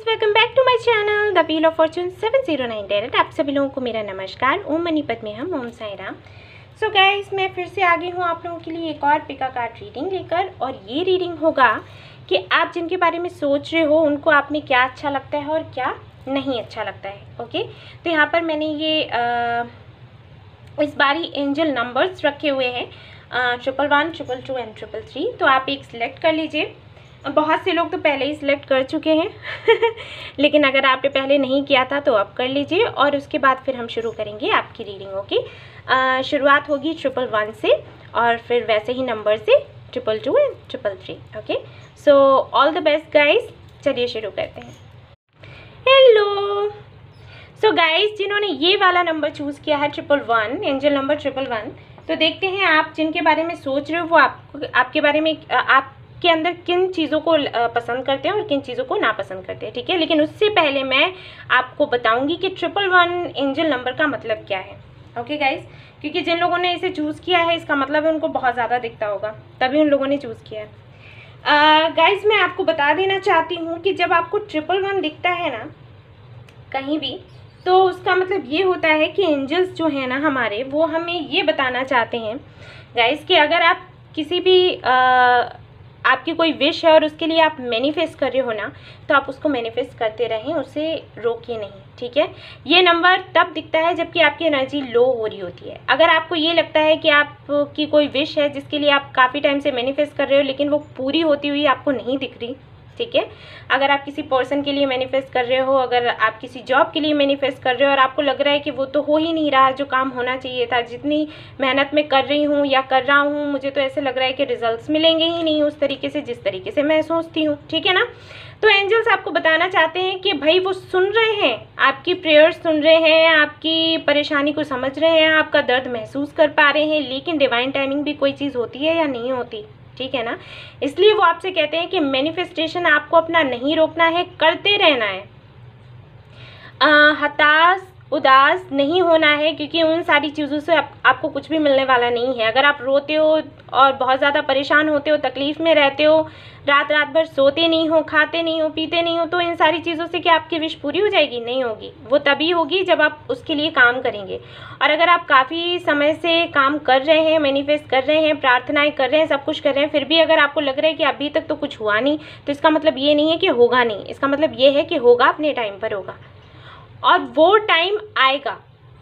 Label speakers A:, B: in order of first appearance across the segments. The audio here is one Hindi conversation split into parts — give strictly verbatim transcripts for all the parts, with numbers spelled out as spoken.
A: Welcome back to my channel the wheel of fortune seven zero nine direct. आप सभी लोगों को मेरा नमस्कार। ओम मनी पद्मे हम, ओम साई राम। सो गाइस, मैं फिर से आ गई हूँ आप लोगों के लिए एक और पिका कार्ड रीडिंग लेकर। और ये रीडिंग होगा कि आप जिनके बारे में सोच रहे हो उनको आप में क्या अच्छा लगता है और क्या नहीं अच्छा लगता है। ओके, तो यहाँ पर मैंने ये आ, इस बार ही एंजल नंबर्स रखे हुए हैं, triple one triple two and triple three. तो आप एक सिलेक्ट कर लीजिए। बहुत से लोग तो पहले ही सिलेक्ट कर चुके हैं लेकिन अगर आपने पहले नहीं किया था तो आप कर लीजिए और उसके बाद फिर हम शुरू करेंगे आपकी रीडिंग। ओके, शुरुआत होगी ट्रिपल वन से और फिर वैसे ही नंबर से triple two and triple three. Okay, so all the best guys. चलिए शुरू करते हैं। हेलो सो गाइस, जिन्होंने ये वाला नंबर चूज़ किया है triple one, angel number triple one, तो देखते हैं आप जिनके बारे में सोच रहे हो वो आपको आपके बारे में आप के अंदर किन चीज़ों को पसंद करते हैं और किन चीज़ों को नापसंद करते हैं। ठीक है, लेकिन उससे पहले मैं आपको बताऊंगी कि ट्रिपल वन एंजल नंबर का मतलब क्या है। ओके गाइस, क्योंकि जिन लोगों ने इसे चूज़ किया है इसका मतलब है उनको बहुत ज़्यादा दिखता होगा, तभी उन लोगों ने चूज़ किया है। गाइस, मैं आपको बता देना चाहती हूँ कि जब आपको ट्रिपल वन दिखता है ना कहीं भी, तो उसका मतलब ये होता है कि एंजल्स जो है ना हमारे, वो हमें ये बताना चाहते हैं गाइस कि अगर आप किसी भी आ, आपकी कोई विश है और उसके लिए आप मैनिफेस्ट कर रहे हो ना, तो आप उसको मैनिफेस्ट करते रहें, उसे रोकिए नहीं। ठीक है, ये नंबर तब दिखता है जबकि आपकी एनर्जी लो हो रही होती है। अगर आपको ये लगता है कि आपकी कोई विश है जिसके लिए आप काफ़ी टाइम से मैनिफेस्ट कर रहे हो लेकिन वो पूरी होती हुई आपको नहीं दिख रही, ठीक है, अगर आप किसी पर्सन के लिए मैनिफेस्ट कर रहे हो, अगर आप किसी जॉब के लिए मैनिफेस्ट कर रहे हो और आपको लग रहा है कि वो तो हो ही नहीं रहा जो काम होना चाहिए था, जितनी मेहनत मैं कर रही हूँ या कर रहा हूँ, मुझे तो ऐसे लग रहा है कि रिजल्ट्स मिलेंगे ही नहीं उस तरीके से जिस तरीके से मैं सोचती हूँ। ठीक है ना, तो एंजल्स आपको बताना चाहते हैं कि भाई वो सुन रहे हैं, आपकी प्रेयर्स सुन रहे हैं, आपकी परेशानी को समझ रहे हैं, आपका दर्द महसूस कर पा रहे हैं, लेकिन डिवाइन टाइमिंग भी कोई चीज़ होती है या नहीं होती। ठीक है ना, इसलिए वो आपसे कहते हैं कि मैनिफेस्टेशन आपको अपना नहीं रोकना है, करते रहना है, आ, हताश उदास नहीं होना है, क्योंकि उन सारी चीज़ों से आप, आपको कुछ भी मिलने वाला नहीं है। अगर आप रोते हो और बहुत ज़्यादा परेशान होते हो, तकलीफ़ में रहते हो, रात रात भर सोते नहीं हो, खाते नहीं हो, पीते नहीं हो, तो इन सारी चीज़ों से क्या आपकी विश पूरी हो जाएगी? नहीं होगी। वो तभी होगी जब आप उसके लिए काम करेंगे। और अगर आप काफ़ी समय से काम कर रहे हैं, मैनिफेस्ट कर रहे हैं, प्रार्थनाएं कर रहे हैं, सब कुछ कर रहे हैं, फिर भी अगर आपको लग रहा है कि अभी तक तो कुछ हुआ नहीं, तो इसका मतलब ये नहीं है कि होगा नहीं, इसका मतलब ये है कि होगा, अपने टाइम पर होगा और वो टाइम आएगा।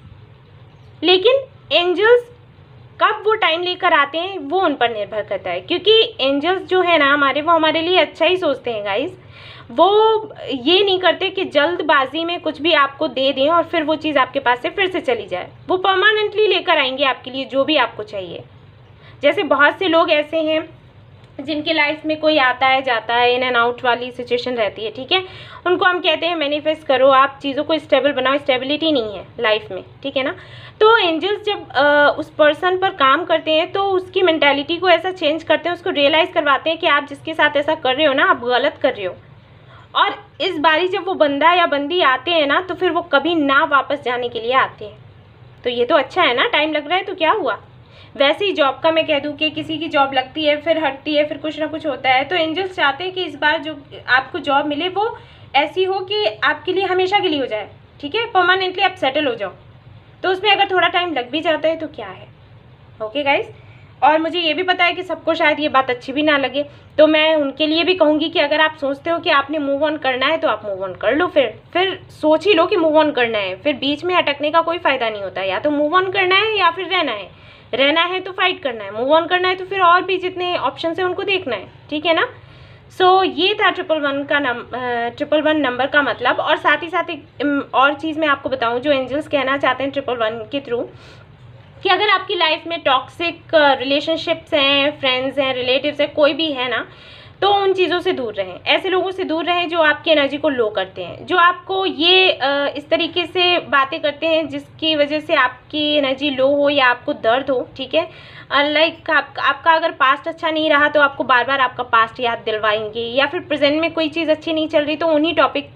A: लेकिन एंजल्स कब वो टाइम लेकर आते हैं वो उन पर निर्भर करता है, क्योंकि एंजल्स जो है ना हमारे, वो हमारे लिए अच्छा ही सोचते हैं गाइस। वो ये नहीं करते कि जल्दबाजी में कुछ भी आपको दे दें और फिर वो चीज़ आपके पास से फिर से चली जाए। वो परमानेंटली लेकर आएंगे आपके लिए जो भी आपको चाहिए। जैसे बहुत से लोग ऐसे हैं जिनके लाइफ में कोई आता है जाता है, इन एंड आउट वाली सिचुएशन रहती है। ठीक है, उनको हम कहते हैं मैनिफेस्ट करो, आप चीज़ों को स्टेबल बनाओ, स्टेबिलिटी नहीं है लाइफ में। ठीक है ना, तो एंजल्स जब आ, उस पर्सन पर काम करते हैं तो उसकी मेंटालिटी को ऐसा चेंज करते हैं, उसको रियलाइज़ करवाते हैं कि आप जिसके साथ ऐसा कर रहे हो ना, आप गलत कर रहे हो। और इस बारी जब वो बंदा या बंदी आते हैं ना, तो फिर वो कभी ना वापस जाने के लिए आते हैं। तो ये तो अच्छा है ना, टाइम लग रहा है तो क्या हुआ। वैसे ही जॉब का मैं कह दूं कि किसी की जॉब लगती है, फिर हटती है, फिर कुछ ना कुछ होता है, तो एंजल्स चाहते हैं कि इस बार जो आपको जॉब मिले वो ऐसी हो कि आपके लिए हमेशा के लिए हो जाए। ठीक है, परमानेंटली आप सेटल हो जाओ। तो उसमें अगर थोड़ा टाइम लग भी जाता है तो क्या है। ओके गाइस, और मुझे ये भी पता है कि सबको शायद ये बात अच्छी भी ना लगे, तो मैं उनके लिए भी कहूँगी कि अगर आप सोचते हो कि आपने मूव ऑन करना है तो आप मूव ऑन कर लो। फिर फिर सोच ही लो कि मूव ऑन करना है, फिर बीच में अटकने का कोई फ़ायदा नहीं होता। या तो मूव ऑन करना है या फिर रहना है। रहना है तो फाइट करना है, मूव ऑन करना है तो फिर और भी जितने ऑप्शन है उनको देखना है। ठीक है ना, सो so, ये था ट्रिपल वन का नम ट्रिपल वन नंबर का मतलब। और साथ ही साथ एक और चीज़ मैं आपको बताऊं जो एंजल्स कहना चाहते हैं ट्रिपल वन के थ्रू, कि अगर आपकी लाइफ में टॉक्सिक रिलेशनशिप्स हैं, फ्रेंड्स हैं, रिलेटिव्स हैं, कोई भी है ना, तो उन चीज़ों से दूर रहें। ऐसे लोगों से दूर रहें जो आपकी एनर्जी को लो करते हैं, जो आपको ये इस तरीके से बातें करते हैं जिसकी वजह से आपकी एनर्जी लो हो या आपको दर्द हो। ठीक है, लाइक आप, आपका अगर पास्ट अच्छा नहीं रहा तो आपको बार बार आपका पास्ट याद दिलवाएंगे, या फिर प्रेजेंट में कोई चीज़ अच्छी नहीं चल रही तो उन्हीं टॉपिक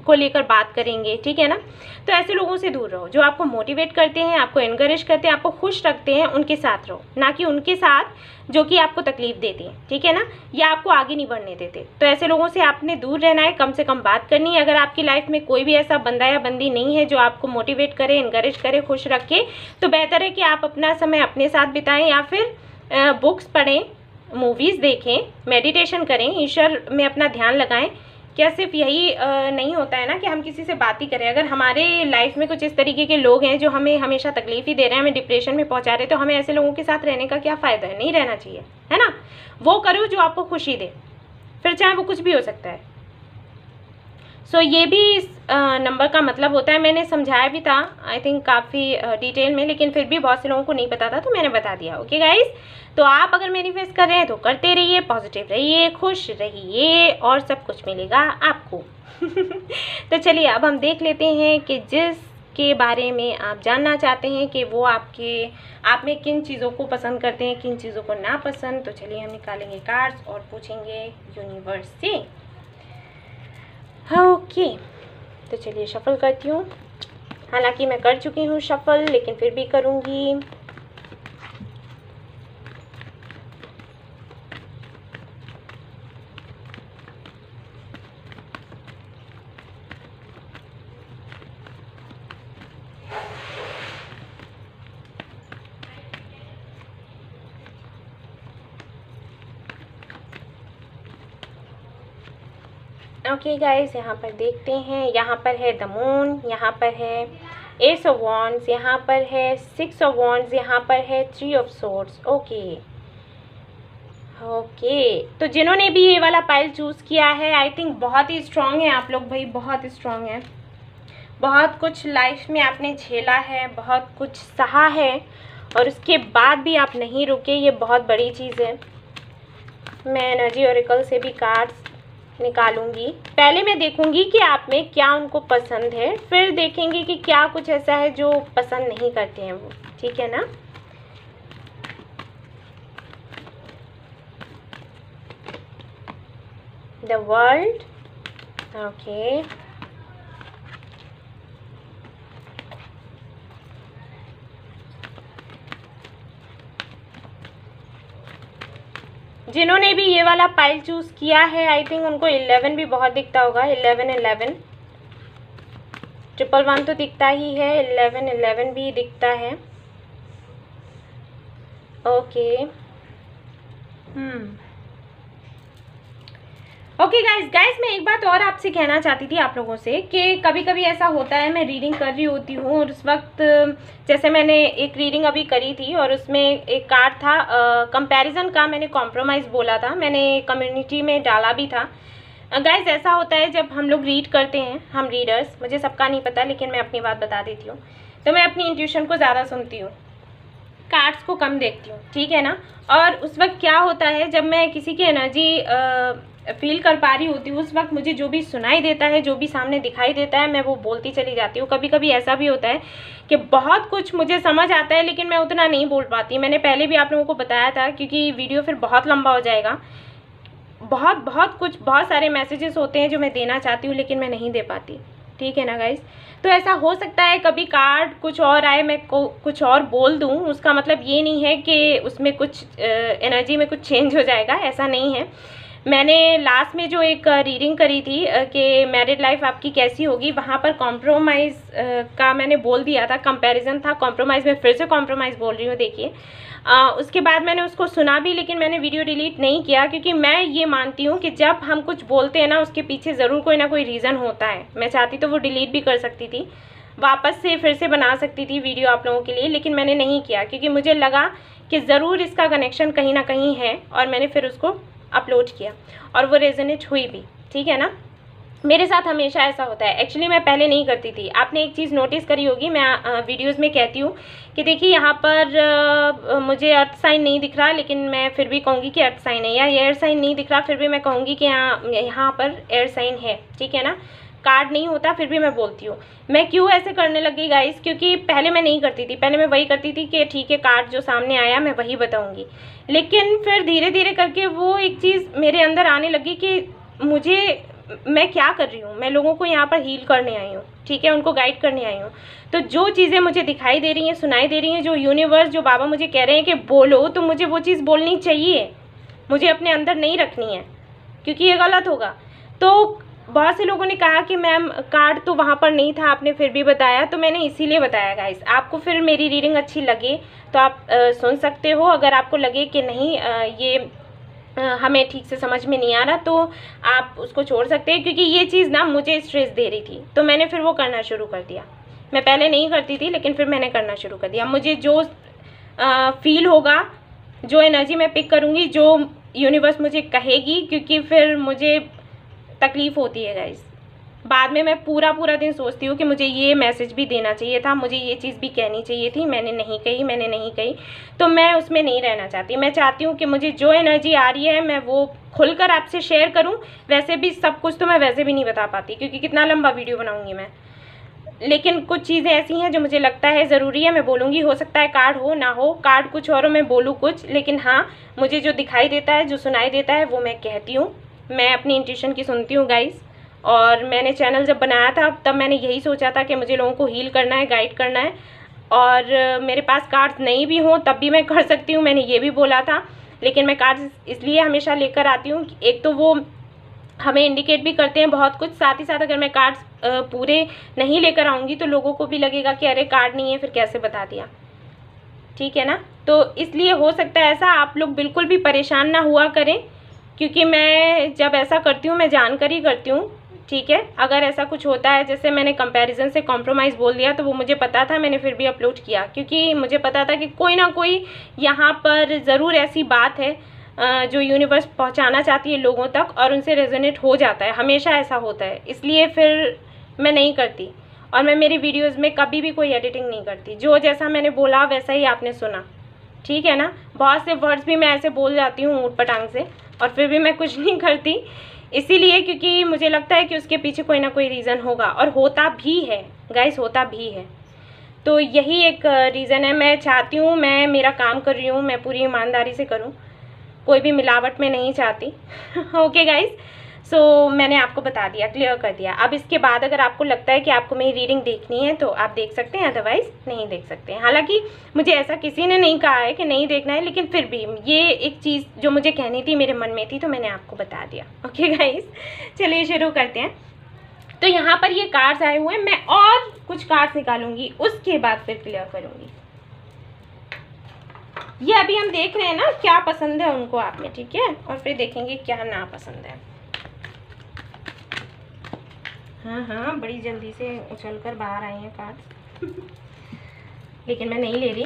A: को लेकर बात करेंगे, ठीक है ना। तो ऐसे लोगों से दूर रहो। जो आपको मोटिवेट करते हैं, आपको एनकरेज करते हैं, आपको खुश रखते हैं, उनके साथ रहो, ना कि उनके साथ जो कि आपको तकलीफ देती हैं, ठीक है ना, या आपको आगे नहीं बढ़ने देते। तो ऐसे लोगों से आपने दूर रहना है, कम से कम बात करनी है। अगर आपकी लाइफ में कोई भी ऐसा बंदा या बंदी नहीं है जो आपको मोटिवेट करे, एनकरेज करे, खुश रखे, तो बेहतर है कि आप अपना समय अपने साथ बिताएं, या फिर बुक्स पढ़ें, मूवीज़ देखें, मेडिटेशन करें, ईश्वर में अपना ध्यान लगाएं। क्या सिर्फ यही नहीं होता है ना कि हम किसी से बात ही करें। अगर हमारे लाइफ में कुछ इस तरीके के लोग हैं जो हमें हमेशा तकलीफ ही दे रहे हैं, हमें डिप्रेशन में पहुंचा रहे हैं, तो हमें ऐसे लोगों के साथ रहने का क्या फ़ायदा है। नहीं रहना चाहिए, है ना। वो करो जो आपको खुशी दे, फिर चाहे वो कुछ भी हो सकता है। सो so, ये भी इस नंबर का मतलब होता है। मैंने समझाया भी था आई थिंक काफ़ी डिटेल में, लेकिन फिर भी बहुत से लोगों को नहीं पता था, तो मैंने बता दिया। ओके गाइस, तो आप अगर मैनिफेस्ट कर रहे हैं तो करते रहिए, पॉजिटिव रहिए, खुश रहिए, और सब कुछ मिलेगा आपको। तो चलिए अब हम देख लेते हैं कि जिस के बारे में आप जानना चाहते हैं कि वो आपके आप में किन चीज़ों को पसंद करते हैं, किन चीज़ों को नापसंद। तो चलिए हम निकालेंगे कार्ड्स और पूछेंगे यूनिवर्स से। हाँ ओके, तो चलिए शफल करती हूँ। हालांकि मैं कर चुकी हूँ शफल, लेकिन फिर भी करूँगी। ओके गाइस, यहाँ पर देखते हैं। यहाँ पर है द मून, यहाँ पर है एस ऑफ वॉन्ड्स, यहाँ पर है सिक्स ऑफ वॉन्ड्स, यहाँ पर है three of swords. Okay okay, तो जिन्होंने भी ये वाला पाइल चूज़ किया है, आई थिंक बहुत ही स्ट्रांग है आप लोग भाई, बहुत स्ट्रांग है। बहुत कुछ लाइफ में आपने झेला है, बहुत कुछ सहा है, और उसके बाद भी आप नहीं रुके, ये बहुत बड़ी चीज़ है। मैं एनर्जी ऑरेकल से भी कार्ड्स निकालूंगी। पहले मैं देखूंगी कि आप में क्या उनको पसंद है, फिर देखेंगे कि क्या कुछ ऐसा है जो पसंद नहीं करते हैं वो, ठीक है ना। द वर्ल्ड, ओके, जिन्होंने भी ये वाला पाइल चूज़ किया है, आई थिंक उनको इलेवन भी बहुत दिखता होगा। इलेवन इलेवन ट्रिपल वन तो दिखता ही है, इलेवन इलेवन भी दिखता है। Okay hmm okay guys guys मैं एक बात और आपसे कहना चाहती थी आप लोगों से कि कभी कभी ऐसा होता है, मैं रीडिंग कर रही होती हूँ और उस वक्त जैसे मैंने एक रीडिंग अभी करी थी और उसमें एक कार्ड था कंपैरिजन का, मैंने कॉम्प्रोमाइज़ बोला था, मैंने कम्युनिटी में डाला भी था। गाइस ऐसा होता है जब हम लोग रीड करते हैं, हम रीडर्स, मुझे सबका नहीं पता लेकिन मैं अपनी बात बता देती हूँ, तो मैं अपनी इंट्यूशन को ज़्यादा सुनती हूँ, कार्ड्स को कम देखती हूँ, ठीक है ना। और उस वक्त क्या होता है, जब मैं किसी की एनर्जी फील कर पा रही होती हूँ, उस वक्त मुझे जो भी सुनाई देता है, जो भी सामने दिखाई देता है, मैं वो बोलती चली जाती हूँ। कभी कभी ऐसा भी होता है कि बहुत कुछ मुझे समझ आता है लेकिन मैं उतना नहीं बोल पाती। मैंने पहले भी आप लोगों को बताया था, क्योंकि वीडियो फिर बहुत लंबा हो जाएगा। बहुत बहुत कुछ, बहुत सारे मैसेजेस होते हैं जो मैं देना चाहती हूँ लेकिन मैं नहीं दे पाती, ठीक है ना गाइस। तो ऐसा हो सकता है कभी कार्ड कुछ और आए, मैं को कुछ और बोल दूँ, उसका मतलब ये नहीं है कि उसमें कुछ एनर्जी में कुछ चेंज हो जाएगा, ऐसा नहीं है। मैंने लास्ट में जो एक रीडिंग करी थी कि मैरिड लाइफ आपकी कैसी होगी, वहाँ पर कॉम्प्रोमाइज़ का मैंने बोल दिया था, कंपैरिजन था, कॉम्प्रोमाइज़ में फिर से कॉम्प्रोमाइज़ बोल रही हूँ। देखिए उसके बाद मैंने उसको सुना भी लेकिन मैंने वीडियो डिलीट नहीं किया, क्योंकि मैं ये मानती हूँ कि जब हम कुछ बोलते हैं ना, उसके पीछे ज़रूर कोई ना कोई रीज़न होता है। मैं चाहती तो वो डिलीट भी कर सकती थी, वापस से फिर से बना सकती थी वीडियो आप लोगों के लिए, लेकिन मैंने नहीं किया क्योंकि मुझे लगा कि ज़रूर इसका कनेक्शन कहीं ना कहीं है, और मैंने फिर उसको अपलोड किया और वो रेजोनेट हुई भी, ठीक है ना। मेरे साथ हमेशा ऐसा होता है। एक्चुअली मैं पहले नहीं करती थी। आपने एक चीज़ नोटिस करी होगी, मैं वीडियोस में कहती हूँ कि देखिए यहाँ पर आ, मुझे अर्थ साइन नहीं दिख रहा, लेकिन मैं फिर भी कहूँगी कि अर्थ साइन है, या एयर साइन नहीं दिख रहा, फिर भी मैं कहूँगी कि यहाँ यहाँ पर एयर साइन है, ठीक है ना। कार्ड नहीं होता फिर भी मैं बोलती हूँ। मैं क्यों ऐसे करने लगी गाइस, क्योंकि पहले मैं नहीं करती थी। पहले मैं वही करती थी कि ठीक है कार्ड जो सामने आया मैं वही बताऊँगी, लेकिन फिर धीरे धीरे करके वो एक चीज़ मेरे अंदर आने लगी कि मुझे मैं क्या कर रही हूँ, मैं लोगों को यहाँ पर हील करने आई हूँ, ठीक है, उनको गाइड करने आई हूँ। तो जो चीज़ें मुझे दिखाई दे रही हैं, सुनाई दे रही हैं, जो यूनिवर्स, जो बाबा मुझे कह रहे हैं कि बोलो, तो मुझे वो चीज़ बोलनी चाहिए, मुझे अपने अंदर नहीं रखनी है, क्योंकि ये गलत होगा। तो बहुत से लोगों ने कहा कि मैम कार्ड तो वहाँ पर नहीं था, आपने फिर भी बताया, तो मैंने इसीलिए बताया गाइस। आपको फिर मेरी रीडिंग अच्छी लगे तो आप आ, सुन सकते हो, अगर आपको लगे कि नहीं आ, ये आ, हमें ठीक से समझ में नहीं आ रहा तो आप उसको छोड़ सकते हैं, क्योंकि ये चीज़ ना मुझे स्ट्रेस दे रही थी, तो मैंने फिर वो करना शुरू कर दिया। मैं पहले नहीं करती थी, लेकिन फिर मैंने करना शुरू कर दिया। मुझे जो आ, फील होगा, जो एनर्जी मैं पिक करूँगी, जो यूनिवर्स मुझे कहेगी, क्योंकि फिर मुझे तकलीफ़ होती है गाइस। बाद में मैं पूरा पूरा दिन सोचती हूँ कि मुझे ये मैसेज भी देना चाहिए था, मुझे ये चीज़ भी कहनी चाहिए थी, मैंने नहीं कही, मैंने नहीं कही। तो मैं उसमें नहीं रहना चाहती। मैं चाहती हूँ कि मुझे जो एनर्जी आ रही है मैं वो खुलकर आपसे शेयर करूँ। वैसे भी सब कुछ तो मैं वैसे भी नहीं बता पाती, क्योंकि कितना लंबा वीडियो बनाऊँगी मैं, लेकिन कुछ चीज़ें ऐसी हैं जो मुझे लगता है ज़रूरी है, मैं बोलूँगी। हो सकता है कार्ड हो ना हो, कार्ड कुछ और मैं बोलूँ कुछ, लेकिन हाँ, मुझे जो दिखाई देता है, जो सुनाई देता है, वो मैं कहती हूँ। मैं अपनी इंट्यूशन की सुनती हूँ गाइस। और मैंने चैनल जब बनाया था तब मैंने यही सोचा था कि मुझे लोगों को हील करना है, गाइड करना है, और मेरे पास कार्ड्स नहीं भी हों तब भी मैं कर सकती हूँ, मैंने ये भी बोला था। लेकिन मैं कार्ड्स इसलिए हमेशा लेकर आती हूँ, एक तो वो हमें इंडिकेट भी करते हैं बहुत कुछ, साथ ही साथ अगर मैं कार्ड्स पूरे नहीं लेकर आऊँगी तो लोगों को भी लगेगा कि अरे कार्ड नहीं है, फिर कैसे बता दिया, ठीक है ना। तो इसलिए हो सकता है ऐसा, आप लोग बिल्कुल भी परेशान ना हुआ करें, क्योंकि मैं जब ऐसा करती हूँ मैं जानकर ही करती हूँ, ठीक है। अगर ऐसा कुछ होता है, जैसे मैंने कंपैरिजन से कॉम्प्रोमाइज़ बोल दिया, तो वो मुझे पता था, मैंने फिर भी अपलोड किया, क्योंकि मुझे पता था कि कोई ना कोई यहाँ पर ज़रूर ऐसी बात है जो यूनिवर्स पहुँचाना चाहती है लोगों तक, और उनसे रेजोनेट हो जाता है, हमेशा ऐसा होता है। इसलिए फिर मैं नहीं करती, और मैं मेरी वीडियोज़ में कभी भी कोई एडिटिंग नहीं करती, जो जैसा मैंने बोला वैसा ही आपने सुना, ठीक है ना। बहुत से वर्ड्स भी मैं ऐसे बोल जाती हूँ ऊट पटांग से, और फिर भी मैं कुछ नहीं करती, इसीलिए क्योंकि मुझे लगता है कि उसके पीछे कोई ना कोई रीज़न होगा, और होता भी है गाइस, होता भी है। तो यही एक रीज़न है। मैं चाहती हूँ, मैं मेरा काम कर रही हूँ, मैं पूरी ईमानदारी से करूँ, कोई भी मिलावट में नहीं चाहती। ओके गाइस, सो so, मैंने आपको बता दिया, क्लियर कर दिया। अब इसके बाद अगर आपको लगता है कि आपको मेरी रीडिंग देखनी है तो आप देख सकते हैं, अदरवाइज़ नहीं देख सकते हैं। हालांकि मुझे ऐसा किसी ने नहीं कहा है कि नहीं देखना है, लेकिन फिर भी ये एक चीज़ जो मुझे कहनी थी, मेरे मन में थी, तो मैंने आपको बता दिया। ओके गाइस, चलिए शुरू करते हैं। तो यहाँ पर ये कार्ड्स आए हुए हैं, मैं और कुछ कार्ड्स निकालूंगी, उसके बाद फिर क्लियर करूँगी। ये अभी हम देख रहे हैं ना क्या पसंद है उनको आप में, ठीक है, और फिर देखेंगे क्या ना पसंद है। हाँ हाँ, बड़ी जल्दी से उछलकर बाहर आई हैं कार्ड्स। लेकिन मैं नहीं ले रही।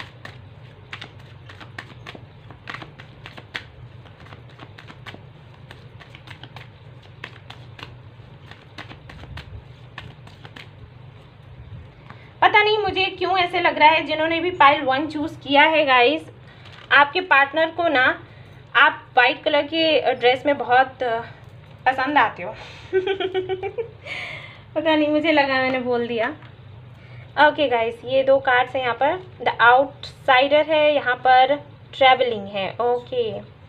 A: पता नहीं मुझे क्यों ऐसे लग रहा है, जिन्होंने भी पाइल वन चूज़ किया है गाइस, आपके पार्टनर को ना आप वाइट कलर के ड्रेस में बहुत पसंद आते हो। पता नहीं, मुझे लगा मैंने बोल दिया। ओके गाइस, ये दो कार्ड्स हैं यहाँ पर। द आउटसाइडर है, यहाँ पर ट्रैवलिंग है। ओके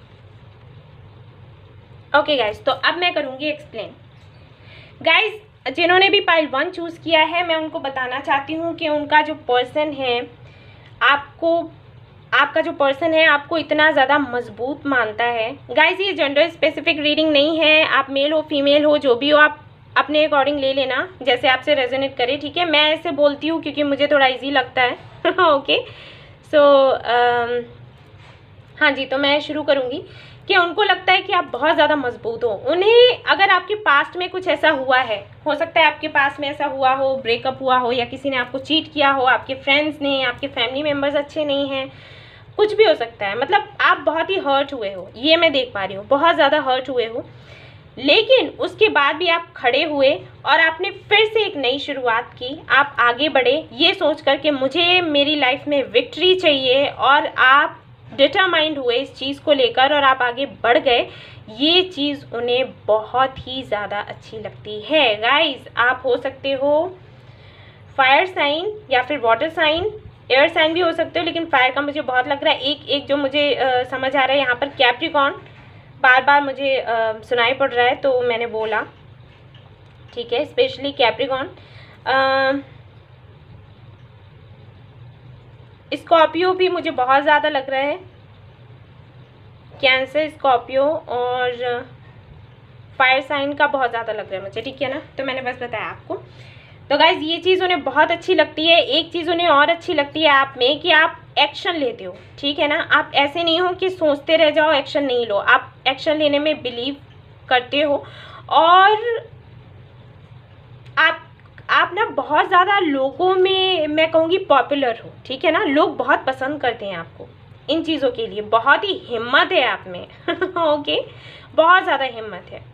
A: ओके गाइस, तो अब मैं करूँगी एक्सप्लेन। गाइस, जिन्होंने भी पाइल वन चूज़ किया है, मैं उनको बताना चाहती हूँ कि उनका जो पर्सन है, आपको आपका जो पर्सन है आपको इतना ज़्यादा मजबूत मानता है। गाइस, ये जेंडर स्पेसिफिक रीडिंग नहीं है, आप मेल हो फीमेल हो जो भी हो, आप अपने अकॉर्डिंग ले लेना जैसे आपसे रेजोनेट करे, ठीक है। मैं ऐसे बोलती हूँ क्योंकि मुझे थोड़ा इजी लगता है। ओके, सो हाँ जी, तो मैं शुरू करूँगी कि उनको लगता है कि आप बहुत ज़्यादा मजबूत हो। उन्हें अगर आपके पास्ट में कुछ ऐसा हुआ है, हो सकता है आपके पास में ऐसा हुआ हो, ब्रेकअप हुआ हो, या किसी ने आपको चीट किया हो, आपके फ्रेंड्स ने, आपके फैमिली मेम्बर्स अच्छे नहीं हैं, कुछ भी हो सकता है, मतलब आप बहुत ही हर्ट हुए हो, ये मैं देख पा रही हूँ, बहुत ज़्यादा हर्ट हुए हो। लेकिन उसके बाद भी आप खड़े हुए और आपने फिर से एक नई शुरुआत की, आप आगे बढ़े ये सोच कर के मुझे मेरी लाइफ में विक्ट्री चाहिए, और आप डिटरमाइंड हुए इस चीज़ को लेकर और आप आगे बढ़ गए। ये चीज़ उन्हें बहुत ही ज़्यादा अच्छी लगती है। गाइस, आप हो सकते हो फायर साइन या फिर वाटर साइन, एयर साइन भी हो सकते हो, लेकिन फायर का मुझे बहुत लग रहा है। एक एक जो मुझे आ, समझ आ रहा है यहाँ पर कैप्रिकॉर्न, बार बार मुझे आ, सुनाई पड़ रहा है तो मैंने बोला, ठीक है। स्पेशली कैप्रिकॉन, स्कॉर्पियो भी मुझे बहुत ज़्यादा लग रहा है, कैंसर, स्कॉर्पियो और फायर साइन का बहुत ज़्यादा लग रहा है मुझे, ठीक है ना। तो मैंने बस बताया आपको। तो गाइज ये चीज़ उन्हें बहुत अच्छी लगती है। एक चीज़ उन्हें और अच्छी लगती है आप में कि आप एक्शन लेते हो, ठीक है ना। आप ऐसे नहीं हो कि सोचते रह जाओ, एक्शन नहीं लो। आप एक्शन लेने में बिलीव करते हो और आप आप ना बहुत ज़्यादा लोगों में, मैं कहूँगी पॉपुलर हो, ठीक है ना। लोग बहुत पसंद करते हैं आपको इन चीज़ों के लिए। बहुत ही हिम्मत है आप में ओके, बहुत ज़्यादा हिम्मत है।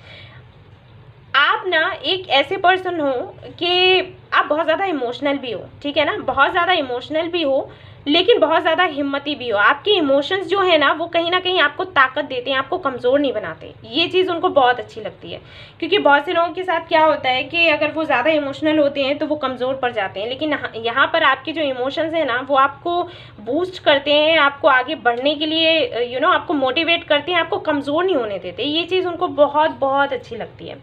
A: आप ना एक ऐसे पर्सन हो कि आप बहुत ज़्यादा इमोशनल भी हो, ठीक है ना। बहुत ज़्यादा इमोशनल भी हो लेकिन बहुत ज़्यादा हिम्मती भी हो। आपके इमोशंस जो है ना वो कहीं ना कहीं आपको ताकत देते हैं, आपको कमज़ोर नहीं बनाते। ये चीज़ उनको बहुत अच्छी लगती है, क्योंकि बहुत से लोगों के साथ क्या होता है कि अगर वो ज़्यादा इमोशनल होते हैं तो वो कमज़ोर पड़ जाते हैं। लेकिन यहाँ पर आपके जो इमोशंस हैं ना वो आपको बूस्ट करते हैं, आपको आगे बढ़ने के लिए यू नो आपको मोटिवेट करते हैं, आपको कमज़ोर नहीं होने देते। ये चीज़ उनको बहुत बहुत अच्छी लगती है।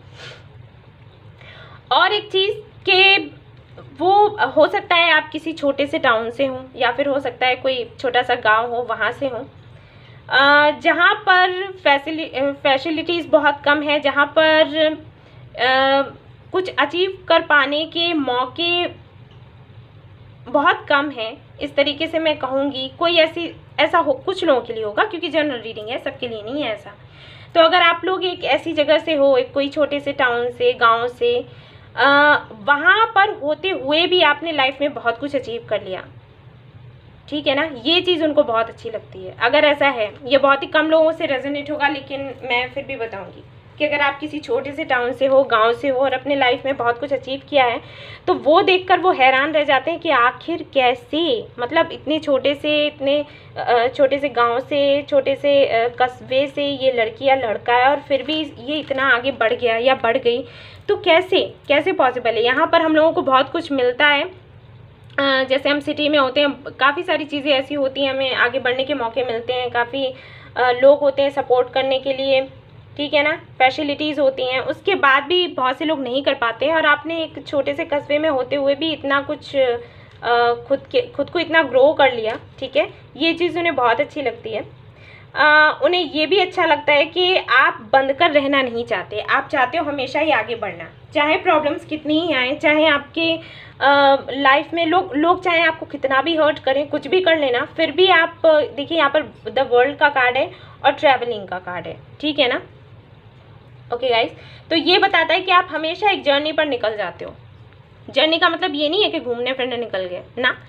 A: और एक चीज़ के वो हो सकता है आप किसी छोटे से टाउन से हो या फिर हो सकता है कोई छोटा सा गांव हो, वहाँ से हो जहाँ पर फैसिलि फैसिलिटीज़ बहुत कम है, जहाँ पर आ, कुछ अचीव कर पाने के मौके बहुत कम है। इस तरीके से मैं कहूँगी, कोई ऐसी ऐसा हो कुछ लोगों के लिए होगा, क्योंकि जनरल रीडिंग है, सबके लिए नहीं है ऐसा। तो अगर आप लोग एक ऐसी जगह से हो, एक कोई छोटे से टाउन से, गांव से, वहाँ पर होते हुए भी आपने लाइफ में बहुत कुछ अचीव कर लिया, ठीक है ना। ये चीज़ उनको बहुत अच्छी लगती है। अगर ऐसा है, ये बहुत ही कम लोगों से रेजोनेट होगा, लेकिन मैं फिर भी बताऊंगी कि अगर आप किसी छोटे से टाउन से हो, गांव से हो और अपने लाइफ में बहुत कुछ अचीव किया है, तो वो देखकर वो हैरान रह जाते हैं कि आखिर कैसे, मतलब इतने छोटे से, इतने छोटे से गांव से, छोटे से कस्बे से ये लड़की या लड़का है और फिर भी ये इतना आगे बढ़ गया या बढ़ गई। तो कैसे कैसे पॉसिबल है। यहाँ पर हम लोगों को बहुत कुछ मिलता है। जैसे हम सिटी में होते हैं, काफ़ी सारी चीज़ें ऐसी होती हैं, हमें आगे बढ़ने के मौके मिलते हैं, काफ़ी लोग होते हैं सपोर्ट करने के लिए, ठीक है ना। फैसिलिटीज़ होती हैं, उसके बाद भी बहुत से लोग नहीं कर पाते हैं। और आपने एक छोटे से कस्बे में होते हुए भी इतना कुछ खुद के खुद को इतना ग्रो कर लिया, ठीक है। ये चीज़ उन्हें बहुत अच्छी लगती है। आ, उन्हें ये भी अच्छा लगता है कि आप बंद कर रहना नहीं चाहते, आप चाहते हो हमेशा ही आगे बढ़ना, चाहे प्रॉब्लम्स कितनी ही आए, चाहे आपके लाइफ में लोग लोग चाहे आपको कितना भी हर्ट करें, कुछ भी कर लेना, फिर भी आप देखिए यहाँ पर द वर्ल्ड का कार्ड है और ट्रैवलिंग का कार्ड है, ठीक है ना। ओके गाइस, तो ये बताता है कि आप हमेशा एक जर्नी पर निकल जाते हो। जर्नी का मतलब ये नहीं है कि घूमने फिरने निकल गए ना,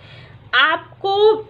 A: आपको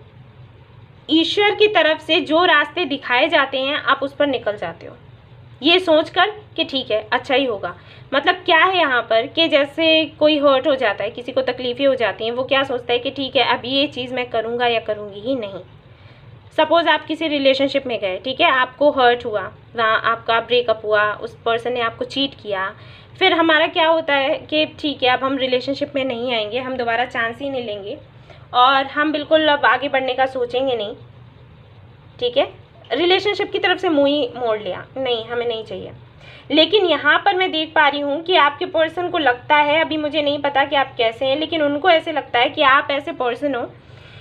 A: ईश्वर की तरफ से जो रास्ते दिखाए जाते हैं आप उस पर निकल जाते हो, ये सोचकर कि ठीक है अच्छा ही होगा। मतलब क्या है यहाँ पर कि जैसे कोई हर्ट हो जाता है, किसी को तकलीफ़ें हो जाती हैं, वो क्या सोचता है कि ठीक है अब ये चीज़ मैं करूँगा या करूँगी ही नहीं। सपोज़ आप किसी रिलेशनशिप में गए, ठीक है, आपको हर्ट हुआ, वहाँ आपका ब्रेकअप हुआ, उस पर्सन ने आपको चीट किया, फिर हमारा क्या होता है कि ठीक है अब हम रिलेशनशिप में नहीं आएंगे, हम दोबारा चांस ही नहीं लेंगे और हम बिल्कुल अब आगे बढ़ने का सोचेंगे नहीं, ठीक है। रिलेशनशिप की तरफ से मुँह ही मोड़ लिया, नहीं हमें नहीं चाहिए। लेकिन यहाँ पर मैं देख पा रही हूँ कि आपके पर्सन को लगता है, अभी मुझे नहीं पता कि आप कैसे हैं, लेकिन उनको ऐसे लगता है कि आप ऐसे पर्सन हो,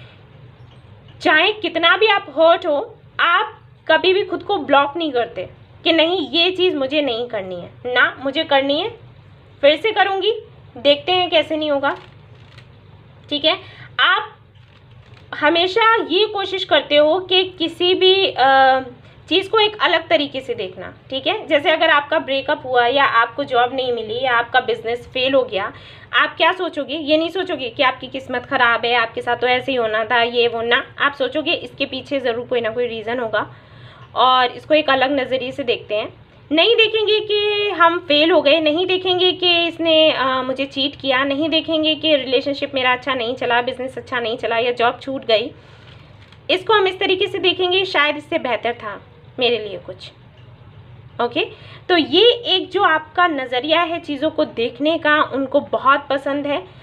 A: चाहे कितना भी आप हर्ट हो, आप कभी भी खुद को ब्लॉक नहीं करते कि नहीं ये चीज़ मुझे नहीं करनी है, ना मुझे करनी है, फिर से करूँगी, देखते हैं कैसे नहीं होगा, ठीक है। आप हमेशा ये कोशिश करते हो कि किसी भी चीज़ को एक अलग तरीके से देखना, ठीक है। जैसे अगर आपका ब्रेकअप हुआ या आपको जॉब नहीं मिली या आपका बिजनेस फेल हो गया, आप क्या सोचोगे, ये नहीं सोचोगे कि आपकी किस्मत ख़राब है, आपके साथ तो ऐसे ही होना था, ये वो ना, आप सोचोगे इसके पीछे ज़रूर कोई ना कोई रीज़न होगा और इसको एक अलग नज़रिए से देखते हैं। नहीं देखेंगे कि हम फेल हो गए, नहीं देखेंगे कि इसने आ, मुझे चीट किया, नहीं देखेंगे कि रिलेशनशिप मेरा अच्छा नहीं चला, बिज़नेस अच्छा नहीं चला या जॉब छूट गई। इसको हम इस तरीके से देखेंगे शायद इससे बेहतर था मेरे लिए कुछ, ओके। तो ये एक जो आपका नज़रिया है चीज़ों को देखने का, उनको बहुत पसंद है।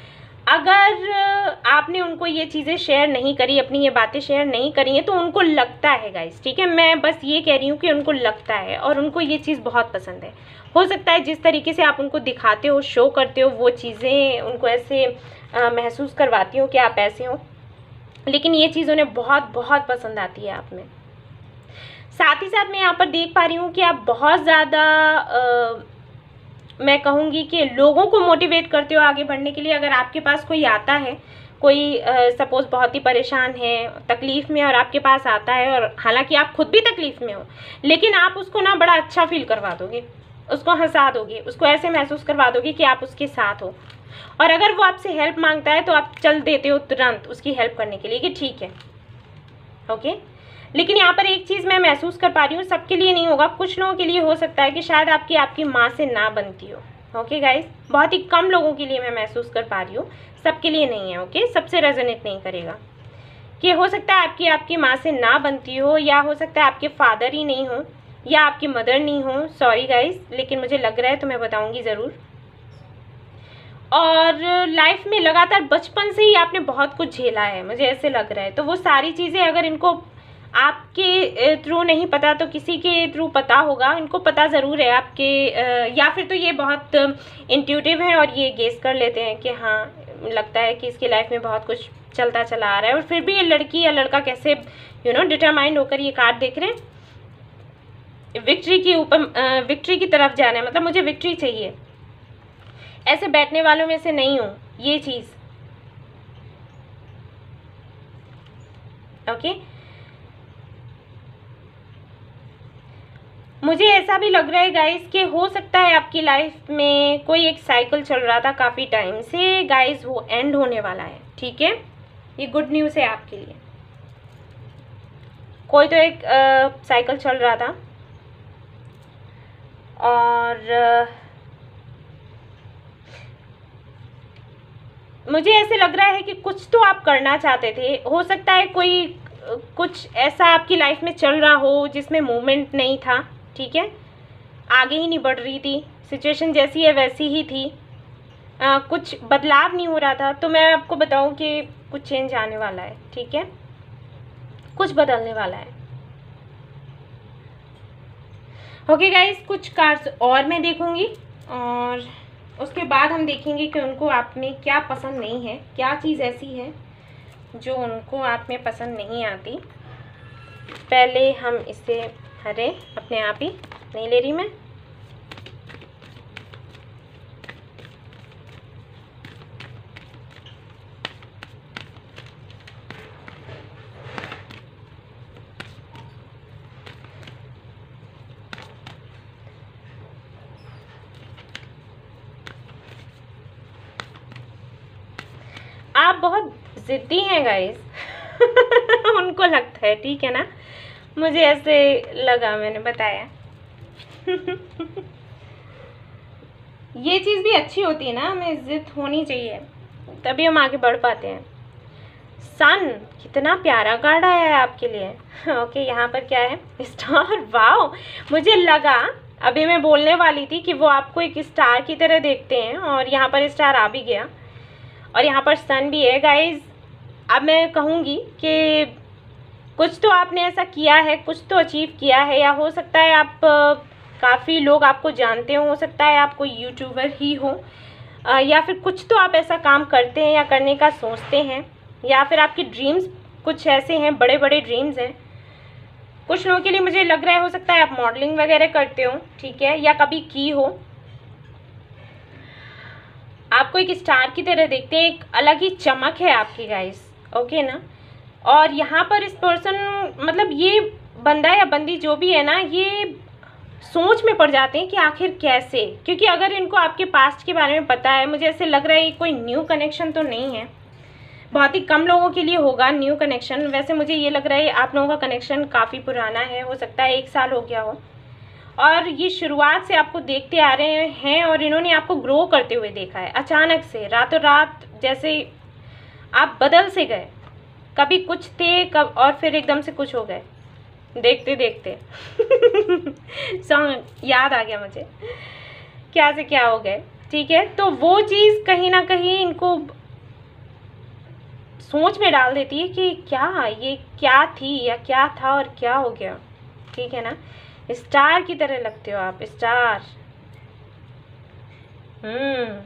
A: अगर आपने उनको ये चीज़ें शेयर नहीं करी, अपनी ये बातें शेयर नहीं करी हैं, तो उनको लगता है गाइस, ठीक है, मैं बस ये कह रही हूँ कि उनको लगता है और उनको ये चीज़ बहुत पसंद है। हो सकता है जिस तरीके से आप उनको दिखाते हो, शो करते हो, वो चीज़ें उनको ऐसे आ, महसूस करवाती हो कि आप ऐसे हो, लेकिन ये चीज़ उन्हें बहुत बहुत पसंद आती है आप में। साथ ही साथ मैं यहाँ पर देख पा रही हूँ कि आप बहुत ज़्यादा मैं कहूँगी कि लोगों को मोटिवेट करते हो आगे बढ़ने के लिए। अगर आपके पास कोई आता है, कोई सपोज़ बहुत ही परेशान है, तकलीफ़ में, और आपके पास आता है, और हालांकि आप खुद भी तकलीफ़ में हो, लेकिन आप उसको ना बड़ा अच्छा फील करवा दोगे, उसको हंसा दोगे, उसको ऐसे महसूस करवा दोगे कि आप उसके साथ हो। और अगर वो आपसे हेल्प मांगता है तो आप चल देते हो तुरंत उसकी हेल्प करने के लिए कि ठीक है, ओके। लेकिन यहाँ पर एक चीज़ मैं महसूस कर पा रही हूँ, सबके लिए नहीं होगा, कुछ लोगों के लिए हो सकता है कि शायद आपकी आपकी माँ से ना बनती हो, ओके गाइस। बहुत ही कम लोगों के लिए मैं महसूस कर पा रही हूँ, सबके लिए नहीं है, ओके। सबसे रेजोनेट नहीं करेगा कि हो सकता है आपकी आपकी माँ से ना बनती हो, या हो सकता है आपके फादर ही नहीं हो, या आपकी मदर नहीं हो, सॉरी गाइस, लेकिन मुझे लग रहा है तो मैं बताऊँगी ज़रूर। और लाइफ में लगातार बचपन से ही आपने बहुत कुछ झेला है, मुझे ऐसे लग रहा है। तो वो सारी चीज़ें अगर इनको आपके थ्रू नहीं पता तो किसी के थ्रू पता होगा, इनको पता ज़रूर है आपके, या फिर तो ये बहुत इंट्यूटिव है और ये गेस कर लेते हैं कि हाँ, लगता है कि इसकी लाइफ में बहुत कुछ चलता चला आ रहा है। और फिर भी ये लड़की या लड़का कैसे यू नो डिटरमाइंड होकर ये कार्ड देख रहे हैं, विक्ट्री के ऊपर, विक्ट्री की तरफ जाना है, मतलब मुझे विक्ट्री चाहिए, ऐसे बैठने वालों में से नहीं हूँ, ये चीज़, ओके। मुझे ऐसा भी लग रहा है गाइस कि हो सकता है आपकी लाइफ में कोई एक साइकिल चल रहा था काफ़ी टाइम से गाइस, वो एंड होने वाला है, ठीक है। ये गुड न्यूज़ है आपके लिए। कोई तो एक साइकिल चल रहा था और आ, मुझे ऐसे लग रहा है कि कुछ तो आप करना चाहते थे। हो सकता है कोई कुछ ऐसा आपकी लाइफ में चल रहा हो जिसमें मूवमेंट नहीं था, ठीक है, आगे ही नहीं बढ़ रही थी, सिचुएशन जैसी है वैसी ही थी, आ, कुछ बदलाव नहीं हो रहा था। तो मैं आपको बताऊं कि कुछ चेंज आने वाला है, ठीक है, कुछ बदलने वाला है, ओके गाइस। कुछ कार्ड्स और मैं देखूंगी और उसके बाद हम देखेंगे कि उनको आप में क्या पसंद नहीं है, क्या चीज़ ऐसी है जो उनको आप में पसंद नहीं आती। पहले हम इसे, अरे अपने आप ही नहीं ले रही मैं, आप बहुत ज़िद्दी हैं गाइस उनको लगता है, ठीक है ना, मुझे ऐसे लगा, मैंने बताया ये चीज़ भी अच्छी होती है ना, हमें ज़िद होनी चाहिए, तभी हम आगे बढ़ पाते हैं। सन, कितना प्यारा कार्ड आया है आपके लिए, ओके। यहाँ पर क्या है, स्टार, वाओ, मुझे लगा, अभी मैं बोलने वाली थी कि वो आपको एक स्टार की तरह देखते हैं, और यहाँ पर स्टार आ भी गया, और यहाँ पर सन भी है गाइज। अब मैं कहूँगी कि कुछ तो आपने ऐसा किया है, कुछ तो अचीव किया है, या हो सकता है आप काफ़ी लोग आपको जानते हो, हो सकता है आप कोई यूट्यूबर ही हो, या फिर कुछ तो आप ऐसा काम करते हैं या करने का सोचते हैं, या फिर आपकी ड्रीम्स कुछ ऐसे हैं, बड़े बड़े ड्रीम्स हैं। कुछ लोगों के लिए मुझे लग रहा है हो सकता है आप मॉडलिंग वगैरह करते हो, ठीक है, या कभी की हो। आपको एक स्टार की तरह देखते हैं, एक अलग ही चमक है आपकी गाइस, ओके ना। और यहाँ पर इस पर्सन, मतलब ये बंदा या बंदी जो भी है ना, ये सोच में पड़ जाते हैं कि आखिर कैसे, क्योंकि अगर इनको आपके पास्ट के बारे में पता है, मुझे ऐसे लग रहा है ये कोई न्यू कनेक्शन तो नहीं है, बहुत ही कम लोगों के लिए होगा न्यू कनेक्शन। वैसे मुझे ये लग रहा है आप लोगों का कनेक्शन काफ़ी पुराना है, हो सकता है एक साल हो गया हो, और ये शुरुआत से आपको देखते आ रहे हैं और इन्होंने आपको ग्रो करते हुए देखा है। अचानक से रातों रात जैसे आप बदल से गए, कभी कुछ थे कब और फिर एकदम से कुछ हो गए देखते देखते सॉन्ग याद आ गया मुझे, क्या से क्या हो गए, ठीक है। तो वो चीज़ कहीं ना कहीं इनको सोच में डाल देती है कि क्या ये क्या थी या क्या था और क्या हो गया, ठीक है ना। स्टार की तरह लगते हो आप, स्टार। हम्म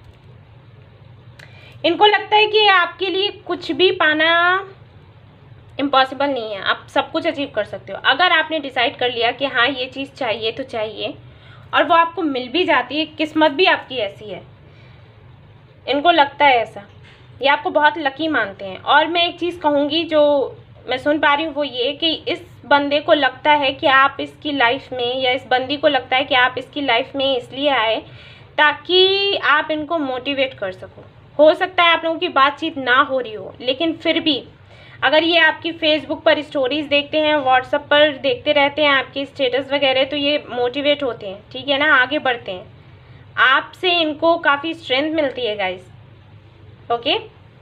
A: इनको लगता है कि आपके लिए कुछ भी पाना इम्पॉसिबल नहीं है, आप सब कुछ अचीव कर सकते हो। अगर आपने डिसाइड कर लिया कि हाँ ये चीज़ चाहिए तो चाहिए, और वो आपको मिल भी जाती है, किस्मत भी आपकी ऐसी है, इनको लगता है ऐसा, ये आपको बहुत लकी मानते हैं। और मैं एक चीज़ कहूँगी जो मैं सुन पा रही हूँ, वो ये कि इस बंदे को लगता है कि आप इसकी लाइफ में, या इस बंदी को लगता है कि आप इसकी लाइफ में इसलिए आए ताकि आप इनको मोटिवेट कर सको। हो सकता है आप लोगों की बातचीत ना हो रही हो, लेकिन फिर भी अगर ये आपकी फेसबुक पर स्टोरीज़ देखते हैं, व्हाट्सएप पर देखते रहते हैं आपके स्टेटस वगैरह, तो ये मोटिवेट होते हैं, ठीक है ना, आगे बढ़ते हैं। आपसे इनको काफ़ी स्ट्रेंथ मिलती है गाइस, ओके।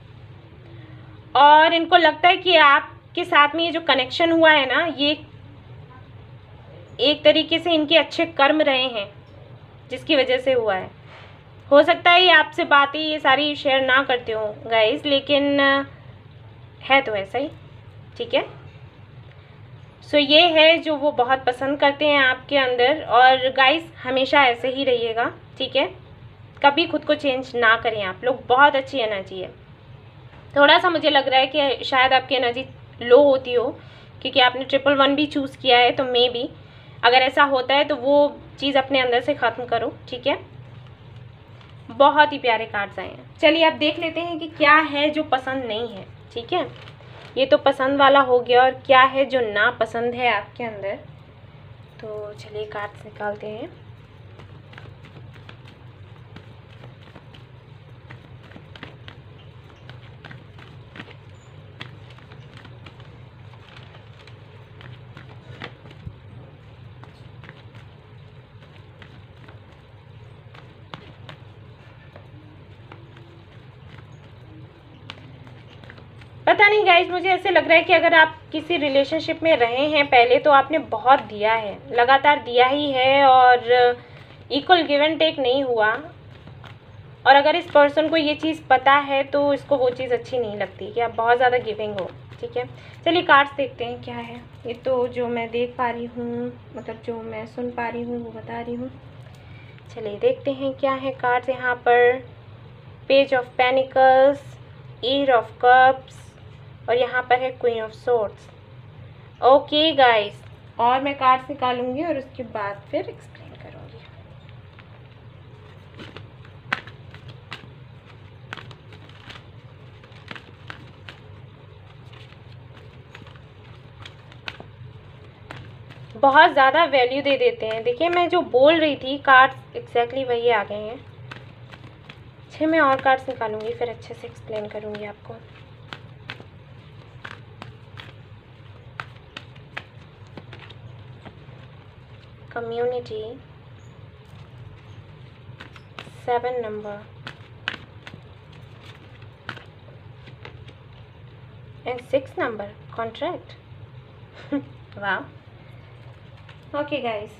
A: और इनको लगता है कि आपके साथ में ये जो कनेक्शन हुआ है ना, ये एक तरीके से इनके अच्छे कर्म रहे हैं जिसकी वजह से हुआ है। हो सकता है ये आपसे बातें ये सारी शेयर ना करते हो गाइस, लेकिन है तो ऐसा ही, ठीक है। सो ये है जो वो बहुत पसंद करते हैं आपके अंदर। और गाइस हमेशा ऐसे ही रहिएगा, ठीक है, कभी खुद को चेंज ना करें आप लोग। बहुत अच्छी एनर्जी है। थोड़ा सा मुझे लग रहा है कि शायद आपकी एनर्जी लो होती हो, क्योंकि आपने ट्रिपल वन भी चूज़ किया है, तो मे बी अगर ऐसा होता है तो वो चीज़ अपने अंदर से ख़त्म करो, ठीक है। बहुत ही प्यारे कार्ड्स आए हैं। चलिए अब देख लेते हैं कि क्या है जो पसंद नहीं है, ठीक है। ये तो पसंद वाला हो गया, और क्या है जो ना पसंद है आपके अंदर। तो चलिए कार्ड्स निकालते हैं। पता नहीं गाइज, मुझे ऐसे लग रहा है कि अगर आप किसी रिलेशनशिप में रहे हैं पहले, तो आपने बहुत दिया है, लगातार दिया ही है, और इक्वल गिव एंड टेक नहीं हुआ। और अगर इस पर्सन को ये चीज़ पता है तो इसको वो चीज़ अच्छी नहीं लगती कि आप बहुत ज़्यादा गिविंग हो, ठीक है। चलिए कार्ड्स देखते हैं क्या है। ये तो जो मैं देख पा रही हूँ, मतलब जो मैं सुन पा रही हूँ वो बता रही हूँ। चलिए देखते हैं क्या है कार्ड्स यहाँ पर। Page of pentacles, eight of cups, और यहाँ पर है queen of swords. Okay guys, और मैं कार्ड्स निकालूंगी और उसके बाद फिर एक्सप्लेन करूंगी। बहुत ज़्यादा वैल्यू दे देते हैं। देखिए मैं जो बोल रही थी कार्ड्स एग्जैक्टली वही आ गए हैं। छः मैं और कार्ड्स निकालूंगी, फिर अच्छे से एक्सप्लेन करूंगी आपको। Community, seven number, and six number, contract. Wow. Okay guys,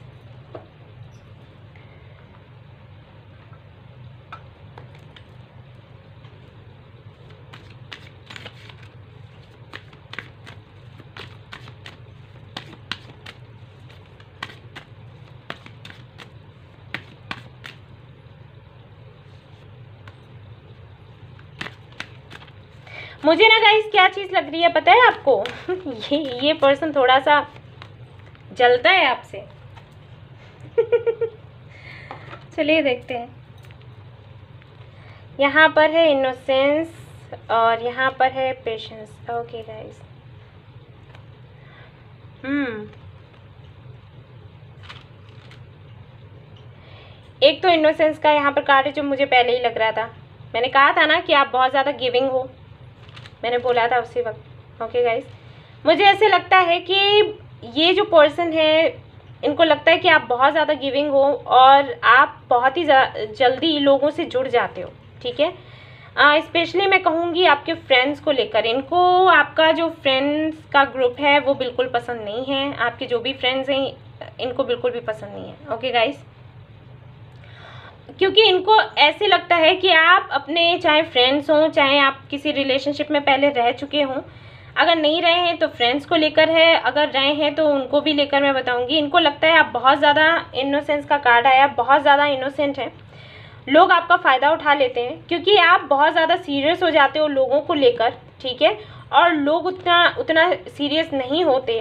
A: मुझे ना गाइस क्या चीज़ लग रही है पता है आपको? ये ये पर्सन थोड़ा सा जलता है आपसे। चलिए देखते हैं। यहाँ पर है इनोसेंस, और यहाँ पर है पेशेंस। ओके गाइस, हम्म एक तो इनोसेंस का यहाँ पर कार्ड है जो मुझे पहले ही लग रहा था। मैंने कहा था ना कि आप बहुत ज़्यादा गिविंग हो, मैंने बोला था उसी वक्त। ओके गाइस, मुझे ऐसे लगता है कि ये जो पर्सन है, इनको लगता है कि आप बहुत ज़्यादा गिविंग हो और आप बहुत ही जल्दी लोगों से जुड़ जाते हो, ठीक है। स्पेशली मैं कहूँगी आपके फ्रेंड्स को लेकर। इनको आपका जो फ्रेंड्स का ग्रुप है वो बिल्कुल पसंद नहीं है। आपके जो भी फ्रेंड्स हैं इनको बिल्कुल भी पसंद नहीं है। ओके गाइस, क्योंकि इनको ऐसे लगता है कि आप अपने, चाहे फ्रेंड्स हों, चाहे आप किसी रिलेशनशिप में पहले रह चुके हों, अगर नहीं रहे हैं तो फ्रेंड्स को लेकर है, अगर रहे हैं तो उनको भी लेकर मैं बताऊंगी। इनको लगता है आप बहुत ज़्यादा, इनोसेंस का कार्ड आया, बहुत ज़्यादा इनोसेंट हैं। लोग आपका फ़ायदा उठा लेते हैं क्योंकि आप बहुत ज़्यादा सीरियस हो जाते हो लोगों को लेकर, ठीक है, और लोग उतना उतना सीरियस नहीं होते।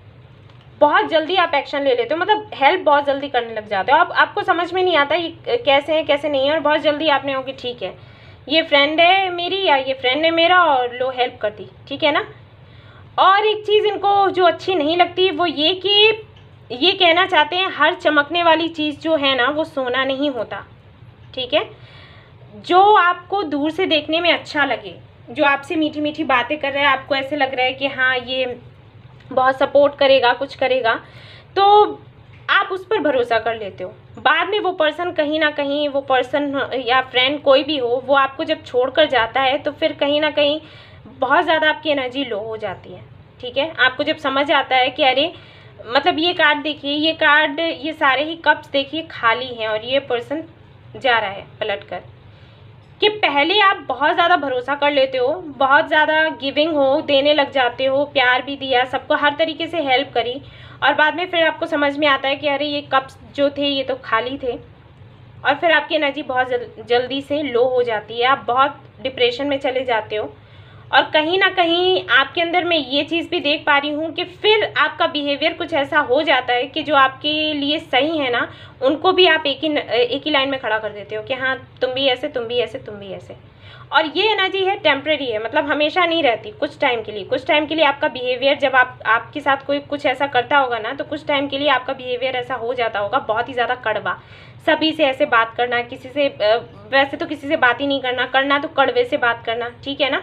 A: बहुत जल्दी आप एक्शन ले लेते हो, मतलब हेल्प बहुत जल्दी करने लग जाते हो। आप आपको समझ में नहीं आता ये कैसे है कैसे नहीं है, और बहुत जल्दी आपने हो कि ठीक है ये फ्रेंड है मेरी या ये फ्रेंड है मेरा, और लो हेल्प कर दी, ठीक है ना। और एक चीज़ इनको जो अच्छी नहीं लगती वो ये कि ये कहना चाहते हैं हर चमकने वाली चीज़ जो है ना वो सोना नहीं होता, ठीक है। जो आपको दूर से देखने में अच्छा लगे, जो आपसे मीठी मीठी बातें कर रहा है, आपको ऐसे लग रहा है कि हाँ ये बहुत सपोर्ट करेगा, कुछ करेगा, तो आप उस पर भरोसा कर लेते हो। बाद में वो पर्सन कहीं ना कहीं, वो पर्सन या फ्रेंड कोई भी हो, वो आपको जब छोड़कर जाता है तो फिर कहीं ना कहीं बहुत ज़्यादा आपकी एनर्जी लो हो जाती है, ठीक है। आपको जब समझ आता है कि अरे मतलब ये कार्ड देखिए, ये कार्ड, ये सारे ही कप्स देखिए खाली हैं और ये पर्सन जा रहा है पलट कर, कि पहले आप बहुत ज़्यादा भरोसा कर लेते हो, बहुत ज़्यादा गिविंग हो, देने लग जाते हो, प्यार भी दिया, सबको हर तरीके से हेल्प करी, और बाद में फिर आपको समझ में आता है कि अरे ये कप्स जो थे ये तो खाली थे, और फिर आपकी एनर्जी बहुत जल, जल्दी से लो हो जाती है, आप बहुत डिप्रेशन में चले जाते हो। और कहीं ना कहीं आपके अंदर मैं ये चीज़ भी देख पा रही हूँ कि फिर आपका बिहेवियर कुछ ऐसा हो जाता है कि जो आपके लिए सही है ना, उनको भी आप एक ही एक ही लाइन में खड़ा कर देते हो कि हाँ तुम भी ऐसे, तुम भी ऐसे, तुम भी ऐसे। और ये एनर्जी है टेम्प्रेरी है, मतलब हमेशा नहीं रहती, कुछ टाइम के लिए। कुछ टाइम के लिए आपका बिहेवियर, जब आप आपके साथ कोई कुछ ऐसा करता होगा ना, तो कुछ टाइम के लिए आपका बिहेवियर ऐसा हो जाता होगा, बहुत ही ज़्यादा कड़वा, सभी से ऐसे बात करना, किसी से वैसे तो किसी से बात ही नहीं करना, करना तो कड़वे से बात करना, ठीक है ना।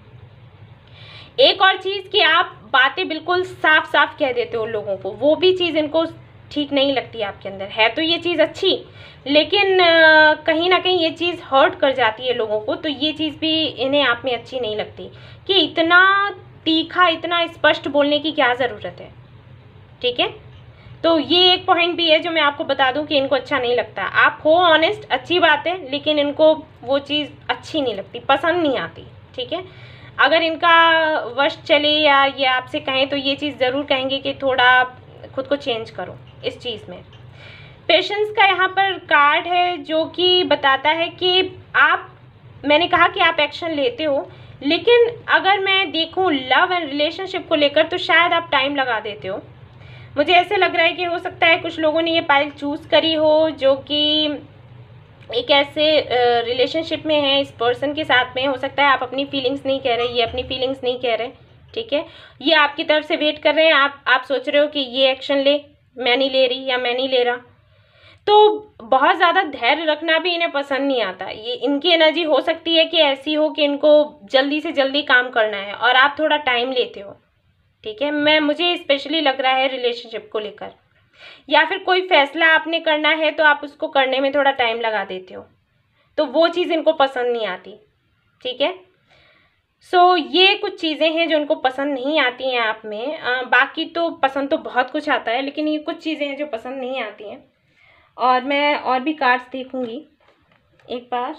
A: एक और चीज़ कि आप बातें बिल्कुल साफ साफ कह देते हो लोगों को, वो भी चीज़ इनको ठीक नहीं लगती आपके अंदर। है तो ये चीज़ अच्छी, लेकिन कहीं ना कहीं ये चीज़ हर्ट कर जाती है लोगों को, तो ये चीज़ भी इन्हें आप में अच्छी नहीं लगती कि इतना तीखा, इतना स्पष्ट बोलने की क्या ज़रूरत है, ठीक है। तो ये एक पॉइंट भी है जो मैं आपको बता दूं कि इनको अच्छा नहीं लगता। आप हो ऑनेस्ट, अच्छी बात है, लेकिन इनको वो चीज़ अच्छी नहीं लगती, पसंद नहीं आती, ठीक है। अगर इनका वश चले या ये आपसे कहें तो ये चीज़ ज़रूर कहेंगे कि थोड़ा खुद को चेंज करो इस चीज़ में। पेशेंस का यहाँ पर कार्ड है जो कि बताता है कि आप, मैंने कहा कि आप एक्शन लेते हो, लेकिन अगर मैं देखूँ लव एंड रिलेशनशिप को लेकर तो शायद आप टाइम लगा देते हो। मुझे ऐसे लग रहा है कि हो सकता है कुछ लोगों ने ये पाइल चूज़ करी हो जो कि एक ऐसे रिलेशनशिप में है, इस पर्सन के साथ में। हो सकता है आप अपनी फीलिंग्स नहीं कह रहे, ये अपनी फीलिंग्स नहीं कह रहे, ठीक है। ये आपकी तरफ से वेट कर रहे हैं, आप आप सोच रहे हो कि ये एक्शन ले, मैं नहीं ले रही या मैं नहीं ले रहा। तो बहुत ज़्यादा धैर्य रखना भी इन्हें पसंद नहीं आता। ये इनकी एनर्जी हो सकती है कि ऐसी हो कि इनको जल्दी से जल्दी काम करना है और आप थोड़ा टाइम लेते हो, ठीक है। मैं मुझे स्पेशली लग रहा है रिलेशनशिप को लेकर, या फिर कोई फैसला आपने करना है तो आप उसको करने में थोड़ा टाइम लगा देते हो, तो वो चीज़ इनको पसंद नहीं आती, ठीक है। सो so, ये कुछ चीज़ें हैं जो इनको पसंद नहीं आती हैं आप में। आ, बाकी तो पसंद तो बहुत कुछ आता है, लेकिन ये कुछ चीज़ें हैं जो पसंद नहीं आती हैं। और मैं और भी कार्ड्स देखूंगी एक बार,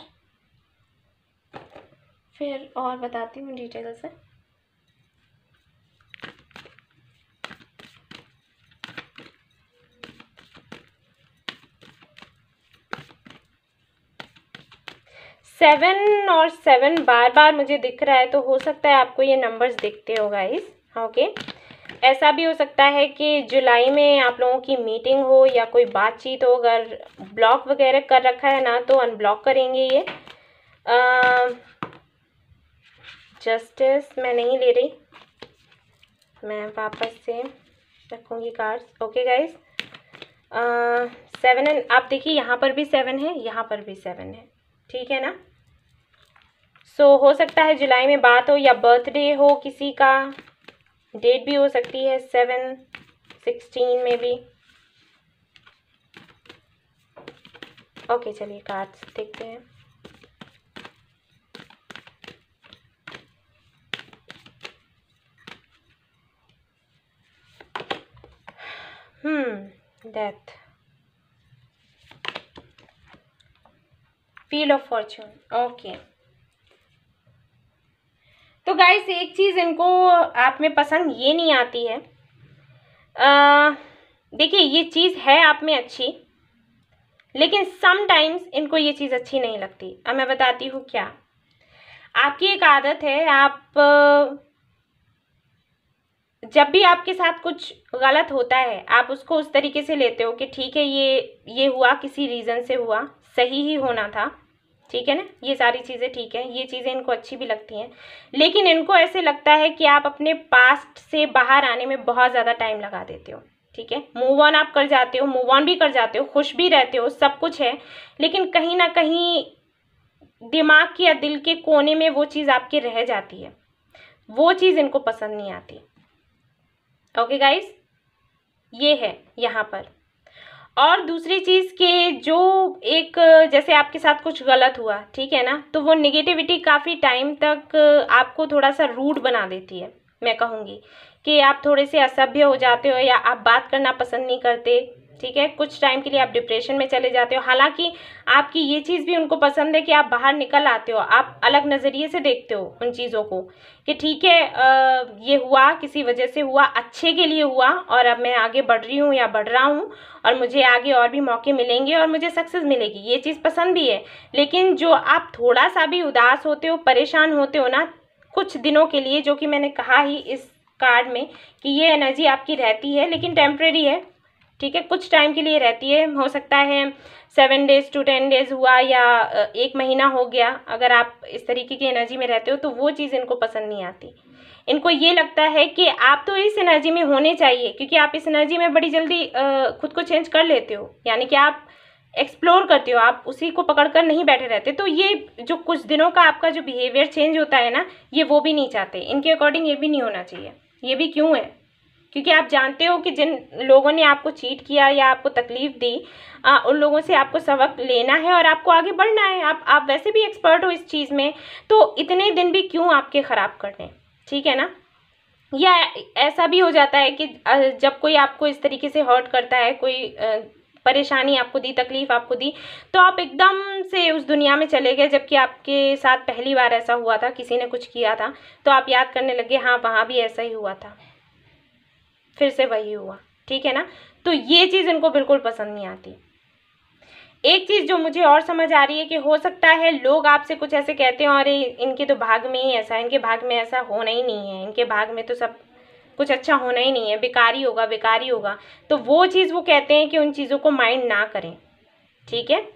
A: फिर और बताती हूँ डिटेल से। सेवन और सेवन बार बार मुझे दिख रहा है, तो हो सकता है आपको ये नंबर्स दिखते हो गाइस, ओके। ऐसा भी हो सकता है कि जुलाई में आप लोगों की मीटिंग हो या कोई बातचीत हो। अगर ब्लॉक वगैरह कर रखा है ना तो अनब्लॉक करेंगे ये। जस्टिस मैं नहीं ले रही, मैं वापस से रखूँगी cards, okay guys. Seven and आप देखिए यहाँ पर भी सेवन है, यहाँ पर भी सेवन है, ठीक है ना। सो so, हो सकता है जुलाई में बात हो या बर्थडे हो किसी का, डेट भी हो सकती है सेवन सिक्सटीन में भी। ओके चलिए कार्ड्स देखते हैं। Hmm death, wheel of fortune, okay. तो गाइस एक चीज़ इनको आप में पसंद ये नहीं आती है, देखिए ये चीज़ है आप में अच्छी, लेकिन समटाइम्स इनको ये चीज़ अच्छी नहीं लगती। अब मैं बताती हूँ क्या। आपकी एक आदत है, आप जब भी आपके साथ कुछ गलत होता है आप उसको उस तरीके से लेते हो कि ठीक है ये ये हुआ किसी रीज़न से हुआ, सही ही होना था, ठीक है ना, ये सारी चीज़ें ठीक है, ये चीज़ें इनको अच्छी भी लगती हैं। लेकिन इनको ऐसे लगता है कि आप अपने पास्ट से बाहर आने में बहुत ज़्यादा टाइम लगा देते हो, ठीक है। मूव ऑन आप कर जाते हो, मूव ऑन भी कर जाते हो, खुश भी रहते हो, सब कुछ है, लेकिन कहीं ना कहीं दिमाग के या दिल के कोने में वो चीज़ आपके रह जाती है, वो चीज़ इनको पसंद नहीं आती। ओके गाइस, ये है यहाँ पर। और दूसरी चीज़ के जो एक जैसे आपके साथ कुछ गलत हुआ, ठीक है ना, तो वो नेगेटिविटी काफ़ी टाइम तक आपको थोड़ा सा रूड बना देती है। मैं कहूँगी कि आप थोड़े से असभ्य हो जाते हो या आप बात करना पसंद नहीं करते, ठीक है। कुछ टाइम के लिए आप डिप्रेशन में चले जाते हो। हालांकि आपकी ये चीज़ भी उनको पसंद है कि आप बाहर निकल आते हो, आप अलग नज़रिए से देखते हो उन चीज़ों को कि ठीक है आ, ये हुआ किसी वजह से हुआ, अच्छे के लिए हुआ, और अब मैं आगे बढ़ रही हूँ या बढ़ रहा हूँ और मुझे आगे और भी मौके मिलेंगे और मुझे सक्सेस मिलेगी, ये चीज़ पसंद भी है। लेकिन जो आप थोड़ा सा भी उदास होते हो, परेशान होते हो ना कुछ दिनों के लिए, जो कि मैंने कहा ही इस कार्ड में कि ये एनर्जी आपकी रहती है, लेकिन टेम्परेरी है, ठीक है, कुछ टाइम के लिए रहती है। हो सकता है seven days to ten days हुआ या एक महीना हो गया। अगर आप इस तरीके की एनर्जी में रहते हो तो वो चीज़ इनको पसंद नहीं आती। इनको ये लगता है कि आप तो इस एनर्जी में होने चाहिए, क्योंकि आप इस एनर्जी में बड़ी जल्दी खुद को चेंज कर लेते हो, यानी कि आप एक्सप्लोर करते हो, आप उसी को पकड़ कर नहीं बैठे रहते। तो ये जो कुछ दिनों का आपका जो बिहेवियर चेंज होता है ना, ये वो भी नहीं चाहते। इनके अकॉर्डिंग ये भी नहीं होना चाहिए। ये भी क्यों है? क्योंकि आप जानते हो कि जिन लोगों ने आपको चीट किया या आपको तकलीफ दी, आ, उन लोगों से आपको सबक लेना है और आपको आगे बढ़ना है। आप आप वैसे भी एक्सपर्ट हो इस चीज़ में, तो इतने दिन भी क्यों आपके ख़राब करने, ठीक है ना। या ऐसा भी हो जाता है कि जब कोई आपको इस तरीके से हर्ट करता है, कोई परेशानी आपको दी, तकलीफ आपको दी, तो आप एकदम से उस दुनिया में चले गए, जबकि आपके साथ पहली बार ऐसा हुआ था, किसी ने कुछ किया था, तो आप याद करने लगे हाँ वहाँ भी ऐसा ही हुआ था, फिर से वही हुआ, ठीक है ना। तो ये चीज़ इनको बिल्कुल पसंद नहीं आती। एक चीज़ जो मुझे और समझ आ रही है कि हो सकता है लोग आपसे कुछ ऐसे कहते हो, अरे इनके तो भाग में ही ऐसा है, इनके भाग में ऐसा होना ही नहीं है, इनके भाग में तो सब कुछ अच्छा होना ही नहीं है, बेकार ही होगा, बेकार ही होगा। तो वो चीज़ वो कहते हैं कि उन चीज़ों को माइंड ना करें, ठीक है,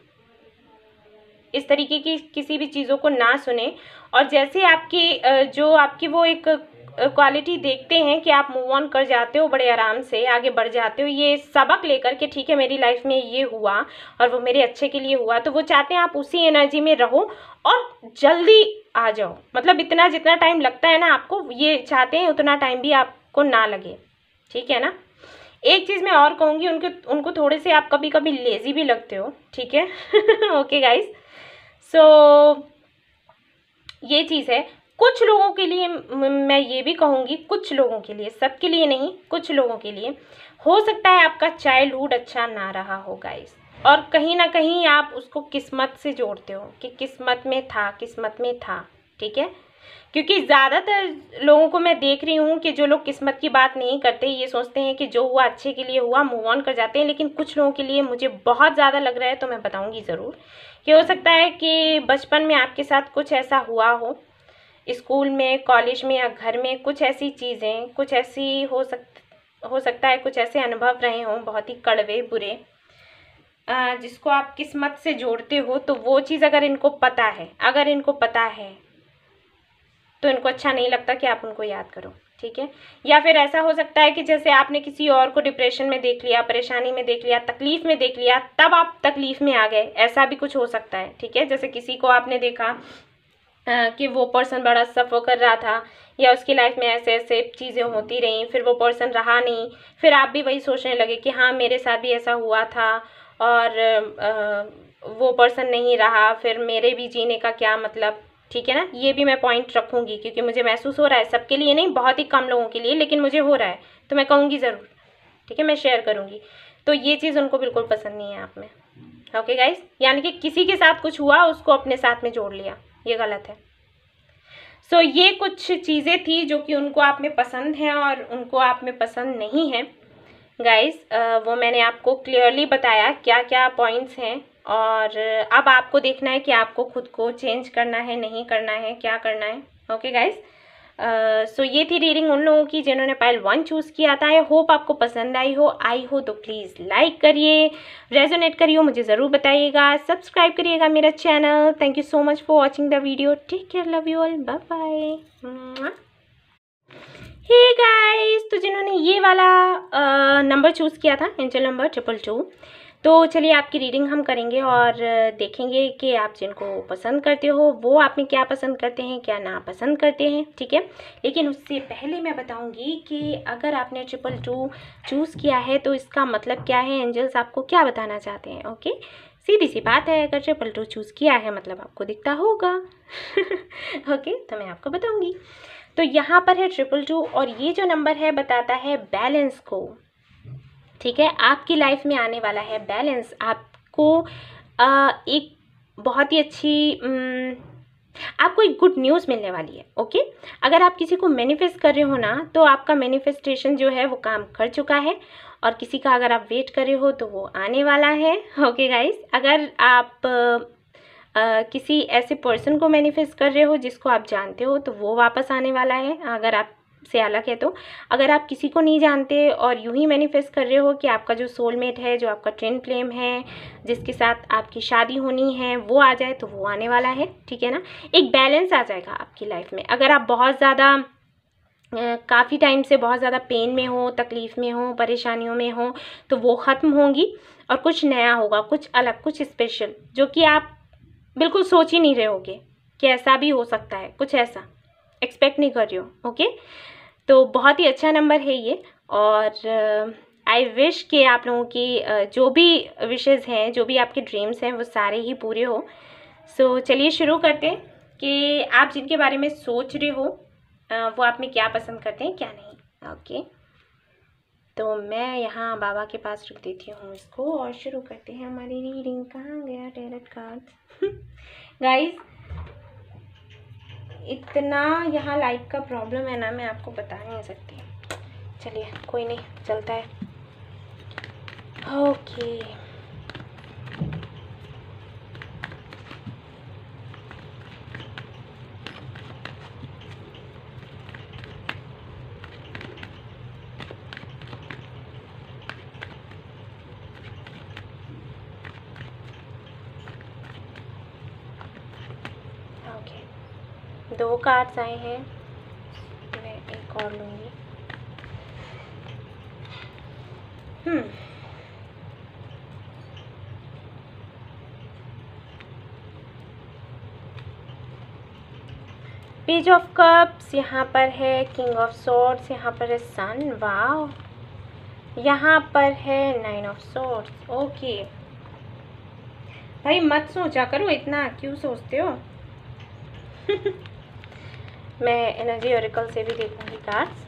A: इस तरीके की किसी भी चीज़ों को ना सुने। और जैसे आपकी जो आपकी वो एक क्वालिटी देखते हैं कि आप मूव ऑन कर जाते हो, बड़े आराम से आगे बढ़ जाते हो, ये सबक लेकर के ठीक है मेरी लाइफ में ये हुआ और वो मेरे अच्छे के लिए हुआ, तो वो चाहते हैं आप उसी एनर्जी में रहो और जल्दी आ जाओ। मतलब इतना जितना टाइम लगता है ना आपको, ये चाहते हैं उतना टाइम भी आपको ना लगे, ठीक है ना। एक चीज़ मैं और कहूँगी, उनके उनको थोड़े से आप कभी कभी लेज़ी भी लगते हो, ठीक है। ओके गाइस, सो ये चीज़ है। कुछ लोगों के लिए मैं ये भी कहूँगी, कुछ लोगों के लिए, सबके लिए नहीं, कुछ लोगों के लिए हो सकता है आपका चाइल्डहुड अच्छा ना रहा हो गाइस, और कहीं ना कहीं आप उसको किस्मत से जोड़ते हो कि किस्मत में था, किस्मत में था, ठीक है। क्योंकि ज़्यादातर लोगों को मैं देख रही हूँ कि जो लोग किस्मत की बात नहीं करते, ये सोचते हैं कि जो हुआ अच्छे के लिए हुआ, मूव ऑन कर जाते हैं। लेकिन कुछ लोगों के लिए मुझे बहुत ज़्यादा लग रहा है, तो मैं बताऊँगी ज़रूर कि हो सकता है कि बचपन में आपके साथ कुछ ऐसा हुआ हो, स्कूल में, कॉलेज में या घर में, कुछ ऐसी चीज़ें, कुछ ऐसी हो सक हो सकता है कुछ ऐसे अनुभव रहे हों बहुत ही कड़वे, बुरे, जिसको आप किस्मत से जोड़ते हो। तो वो चीज़ अगर इनको पता है, अगर इनको पता है तो इनको अच्छा नहीं लगता कि आप उनको याद करो, ठीक है। या फिर ऐसा हो सकता है कि जैसे आपने किसी और को डिप्रेशन में देख लिया, परेशानी में देख लिया, तकलीफ़ में देख लिया, तब आप तकलीफ़ में आ गए, ऐसा भी कुछ हो सकता है, ठीक है। जैसे किसी को आपने देखा कि वो पर्सन बड़ा सफ़र कर रहा था या उसकी लाइफ में ऐसे ऐसे चीज़ें होती रहीं, फिर वो पर्सन रहा नहीं, फिर आप भी वही सोचने लगे कि हाँ मेरे साथ भी ऐसा हुआ था और आ, वो पर्सन नहीं रहा, फिर मेरे भी जीने का क्या मतलब, ठीक है ना। ये भी मैं पॉइंट रखूँगी क्योंकि मुझे महसूस हो रहा है, सबके लिए नहीं, बहुत ही कम लोगों के लिए, लेकिन मुझे हो रहा है तो मैं कहूँगी ज़रूर, ठीक है, मैं शेयर करूँगी। तो ये चीज़ उनको बिल्कुल पसंद नहीं है आप में, ओके गाइस, यानी कि किसी के साथ कुछ हुआ उसको अपने साथ में जोड़ लिया, ये गलत है। सो so, ये कुछ चीज़ें थी जो कि उनको आप में पसंद हैं और उनको आप में पसंद नहीं है गाइस। वो मैंने आपको क्लियरली बताया क्या क्या पॉइंट्स हैं, और अब आपको देखना है कि आपको खुद को चेंज करना है, नहीं करना है, क्या करना है। ओके गाइस, सो ये थी रीडिंग उन लोगों की जिन्होंने पाइल वन चूज़ किया था। आई होप आपको पसंद आई हो। आई हो तो प्लीज़ लाइक करिए, रेजोनेट करिए, मुझे ज़रूर बताइएगा, सब्सक्राइब करिएगा मेरा channel. Thank you so much for watching the video. Take care, love you all, bye bye. Hey guys, तो जिन्होंने ये वाला नंबर चूज़ किया था, एंजल नंबर ट्रिपल टू, तो चलिए आपकी रीडिंग हम करेंगे और देखेंगे कि आप जिनको पसंद करते हो वो आप में क्या पसंद करते हैं, क्या ना पसंद करते हैं, ठीक है। लेकिन उससे पहले मैं बताऊंगी कि अगर आपने ट्रिपल टू चूज़ किया है तो इसका मतलब क्या है, एंजल्स आपको क्या बताना चाहते हैं। ओके, सीधी सी बात है, अगर ट्रिपल टू चूज़ किया है मतलब आपको दिखता होगा। ओके, तो मैं आपको बताऊँगी। तो यहाँ पर है ट्रिपल टू और ये जो नंबर है बताता है बैलेंस को, ठीक है। आपकी लाइफ में आने वाला है बैलेंस। आपको आ, एक बहुत ही अच्छी उम, आपको एक गुड न्यूज़ मिलने वाली है। ओके, अगर आप किसी को मैनिफेस्ट कर रहे हो ना, तो आपका मैनिफेस्टेशन जो है वो काम कर चुका है, और किसी का अगर आप वेट कर रहे हो तो वो आने वाला है। ओके गाइस, अगर आप आ, किसी ऐसे पर्सन को मैनिफेस्ट कर रहे हो जिसको आप जानते हो तो वो वापस आने वाला है, अगर आप से अलग है तो। अगर आप किसी को नहीं जानते और यूं ही मैनिफेस्ट कर रहे हो कि आपका जो सोलमेट है, जो आपका ट्विन फ्लेम है, जिसके साथ आपकी शादी होनी है, वो आ जाए तो वो आने वाला है, ठीक है ना। एक बैलेंस आ जाएगा आपकी लाइफ में। अगर आप बहुत ज़्यादा काफ़ी टाइम से बहुत ज़्यादा पेन में हो, तकलीफ़ में हो, परेशानियों में हो, तो वो ख़त्म होंगी और कुछ नया होगा, कुछ अलग, कुछ स्पेशल, जो कि आप बिल्कुल सोच ही नहीं रहे होगे कि ऐसा भी हो सकता है, कुछ ऐसा एक्सपेक्ट नहीं कर रही हो। ओके, तो बहुत ही अच्छा नंबर है ये, और आई uh, विश कि आप लोगों की uh, जो भी विशेज़ हैं, जो भी आपके ड्रीम्स हैं, वो सारे ही पूरे हो। सो so, चलिए शुरू करते हैं कि आप जिनके बारे में सोच रहे हो uh, वो आप में क्या पसंद करते हैं, क्या नहीं। Okay okay. तो मैं यहाँ बाबा के पास रख देती हूँ इसको और शुरू करते हैं हमारी रीडिंग। कहाँ गया टैरोट कार्ड? गाइस, इतना यहाँ लाइट का प्रॉब्लम है ना, मैं आपको बता नहीं सकती। चलिए कोई नहीं, चलता है। ओके, ओके, दो कार्ड्स आए हैं, मैं एक और लूँगी। हम्म पेज ऑफ कप्स यहाँ पर है, किंग ऑफ सॉर्ड्स यहाँ पर है, सन, वाव, यहाँ पर है नाइन ऑफ सॉर्ड्स। ओके भाई, मत सोचा करो इतना, क्यों सोचते हो? मैं एनर्जी ओरेकल से भी देखूंगी कार्ड्स।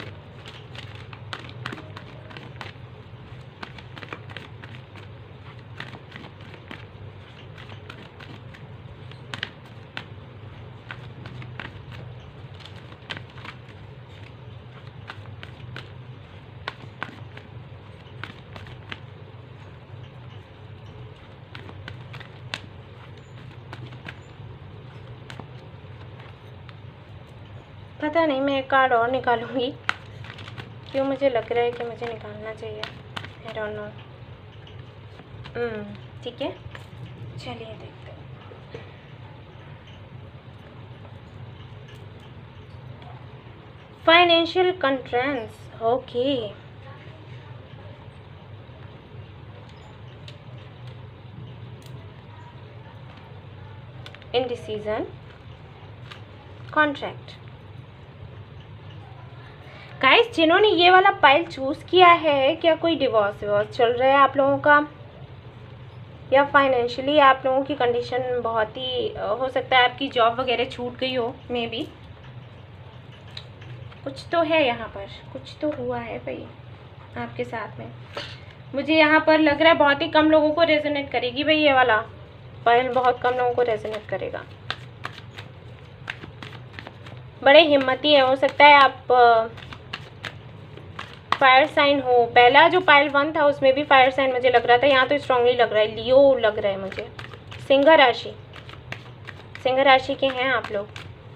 A: पता नहीं, मैं एक कार्ड और निकालूंगी, क्यों मुझे लग रहा है कि मुझे निकालना चाहिए। I don't know. ठीक है, चलिए देखते हैं। Financial constraints, okay, indecision, contract. Guys, जिन्होंने ये वाला पाइल चूज़ किया है, क्या कोई डिवोर्स विवोर्स चल रहा है आप लोगों का, या फाइनेंशियली आप लोगों की कंडीशन बहुत ही, हो सकता है आपकी जॉब वगैरह छूट गई हो, मे बी कुछ तो है यहाँ पर, कुछ तो हुआ है भाई आपके साथ में। मुझे यहाँ पर लग रहा है बहुत ही कम लोगों को रेजोनेट करेगी भाई, ये वाला पॉइंट बहुत कम लोगों को रेजोनेट करेगा। बड़े हिम्मती है, हो सकता है आप फायर साइन हो। पहला जो पाइल वन था उसमें भी फायर साइन मुझे लग रहा था, यहाँ तो स्ट्रांगली लग रहा है लियो लग रहा है मुझे। सिंह राशि, सिंह राशि के हैं आप लोग।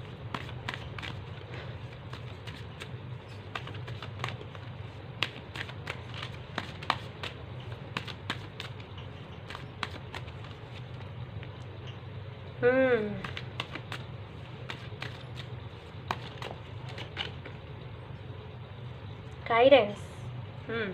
A: Hmm guidance. Hmm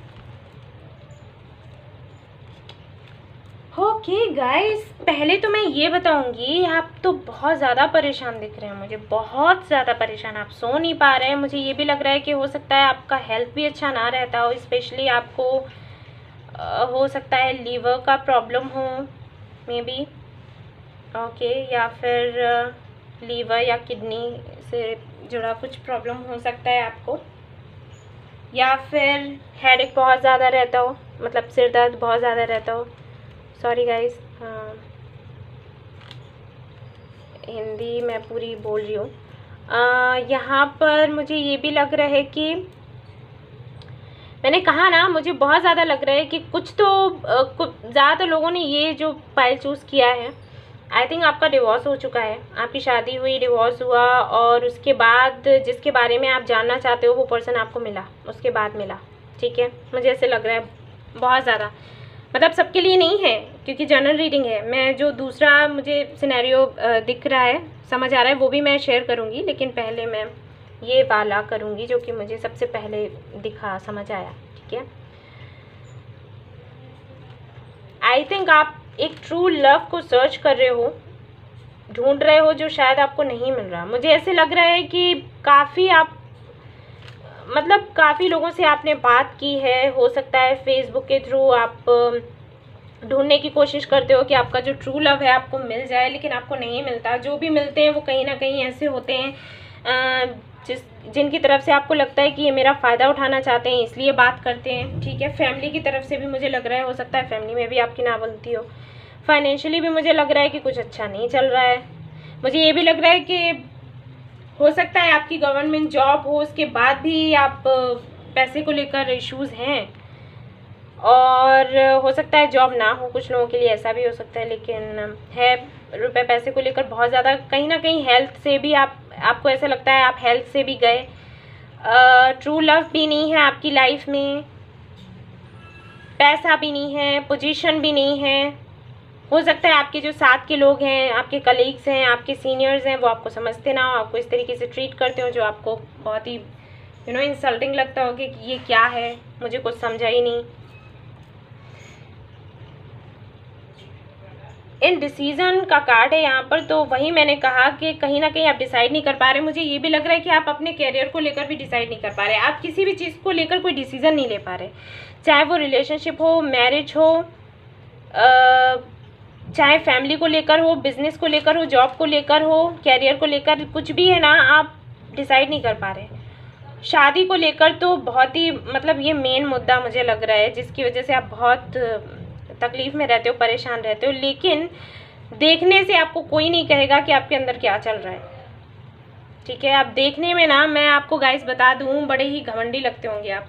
A: okay guys, पहले तो मैं ये बताऊंगी, आप तो बहुत ज़्यादा परेशान दिख रहे हैं मुझे, बहुत ज़्यादा परेशान। आप सो नहीं पा रहे हैं। मुझे ये भी लग रहा है कि हो सकता है आपका हेल्थ भी अच्छा ना रहता हो, स्पेशली आपको आ, हो सकता है लीवर का प्रॉब्लम हो मे बी, ओके, या फिर लीवर या किडनी से जुड़ा कुछ प्रॉब्लम हो सकता है आपको, या फिर हेडेक बहुत ज़्यादा रहता हो, मतलब सिर दर्द बहुत ज़्यादा रहता हो। सॉरी गाइस, हाँ हिंदी मैं पूरी बोल रही हूँ। यहाँ पर मुझे ये भी लग रहा है कि मैंने कहा ना, मुझे बहुत ज़्यादा लग रहा है कि कुछ तो ज़्यादातर लोगों ने ये जो पाइल चूज़ किया है, आई थिंक आपका डिवोर्स हो चुका है, आपकी शादी हुई, डिवोर्स हुआ, और उसके बाद जिसके बारे में आप जानना चाहते हो वो पर्सन आपको मिला, उसके बाद मिला। ठीक है, मुझे ऐसे लग रहा है बहुत ज़्यादा, मतलब सबके लिए नहीं है क्योंकि जनरल रीडिंग है। मैं जो दूसरा मुझे सिनेरियो दिख रहा है, समझ आ रहा है, वो भी मैं शेयर करूँगी, लेकिन पहले मैं ये वाला करूँगी जो कि मुझे सबसे पहले दिखा, समझ आया। ठीक है, आई थिंक आप एक ट्रू लव को सर्च कर रहे हो, ढूंढ रहे हो, जो शायद आपको नहीं मिल रहा। मुझे ऐसे लग रहा है कि काफ़ी आप मतलब काफ़ी लोगों से आपने बात की है, हो सकता है फेसबुक के थ्रू आप ढूंढने की कोशिश करते हो कि आपका जो ट्रू लव है आपको मिल जाए, लेकिन आपको नहीं मिलता। जो भी मिलते हैं वो कहीं ना कहीं ऐसे होते हैं जिस जिनकी तरफ से आपको लगता है कि ये मेरा फ़ायदा उठाना चाहते हैं, इसलिए बात करते हैं। ठीक है, फैमिली की तरफ से भी मुझे लग रहा है, हो सकता है फैमिली में भी आपकी ना बनती हो। फाइनेंशियली भी मुझे लग रहा है कि कुछ अच्छा नहीं चल रहा है। मुझे ये भी लग रहा है कि हो सकता है आपकी गवर्नमेंट जॉब हो, उसके बाद भी आप पैसे को लेकर इश्यूज़ हैं, और हो सकता है जॉब ना हो, कुछ लोगों के लिए ऐसा भी हो सकता है, लेकिन है रुपए पैसे को लेकर बहुत ज़्यादा। कहीं ना कहीं हेल्थ से भी आप आपको ऐसा लगता है आप हेल्थ से भी गए। ट्रू लव भी नहीं है आपकी लाइफ में, पैसा भी नहीं है, पोजीशन भी नहीं है। हो सकता है आपके जो साथ के लोग हैं, आपके कलीग्स हैं, आपके सीनियर्स हैं, वो आपको समझते ना हो, आपको इस तरीके से ट्रीट करते हो जो आपको बहुत ही यू नो इंसल्टिंग लगता हो कि ये क्या है, मुझे कुछ समझा ही नहीं। इन डिसीजन का कार्ड है यहाँ पर, तो वही मैंने कहा कि कहीं ना कहीं आप डिसाइड नहीं कर पा रहे। मुझे ये भी लग रहा है कि आप अपने कैरियर को लेकर भी डिसाइड नहीं कर पा रहे, आप किसी भी चीज़ को लेकर कोई डिसीजन नहीं ले पा रहे, चाहे वो रिलेशनशिप हो, मैरिज हो, चाहे फैमिली को लेकर हो, बिजनेस को लेकर हो, जॉब को लेकर हो, कैरियर को लेकर, कुछ भी है ना, आप डिसाइड नहीं कर पा रहे। शादी को लेकर तो बहुत ही मतलब ये मेन मुद्दा मुझे लग रहा है, जिसकी वजह से आप बहुत तकलीफ़ में रहते हो, परेशान रहते हो, लेकिन देखने से आपको कोई नहीं कहेगा कि आपके अंदर क्या चल रहा है। ठीक है, आप देखने में ना, मैं आपको गाइस बता दूं, बड़े ही घमंडी लगते होंगे आप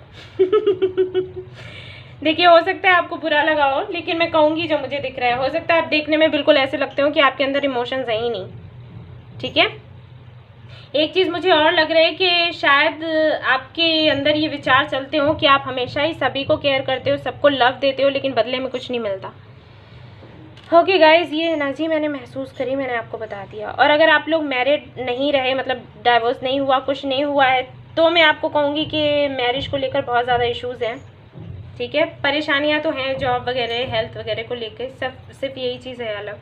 A: देखिए, हो सकता है आपको बुरा लगा हो, लेकिन मैं कहूँगी जो मुझे दिख रहा है। हो सकता है आप देखने में बिल्कुल ऐसे लगते हो कि आपके अंदर इमोशंस है ही नहीं। ठीक है, एक चीज़ मुझे और लग रहा है कि शायद आपके अंदर ये विचार चलते हो कि आप हमेशा ही सभी को केयर करते हो, सबको लव देते हो, लेकिन बदले में कुछ नहीं मिलता। ओके गाइज, ये एनर्जी मैंने महसूस करी, मैंने आपको बता दिया। और अगर आप लोग मैरिड नहीं रहे, मतलब डाइवोर्स नहीं हुआ, कुछ नहीं हुआ है, तो मैं आपको कहूँगी कि मैरिज को लेकर बहुत ज़्यादा इश्यूज़ हैं। ठीक है, परेशानियाँ तो हैं, जॉब वगैरह, हेल्थ वगैरह को लेकर, सिर्फ सिर्फ यही चीज़ है अलग।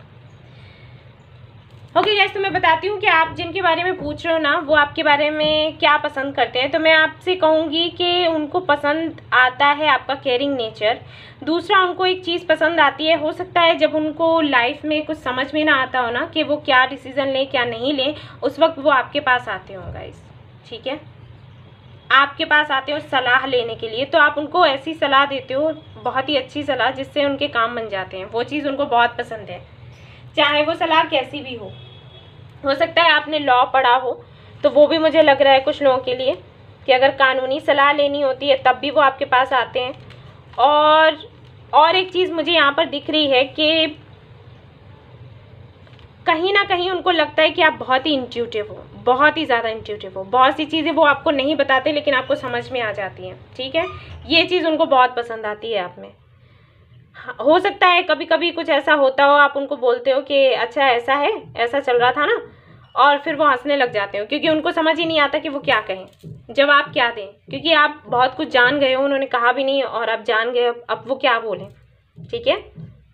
A: ओके गैस, तो मैं बताती हूँ कि आप जिनके बारे में पूछ रहे हो ना, वो आपके बारे में क्या पसंद करते हैं। तो मैं आपसे कहूँगी कि उनको पसंद आता है आपका केयरिंग नेचर। दूसरा, उनको एक चीज़ पसंद आती है, हो सकता है जब उनको लाइफ में कुछ समझ में ना आता हो ना कि वो क्या डिसीज़न लें क्या नहीं लें, उस वक्त वो आपके पास आते हो गाइस। ठीक है, आपके पास आते हो सलाह लेने के लिए, तो आप उनको ऐसी सलाह देते हो, बहुत ही अच्छी सलाह, जिससे उनके काम बन जाते हैं। वो चीज़ उनको बहुत पसंद है, चाहे वो सलाह कैसी भी हो हो सकता है आपने लॉ पढ़ा हो, तो वो भी मुझे लग रहा है कुछ लोगों के लिए कि अगर कानूनी सलाह लेनी होती है तब भी वो आपके पास आते हैं। और और एक चीज़ मुझे यहाँ पर दिख रही है कि कहीं ना कहीं उनको लगता है कि आप बहुत ही इंट्यूटिव हो, बहुत ही ज़्यादा इंट्यूटिव हो। बहुत सी चीज़ें वो आपको नहीं बताते लेकिन आपको समझ में आ जाती हैं, ठीक है। ये चीज़ उनको बहुत पसंद आती है आप में। हो सकता है कभी कभी कुछ ऐसा होता हो, आप उनको बोलते हो कि अच्छा ऐसा है, ऐसा चल रहा था ना, और फिर वो हंसने लग जाते हो, क्योंकि उनको समझ ही नहीं आता कि वो क्या कहें, जवाब क्या दें, क्योंकि आप बहुत कुछ जान गए हो, उन्होंने कहा भी नहीं और आप जान गए, अब वो क्या बोलें, ठीक है।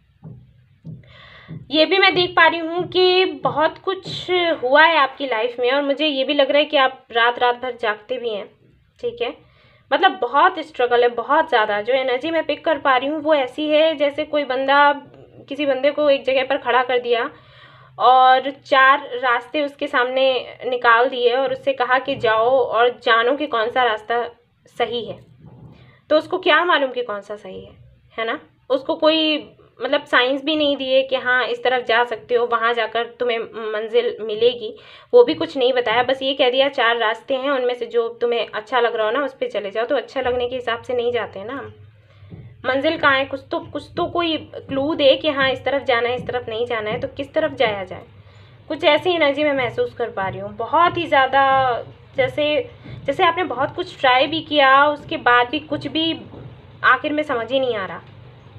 A: ये भी मैं देख पा रही हूँ कि बहुत कुछ हुआ है आपकी लाइफ में, और मुझे ये भी लग रहा है कि आप रात रात भर जागते भी हैं, ठीक है। मतलब बहुत स्ट्रगल है, बहुत ज़्यादा। जो एनर्जी मैं पिक कर पा रही हूँ वो ऐसी है जैसे कोई बंदा, किसी बंदे को एक जगह पर खड़ा कर दिया और चार रास्ते उसके सामने निकाल दिए और उससे कहा कि जाओ और जानो कि कौन सा रास्ता सही है। तो उसको क्या मालूम कि कौन सा सही है, है ना। उसको कोई मतलब साइंस भी नहीं दिए कि हाँ इस तरफ जा सकते हो, वहाँ जाकर तुम्हें मंजिल मिलेगी, वो भी कुछ नहीं बताया। बस ये कह दिया चार रास्ते हैं, उनमें से जो तुम्हें अच्छा लग रहा हो ना उस पर चले जाओ। तो अच्छा लगने के हिसाब से नहीं जाते ना हम, मंजिल कहाँ है, कुछ तो कुछ तो कोई क्लू दे कि हाँ इस तरफ जाना है, इस तरफ नहीं जाना है, तो किस तरफ जाया जाए। कुछ ऐसी एनर्जी मैं महसूस कर पा रही हूँ, बहुत ही ज़्यादा। जैसे जैसे आपने बहुत कुछ ट्राई भी किया, उसके बाद भी कुछ भी आखिर में समझ ही नहीं आ रहा,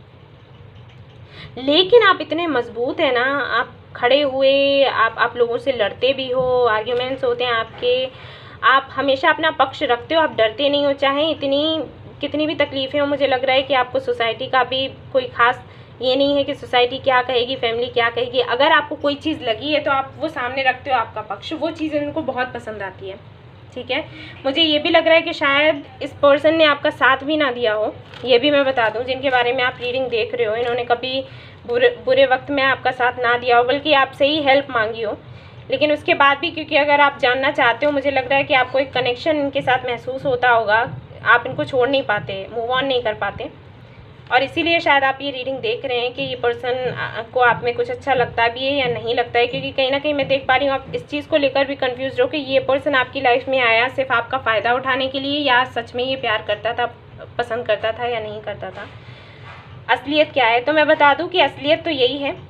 A: लेकिन आप इतने मजबूत हैं ना, आप खड़े हुए, आप आप लोगों से लड़ते भी हो, आर्ग्यूमेंट्स होते हैं आपके, आप हमेशा अपना पक्ष रखते हो, आप डरते नहीं हो, चाहे इतनी कितनी भी तकलीफ़ें हो। मुझे लग रहा है कि आपको सोसाइटी का भी कोई ख़ास ये नहीं है कि सोसाइटी क्या कहेगी, फैमिली क्या कहेगी। अगर आपको कोई चीज़ लगी है तो आप वो सामने रखते हो, आपका पक्ष, वो चीज़ उनको बहुत पसंद आती है, ठीक है। मुझे ये भी लग रहा है कि शायद इस पर्सन ने आपका साथ भी ना दिया हो। ये भी मैं बता दूं, जिनके बारे में आप रीडिंग देख रहे हो, इन्होंने कभी बुरे बुरे वक्त में आपका साथ ना दिया हो, बल्कि आपसे ही हेल्प मांगी हो। लेकिन उसके बाद भी, क्योंकि अगर आप जानना चाहते हो, मुझे लग रहा है कि आपको एक कनेक्शन इनके साथ महसूस होता होगा, आप इनको छोड़ नहीं पाते, मूव ऑन नहीं कर पाते, और इसीलिए शायद आप ये रीडिंग देख रहे हैं कि ये पर्सन को आप में कुछ अच्छा लगता भी है या नहीं लगता है। क्योंकि कहीं ना कहीं मैं देख पा रही हूँ आप इस चीज़ को लेकर भी कंफ्यूज हो कि ये पर्सन आपकी लाइफ में आया सिर्फ आपका फ़ायदा उठाने के लिए, या सच में ये प्यार करता था, पसंद करता था या नहीं करता था, असलियत क्या है। तो मैं बता दूं कि असलियत तो यही है,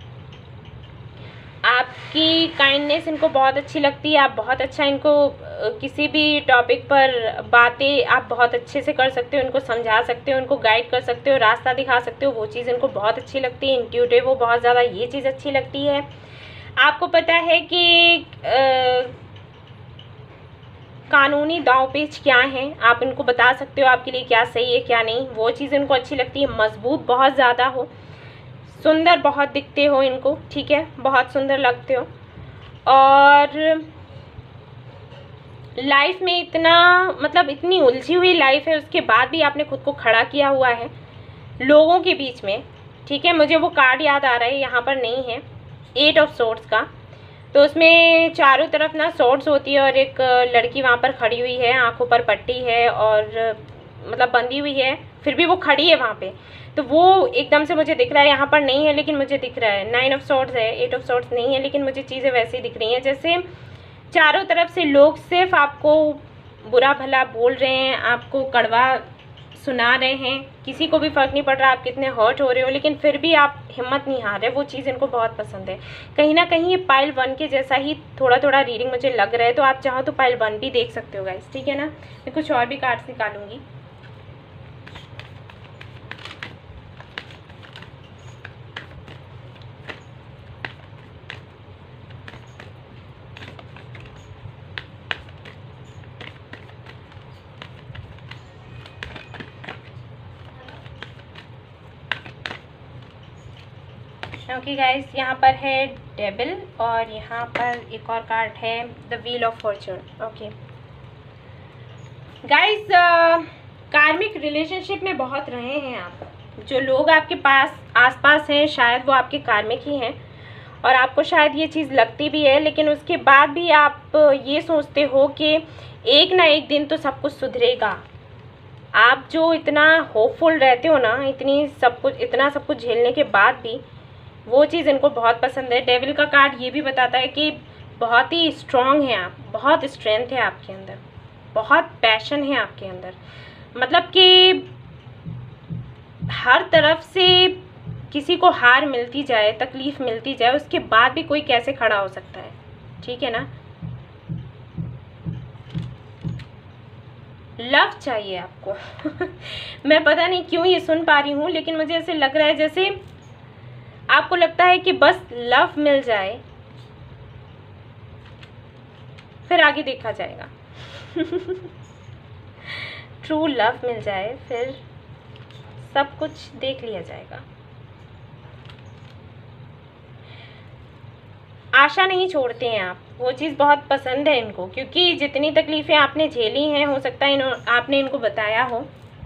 A: आपकी काइंडनेस इनको बहुत अच्छी लगती है, आप बहुत अच्छा इनको किसी भी टॉपिक पर बातें आप बहुत अच्छे से कर सकते हो, इनको समझा सकते हो, इनको गाइड कर सकते हो, रास्ता दिखा सकते हो, वो चीज़ इनको बहुत अच्छी लगती है। इंट्यूटिव वो बहुत ज़्यादा, ये चीज़ अच्छी लगती है। आपको पता है कि आ, कानूनी दांव पेच क्या हैं, आप इनको बता सकते हो आपके लिए क्या सही है क्या नहीं, वो चीज़ इनको अच्छी लगती है। मजबूत बहुत ज़्यादा हो, सुंदर बहुत दिखते हो इनको, ठीक है, बहुत सुंदर लगते हो, और लाइफ में इतना मतलब इतनी उलझी हुई लाइफ है, उसके बाद भी आपने खुद को खड़ा किया हुआ है लोगों के बीच में, ठीक है। मुझे वो कार्ड याद आ रहा है, यहाँ पर नहीं है, एट ऑफ सोर्ड्स का। तो उसमें चारों तरफ ना सोर्ड्स होती है और एक लड़की वहाँ पर खड़ी हुई है, आंखों पर पट्टी है और मतलब बंधी हुई है, फिर भी वो खड़ी है वहाँ पे। तो वो एकदम से मुझे दिख रहा है, यहाँ पर नहीं है लेकिन मुझे दिख रहा है। नाइन ऑफ सोर्ड्स है, एट ऑफ सोर्ड्स नहीं है, लेकिन मुझे चीज़ें वैसे ही दिख रही हैं जैसे चारों तरफ से लोग सिर्फ आपको बुरा भला बोल रहे हैं, आपको कड़वा सुना रहे हैं, किसी को भी फ़र्क नहीं पड़ रहा आप कितने हर्ट हो रहे हो, लेकिन फिर भी आप हिम्मत नहीं हार रहे। वो चीज़ इनको बहुत पसंद है। कहीं ना कहीं ये पाइल वन के जैसा ही थोड़ा थोड़ा रीडिंग मुझे लग रहा है, तो आप चाहो तो पाइल वन भी देख सकते हो गाइस, ठीक है ना। मैं कुछ और भी कार्ड्स निकालूंगी। ओके गाइस, यहाँ पर है डेविल और यहाँ पर एक और कार्ड है the wheel of fortune. Okay guys, karmic relationship में बहुत रहे हैं आप। जो लोग आपके पास आसपास हैं शायद वो आपके कार्मिक ही हैं, और आपको शायद ये चीज़ लगती भी है, लेकिन उसके बाद भी आप ये सोचते हो कि एक ना एक दिन तो सब कुछ सुधरेगा। आप जो इतना होपफुल रहते हो ना, इतनी सब कुछ इतना सब कुछ झेलने के बाद भी, वो चीज़ इनको बहुत पसंद है। डेविल का कार्ड ये भी बताता है कि बहुत ही स्ट्रॉन्ग है आप, बहुत स्ट्रेंथ है आपके अंदर, बहुत पैशन है आपके अंदर। मतलब कि हर तरफ से किसी को हार मिलती जाए, तकलीफ़ मिलती जाए, उसके बाद भी कोई कैसे खड़ा हो सकता है, ठीक है ना। लव चाहिए आपको मैं पता नहीं क्यों ये सुन पा रही हूँ, लेकिन मुझे ऐसे लग रहा है जैसे आपको लगता है कि बस लव मिल जाए, फिर आगे देखा जाएगा ट्रू लव मिल जाए, फिर सब कुछ देख लिया जाएगा। आशा नहीं छोड़ते हैं आप, वो चीज़ बहुत पसंद है इनको, क्योंकि जितनी तकलीफ़ें आपने झेली हैं, हो सकता है इन्हों आपने इनको बताया हो।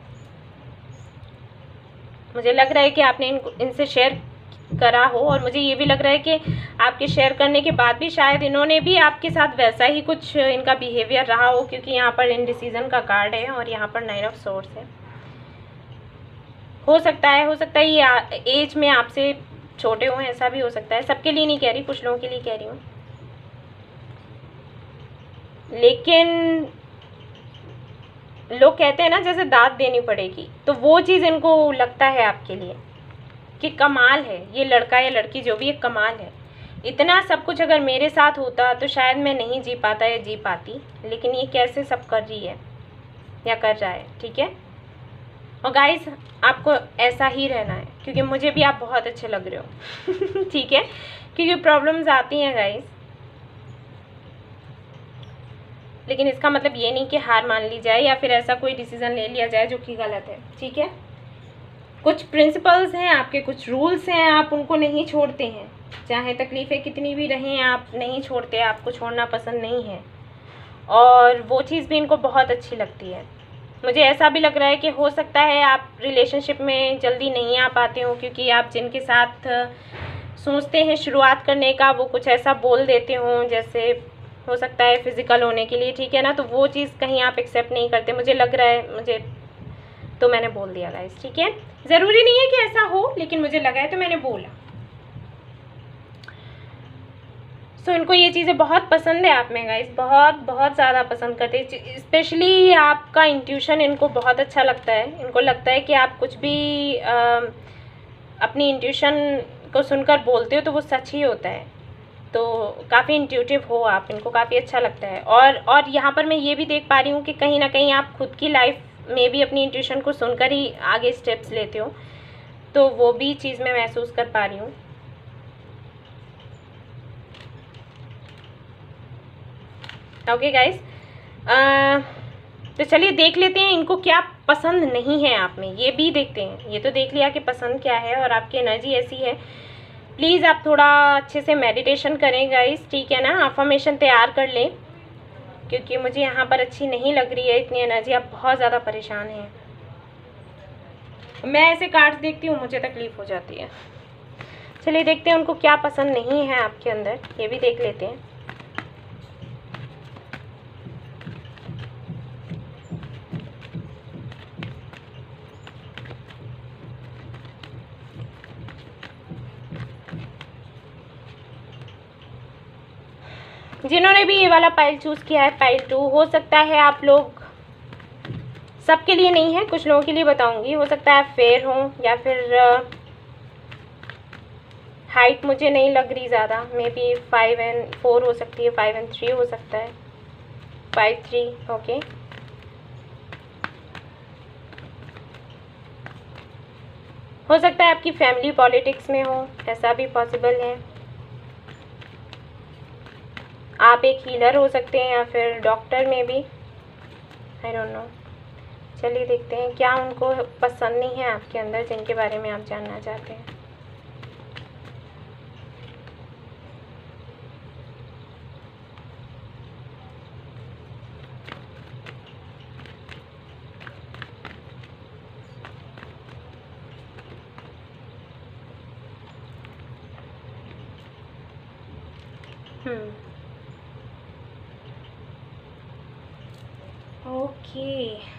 A: मुझे लग रहा है कि आपने इनको इनसे शेयर करा हो, और मुझे ये भी लग रहा है कि आपके शेयर करने के बाद भी शायद इन्होंने भी आपके साथ वैसा ही कुछ इनका बिहेवियर रहा हो, क्योंकि यहाँ पर इनडिसीजन का कार्ड है और यहाँ पर नाइन ऑफ सोर्ड्स है। हो सकता है हो सकता है ये एज में आपसे छोटे हों, ऐसा भी हो सकता है। सबके लिए नहीं कह रही, कुछ लोगों के लिए कह रही हूँ। लेकिन लोग कहते हैं ना जैसे दाद देनी पड़ेगी, तो वो चीज़ इनको लगता है आपके लिए कि कमाल है ये लड़का या लड़की जो भी, एक कमाल है। इतना सब कुछ अगर मेरे साथ होता तो शायद मैं नहीं जी पाता या जी पाती, लेकिन ये कैसे सब कर रही है या कर रहा है, ठीक है। और गाइस आपको ऐसा ही रहना है, क्योंकि मुझे भी आप बहुत अच्छे लग रहे हो ठीक है, क्योंकि प्रॉब्लम्स आती हैं गाइस, लेकिन इसका मतलब ये नहीं कि हार मान ली जाए या फिर ऐसा कोई डिसीज़न ले लिया जाए जो कि गलत है, ठीक है। कुछ प्रिंसिपल्स हैं आपके, कुछ रूल्स हैं, आप उनको नहीं छोड़ते हैं, चाहे तकलीफ़ें कितनी भी रहें आप नहीं छोड़ते, आपको छोड़ना पसंद नहीं है, और वो चीज़ भी इनको बहुत अच्छी लगती है। मुझे ऐसा भी लग रहा है कि हो सकता है आप रिलेशनशिप में जल्दी नहीं आ पाते हो, क्योंकि आप जिनके साथ सोचते हैं शुरुआत करने का, वो कुछ ऐसा बोल देते हो, जैसे हो सकता है फिज़िकल होने के लिए, ठीक है ना। तो वो चीज़ कहीं आप एक्सेप्ट नहीं करते, मुझे लग रहा है, मुझे तो मैंने बोल दिया गाइस, ठीक है। ज़रूरी नहीं है कि ऐसा हो, लेकिन मुझे लगा है तो मैंने बोला। सो so, इनको ये चीज़ें बहुत पसंद है आप में गाइस, बहुत बहुत ज़्यादा पसंद करते हैं। स्पेशली आपका इंट्यूशन इनको बहुत अच्छा लगता है। इनको लगता है कि आप कुछ भी आ, अपनी इंट्यूशन को सुनकर बोलते हो तो वो सच ही होता है। तो काफ़ी इंट्यूटिव हो आप, इनको काफ़ी अच्छा लगता है। और और यहाँ पर मैं ये भी देख पा रही हूँ कि कहीं ना कहीं आप खुद की लाइफ में भी अपनी इंट्यूशन को सुनकर ही आगे स्टेप्स लेते हो, तो वो भी चीज़ मैं महसूस कर पा रही हूँ। ओके गाइस, तो चलिए देख लेते हैं इनको क्या पसंद नहीं है आप में, ये भी देखते हैं। ये तो देख लिया कि पसंद क्या है और आपकी एनर्जी ऐसी है। प्लीज़ आप थोड़ा अच्छे से मेडिटेशन करें गाइस, ठीक है ना। अफर्मेशन तैयार कर लें, क्योंकि मुझे यहाँ पर अच्छी नहीं लग रही है इतनी एनर्जी, आप बहुत ज़्यादा परेशान हैं। मैं ऐसे कार्ड्स देखती हूँ मुझे तकलीफ़ हो जाती है। चलिए देखते हैं उनको क्या पसंद नहीं है आपके अंदर, ये भी देख लेते हैं। जिन्होंने भी ये वाला पाइल चूज़ किया है, पाइल टू, हो सकता है आप लोग, सबके लिए नहीं है, कुछ लोगों के लिए बताऊंगी। हो सकता है आप फेयर हो, या फिर हाइट uh, मुझे नहीं लग रही ज़्यादा, maybe five and four हो सकती है, फाइव एंड थ्री हो सकता है, फाइव थ्री ओके। हो सकता है आपकी फैमिली पॉलिटिक्स में हो, ऐसा भी पॉसिबल है। आप एक हीलर हो सकते हैं या फिर डॉक्टर में भी, आई डोंट नो। चलिए देखते हैं क्या उनको पसंद नहीं है आपके अंदर, जिनके बारे में आप जानना चाहते हैं। हम्म ओके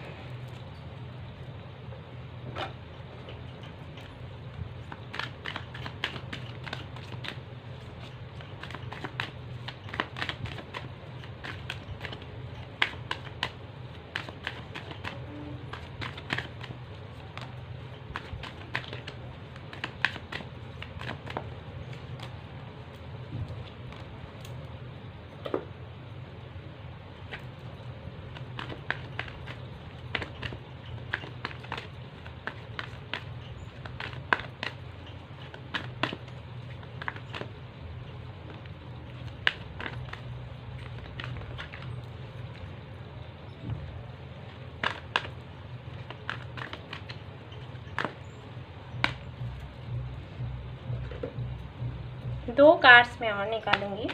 A: दो कार्ड्स मैं और निकालूंगी।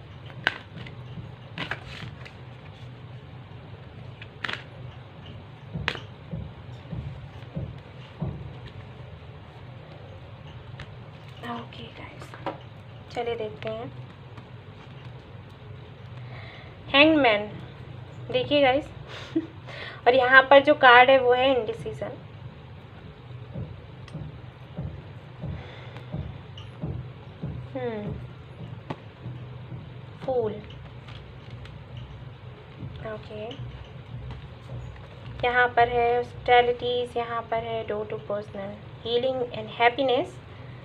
A: ओके गाइस, चलिए देखते हैं। हैंगमैन, देखिए गाइस और यहाँ पर जो कार्ड है वो है इंडिसीजन। हम्म फूल, ओके। यहाँ पर है हॉस्पिटैलिटीज, यहाँ पर है door to personal healing and happiness,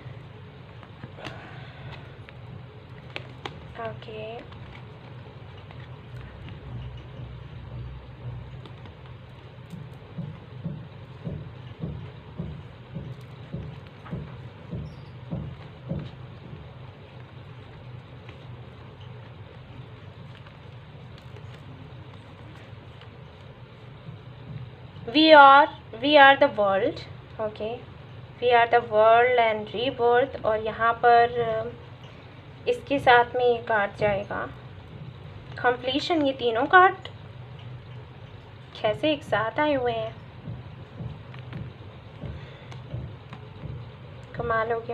A: okay. we are we are the world, okay. we are the world and rebirth, और यहाँ पर इसके साथ में ये कार्ड जाएगा completion। ये तीनों कार्ड कैसे एक साथ आए हुए हैं, कमाल हो गया।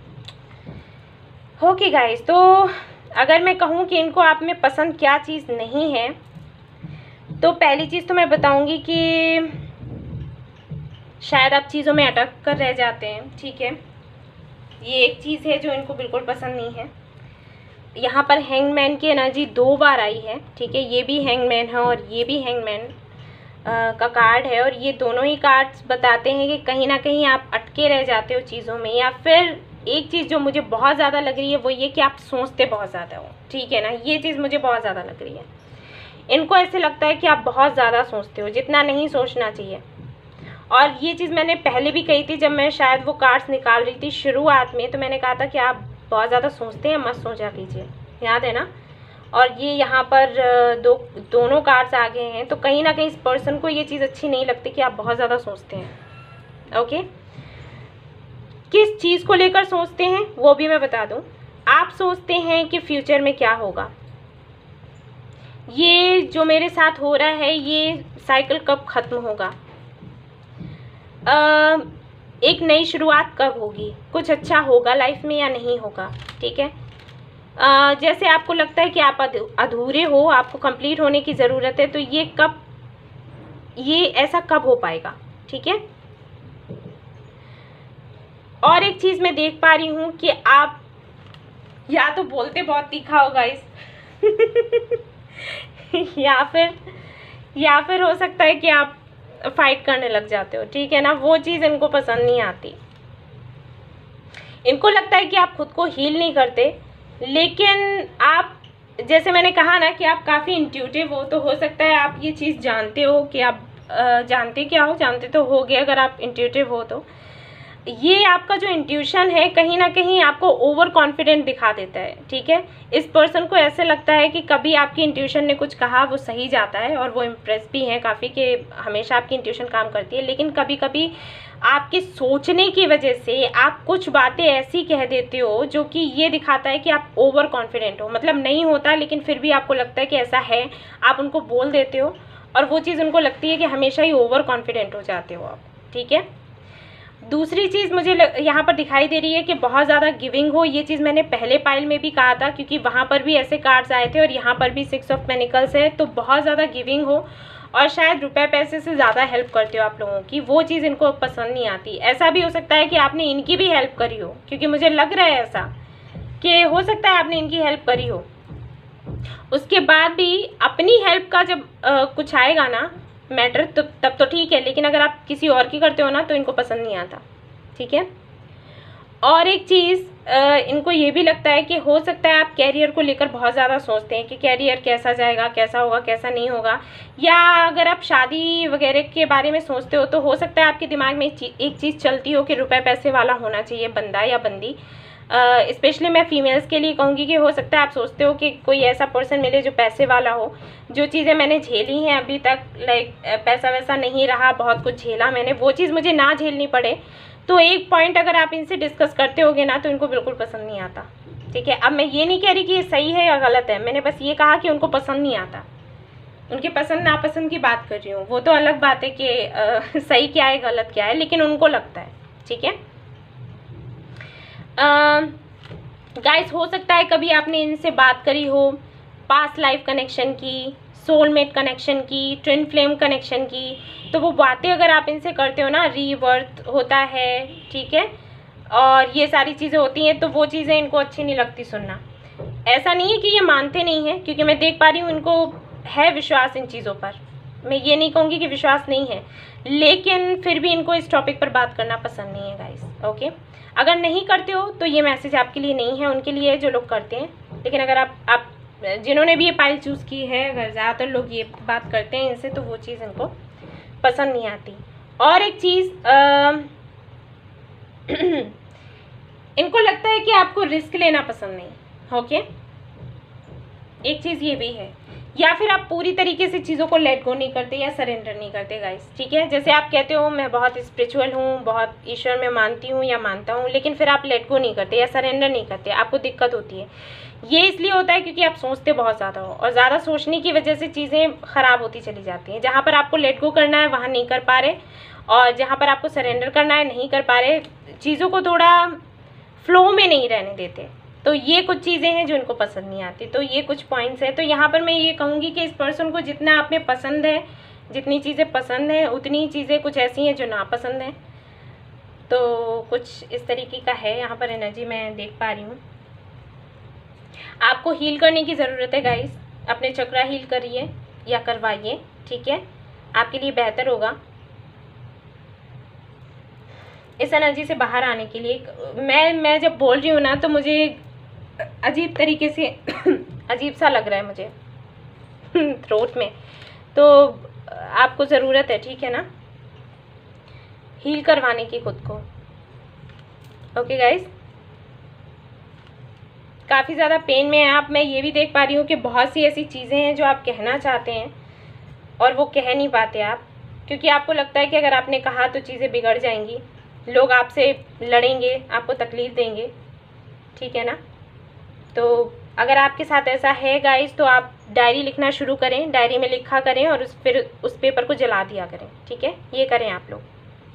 A: ओके गाइस, तो अगर मैं कहूँ कि इनको आप में पसंद क्या चीज़ नहीं है, तो पहली चीज़ तो मैं बताऊंगी कि शायद आप चीज़ों में अटक कर रह जाते हैं, ठीक है। ये एक चीज़ है जो इनको बिल्कुल पसंद नहीं है। यहाँ पर हैंगमैन की एनर्जी दो बार आई है, ठीक है। ये भी हैंगमैन है और ये भी हैंगमैन का कार्ड है, और ये दोनों ही कार्ड्स बताते हैं कि कहीं ना कहीं आप अटके रह जाते हो चीज़ों में, या फिर एक चीज़ जो मुझे बहुत ज़्यादा लग रही है वो ये कि आप सोचते बहुत ज़्यादा हो, ठीक है ना। ये चीज़ मुझे बहुत ज़्यादा लग रही है। इनको ऐसे लगता है कि आप बहुत ज़्यादा सोचते हो, जितना नहीं सोचना चाहिए। और ये चीज़ मैंने पहले भी कही थी, जब मैं शायद वो कार्ड्स निकाल रही थी शुरुआत में, तो मैंने कहा था कि आप बहुत ज़्यादा सोचते हैं, मत सोचा कीजिए, याद है ना। और ये यहाँ पर दो दोनों कार्ड्स आ गए हैं, तो कहीं ना कहीं इस पर्सन को ये चीज़ अच्छी नहीं लगती कि आप बहुत ज़्यादा सोचते हैं, ओके। किस चीज़ को लेकर सोचते हैं वो भी मैं बता दूँ। आप सोचते हैं कि फ्यूचर में क्या होगा, ये जो मेरे साथ हो रहा है ये साइकिल कब ख़त्म होगा, आ, एक नई शुरुआत कब होगी, कुछ अच्छा होगा लाइफ में या नहीं होगा, ठीक है। आ, जैसे आपको लगता है कि आप अधूरे हो, आपको कंप्लीट होने की ज़रूरत है, तो ये कब, ये ऐसा कब हो पाएगा, ठीक है। और एक चीज़ मैं देख पा रही हूँ कि आप या तो बोलते बहुत तीखा हो गाइस या फिर या फिर हो सकता है कि आप फाइट करने लग जाते हो, ठीक है ना। वो चीज़ इनको पसंद नहीं आती। इनको लगता है कि आप खुद को हील नहीं करते, लेकिन आप, जैसे मैंने कहा ना कि आप काफ़ी इंट्यूटिव हो, तो हो सकता है आप ये चीज़ जानते हो कि आप आ, जानते क्या हो, जानते तो हो गए अगर आप इंट्यूटिव हो तो। ये आपका जो इंट्यूशन है कहीं ना कहीं आपको ओवर कॉन्फिडेंट दिखा देता है, ठीक है। इस पर्सन को ऐसे लगता है कि कभी आपकी इंट्यूशन ने कुछ कहा वो सही जाता है, और वो इम्प्रेस भी हैं काफ़ी कि हमेशा आपकी इंट्यूशन काम करती है, लेकिन कभी कभी आपके सोचने की वजह से आप कुछ बातें ऐसी कह देते हो जो कि ये दिखाता है कि आप ओवर कॉन्फिडेंट हो। मतलब नहीं होता, लेकिन फिर भी आपको लगता है कि ऐसा है, आप उनको बोल देते हो, और वो चीज़ उनको लगती है कि हमेशा ही ओवर कॉन्फिडेंट हो जाते हो आप, ठीक है। दूसरी चीज़ मुझे यहाँ पर दिखाई दे रही है कि बहुत ज़्यादा गिविंग हो। ये चीज़ मैंने पहले पाइल में भी कहा था, क्योंकि वहाँ पर भी ऐसे कार्ड्स आए थे और यहाँ पर भी सिक्स ऑफ पेनिकल्स है। तो बहुत ज़्यादा गिविंग हो और शायद रुपए पैसे से ज़्यादा हेल्प करते हो आप लोगों की, वो चीज़ इनको पसंद नहीं आती। ऐसा भी हो सकता है कि आपने इनकी भी हेल्प करी हो, क्योंकि मुझे लग रहा है ऐसा कि हो सकता है आपने इनकी हेल्प करी हो, उसके बाद भी अपनी हेल्प का जब आ, कुछ आएगा ना मैटर, तो तब तो ठीक है, लेकिन अगर आप किसी और की करते हो ना तो इनको पसंद नहीं आता, ठीक है। और एक चीज़ इनको ये भी लगता है कि हो सकता है आप कैरियर को लेकर बहुत ज़्यादा सोचते हैं कि कैरियर कैसा जाएगा, कैसा होगा, कैसा नहीं होगा, या अगर आप शादी वगैरह के बारे में सोचते हो तो हो सकता है आपके दिमाग में एक चीज़ चलती हो कि रुपए पैसे वाला होना चाहिए बंदा या बंदी। स्पेशली uh, मैं फीमेल्स के लिए कहूँगी कि हो सकता है आप सोचते हो कि कोई ऐसा पर्सन मिले जो पैसे वाला हो। जो चीज़ें मैंने झेली हैं अभी तक, लाइक पैसा वैसा नहीं रहा, बहुत कुछ झेला मैंने, वो चीज़ मुझे ना झेलनी पड़े। तो एक पॉइंट अगर आप इनसे डिस्कस करते होगे ना तो इनको बिल्कुल पसंद नहीं आता, ठीक है। अब मैं ये नहीं कह रही कि ये सही है या गलत है, मैंने बस ये कहा कि उनको पसंद नहीं आता। उनके पसंद नापसंद की बात कर रही हूँ, वो तो अलग बात है कि सही क्या है गलत क्या है, लेकिन उनको लगता है, ठीक है। गाइस uh, हो सकता है कभी आपने इनसे बात करी हो पास्ट लाइफ कनेक्शन की, सोलमेट कनेक्शन की, ट्विन फ्लेम कनेक्शन की, तो वो बातें अगर आप इनसे करते हो ना, रीबर्थ होता है, ठीक है, और ये सारी चीज़ें होती हैं, तो वो चीज़ें इनको अच्छी नहीं लगती सुनना। ऐसा नहीं है कि ये मानते नहीं हैं, क्योंकि मैं देख पा रही हूँ इनको है विश्वास इन चीज़ों पर, मैं ये नहीं कहूँगी कि विश्वास नहीं है, लेकिन फिर भी इनको इस टॉपिक पर बात करना पसंद नहीं है गाइस, ओके। अगर नहीं करते हो तो ये मैसेज आपके लिए नहीं है, उनके लिए जो लोग करते हैं। लेकिन अगर आप आप जिन्होंने भी ये पाइल चूज़ की है, अगर ज़्यादातर लोग ये बात करते हैं इनसे, तो वो चीज़ इनको पसंद नहीं आती। और एक चीज़ इनको लगता है कि आपको रिस्क लेना पसंद नहीं, ओके, एक चीज़ ये भी है। या फिर आप पूरी तरीके से चीज़ों को लेट गो नहीं करते या सरेंडर नहीं करते गाइस, ठीक है। जैसे आप कहते हो मैं बहुत स्पिरिचुअल हूँ, बहुत ईश्वर में मानती हूँ या मानता हूँ, लेकिन फिर आप लेट गो नहीं करते या सरेंडर नहीं करते, आपको दिक्कत होती है। ये इसलिए होता है क्योंकि आप सोचते बहुत ज़्यादा हो, और ज़्यादा सोचने की वजह से चीज़ें ख़राब होती चली जाती हैं। जहाँ पर आपको लेट गो करना है वहाँ नहीं कर पा रहे, और जहाँ पर आपको सरेंडर करना है नहीं कर पा रहे, चीज़ों को थोड़ा फ्लो में नहीं रहने देते। तो ये कुछ चीज़ें हैं जो इनको पसंद नहीं आती, तो ये कुछ पॉइंट्स हैं। तो यहाँ पर मैं ये कहूँगी कि इस पर्सन को जितना आप में पसंद है, जितनी चीज़ें पसंद हैं, उतनी चीज़ें कुछ ऐसी हैं जो नापसंद हैं। तो कुछ इस तरीके का है यहाँ पर एनर्जी मैं देख पा रही हूँ। आपको हील करने की ज़रूरत है गाइस, अपने चक्रा हील करिए या करवाइए, ठीक है, आपके लिए बेहतर होगा इस एनर्जी से बाहर आने के लिए। मैं मैं जब बोल रही हूँ ना तो मुझे अजीब तरीके से अजीब सा लग रहा है मुझे थ्रोट में, तो आपको ज़रूरत है, ठीक है ना, हील करवाने की खुद को, ओके गाइस। काफ़ी ज़्यादा पेन में है आप। मैं ये भी देख पा रही हूँ कि बहुत सी ऐसी चीज़ें हैं जो आप कहना चाहते हैं और वो कह नहीं पाते आप, क्योंकि आपको लगता है कि अगर आपने कहा तो चीज़ें बिगड़ जाएंगी, लोग आपसे लड़ेंगे, आपको तकलीफ़ देंगे, ठीक है ना। तो अगर आपके साथ ऐसा है गाइस तो आप डायरी लिखना शुरू करें, डायरी में लिखा करें और उस फिर उस पेपर को जला दिया करें, ठीक है, ये करें आप लोग।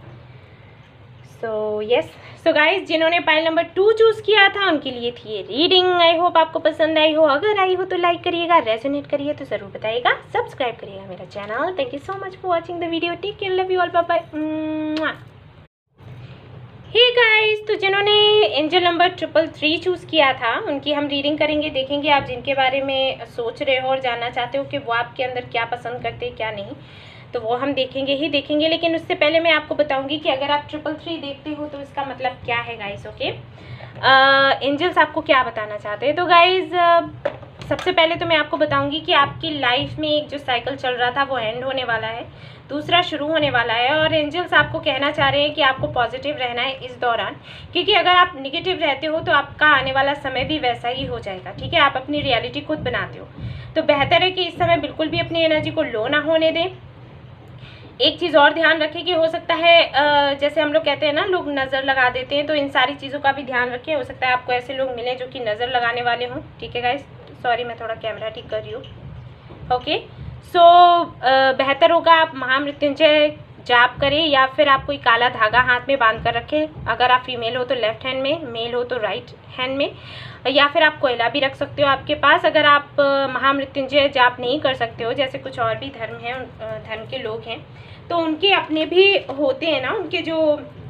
A: सो यस, सो गाइस जिन्होंने पाइल नंबर टू चूज़ किया था उनके लिए थी ये रीडिंग। आई होप आपको पसंद आई हो, अगर आई हो तो लाइक करिएगा, रेजोनेट करिए तो ज़रूर बताइएगा, सब्सक्राइब करिएगा मेरा channel. Thank you so much for watching the video, take care, love you all, bye bye. Hey guys, तो जिन्होंने angel number triple three choose किया था उनकी हम रीडिंग करेंगे, देखेंगे आप जिनके बारे में सोच रहे हो और जानना चाहते हो कि वो आपके अंदर क्या पसंद करते हैं क्या नहीं, तो वो हम देखेंगे ही देखेंगे। लेकिन उससे पहले मैं आपको बताऊंगी कि अगर आप ट्रिपल थ्री देखते हो तो इसका मतलब क्या है गाइस, ओके। एंजल्स आपको क्या बताना चाहते हैं। तो गाइस सबसे पहले तो मैं आपको बताऊंगी कि आपकी लाइफ में एक जो साइकिल चल रहा था वो एंड होने वाला है, दूसरा शुरू होने वाला है, और एंजल्स आपको कहना चाह रहे हैं कि आपको पॉजिटिव रहना है इस दौरान, क्योंकि अगर आप निगेटिव रहते हो तो आपका आने वाला समय भी वैसा ही हो जाएगा, ठीक है। आप अपनी रियलिटी खुद बनाते हो, तो बेहतर है कि इस समय बिल्कुल भी अपनी एनर्जी को लो ना होने दें। एक चीज़ और ध्यान रखें कि हो सकता है जैसे हम लोग कहते हैं ना, लोग नज़र लगा देते हैं, तो इन सारी चीज़ों का भी ध्यान रखें। हो सकता है आपको ऐसे लोग मिलें जो कि नज़र लगाने वाले हों, ठीक है गाइस। सॉरी मैं थोड़ा कैमरा ठीक कर रही हूँ, ओके। सो बेहतर होगा आप महामृत्युंजय जाप करें, या फिर आप कोई काला धागा हाथ में बांध कर रखें। अगर आप फीमेल हो तो लेफ्ट हैंड में, मेल हो तो राइट हैंड में, या फिर आप कोयला भी रख सकते हो आपके पास। अगर आप महामृत्युंजय जाप नहीं कर सकते हो, जैसे कुछ और भी धर्म हैं, धर्म के लोग हैं, तो उनके अपने भी होते हैं ना, उनके जो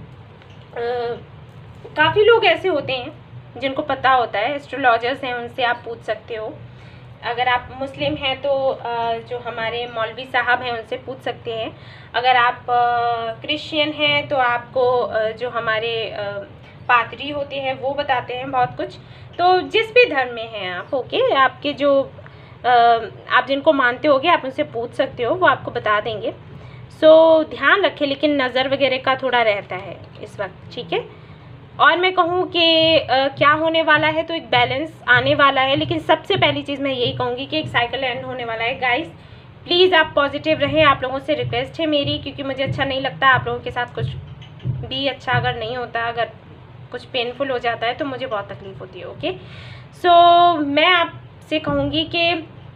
A: काफ़ी लोग ऐसे होते हैं जिनको पता होता है, एस्ट्रोलॉजर्स हैं, उनसे आप पूछ सकते हो। अगर आप मुस्लिम हैं तो जो हमारे मौलवी साहब हैं उनसे पूछ सकते हैं। अगर आप क्रिश्चियन हैं तो आपको जो हमारे पादरी होते हैं वो बताते हैं बहुत कुछ। तो जिस भी धर्म में हैं आप, ओके, आपके जो आप जिनको मानते होगे आप उनसे पूछ सकते हो, वो आपको बता देंगे। सो ध्यान रखें, लेकिन नज़र वगैरह का थोड़ा रहता है इस वक्त, ठीक है। और मैं कहूँ कि क्या होने वाला है, तो एक बैलेंस आने वाला है। लेकिन सबसे पहली चीज़ मैं यही कहूँगी कि एक साइकिल एंड होने वाला है। गाइस प्लीज़ आप पॉजिटिव रहें, आप लोगों से रिक्वेस्ट है मेरी, क्योंकि मुझे अच्छा नहीं लगता आप लोगों के साथ कुछ भी अच्छा अगर नहीं होता, अगर कुछ पेनफुल हो जाता है तो मुझे बहुत तकलीफ़ होती है, ओके। सो so, मैं आपसे कहूँगी कि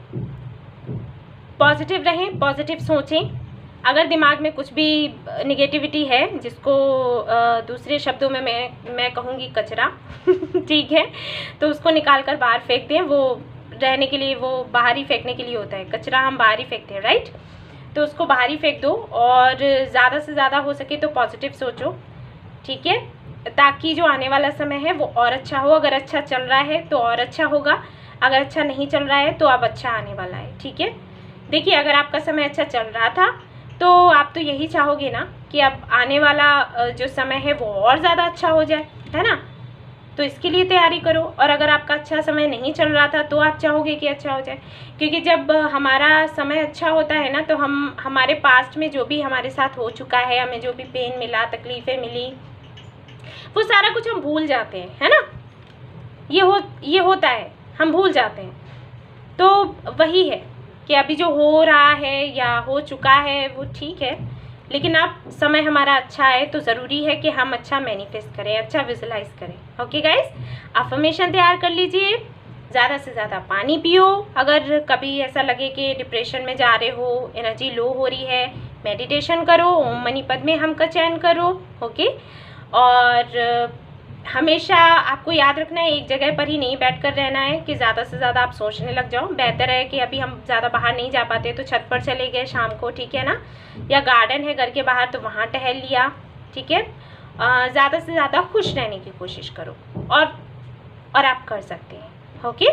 A: पॉजिटिव रहें, पॉजिटिव सोचें। अगर दिमाग में कुछ भी निगेटिविटी है, जिसको दूसरे शब्दों में मैं मैं कहूँगी कचरा ठीक है, तो उसको निकाल कर बाहर फेंक दें। वो रहने के लिए, वो बाहर ही फेंकने के लिए होता है, कचरा हम बाहर ही फेंकते हैं, राइट। तो उसको बाहर ही फेंक दो, और ज़्यादा से ज़्यादा हो सके तो पॉजिटिव सोचो, ठीक है, ताकि जो आने वाला समय है वो और अच्छा हो। अगर अच्छा चल रहा है तो और अच्छा होगा, अगर अच्छा नहीं चल रहा है तो अब अच्छा आने वाला है, ठीक है। देखिए, अगर आपका समय अच्छा चल रहा था तो आप तो यही चाहोगे ना कि अब आने वाला जो समय है वो और ज़्यादा अच्छा हो जाए, है ना। तो इसके लिए तैयारी करो। और अगर आपका अच्छा समय नहीं चल रहा था तो आप चाहोगे कि अच्छा हो जाए, क्योंकि जब हमारा समय अच्छा होता है ना, तो हम हमारे पास्ट में जो भी हमारे साथ हो चुका है, हमें जो भी पेन मिला, तकलीफ़ें मिली, वो सारा कुछ हम भूल जाते हैं, है ना। ये हो ये होता है, हम भूल जाते हैं। तो वही है कि अभी जो हो रहा है या हो चुका है वो ठीक है, लेकिन अब समय हमारा अच्छा है तो ज़रूरी है कि हम अच्छा मैनिफेस्ट करें, अच्छा विजुलाइज करें, ओके गाइस। अफर्मेशन तैयार कर लीजिए, ज़्यादा से ज़्यादा पानी पियो। अगर कभी ऐसा लगे कि डिप्रेशन में जा रहे हो, एनर्जी लो हो रही है, मेडिटेशन करो, ओम मनी पद्मे हम का चयन करो, ओके। और हमेशा आपको याद रखना है, एक जगह पर ही नहीं बैठकर रहना है कि ज़्यादा से ज़्यादा आप सोचने लग जाओ। बेहतर है कि अभी हम ज़्यादा बाहर नहीं जा पाते तो छत पर चले गए शाम को, ठीक है ना, या गार्डन है घर के बाहर तो वहाँ टहल लिया, ठीक है। ज़्यादा से ज़्यादा खुश रहने की कोशिश करो, और और आप कर सकते हैं, ओके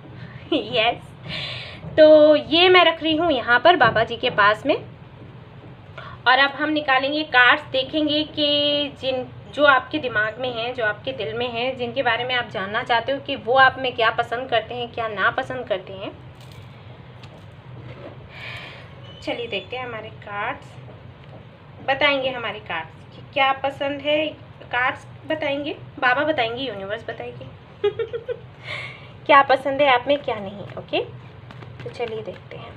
A: यस। तो ये मैं रख रही हूँ यहाँ पर बाबा जी के पास में। और अब हम निकालेंगे कार्ड्स, देखेंगे कि जिन जो आपके दिमाग में हैं, जो आपके दिल में हैं, जिनके बारे में आप जानना चाहते हो कि वो आप में क्या पसंद करते हैं, क्या ना पसंद करते हैं। चलिए देखते हैं, हमारे कार्ड्स बताएंगे हमारे कार्ड्स कि क्या पसंद है। कार्ड्स बताएंगे, बाबा बताएंगे, यूनिवर्स बताएगी क्या पसंद है आप में, क्या नहीं, ओके। तो चलिए देखते हैं।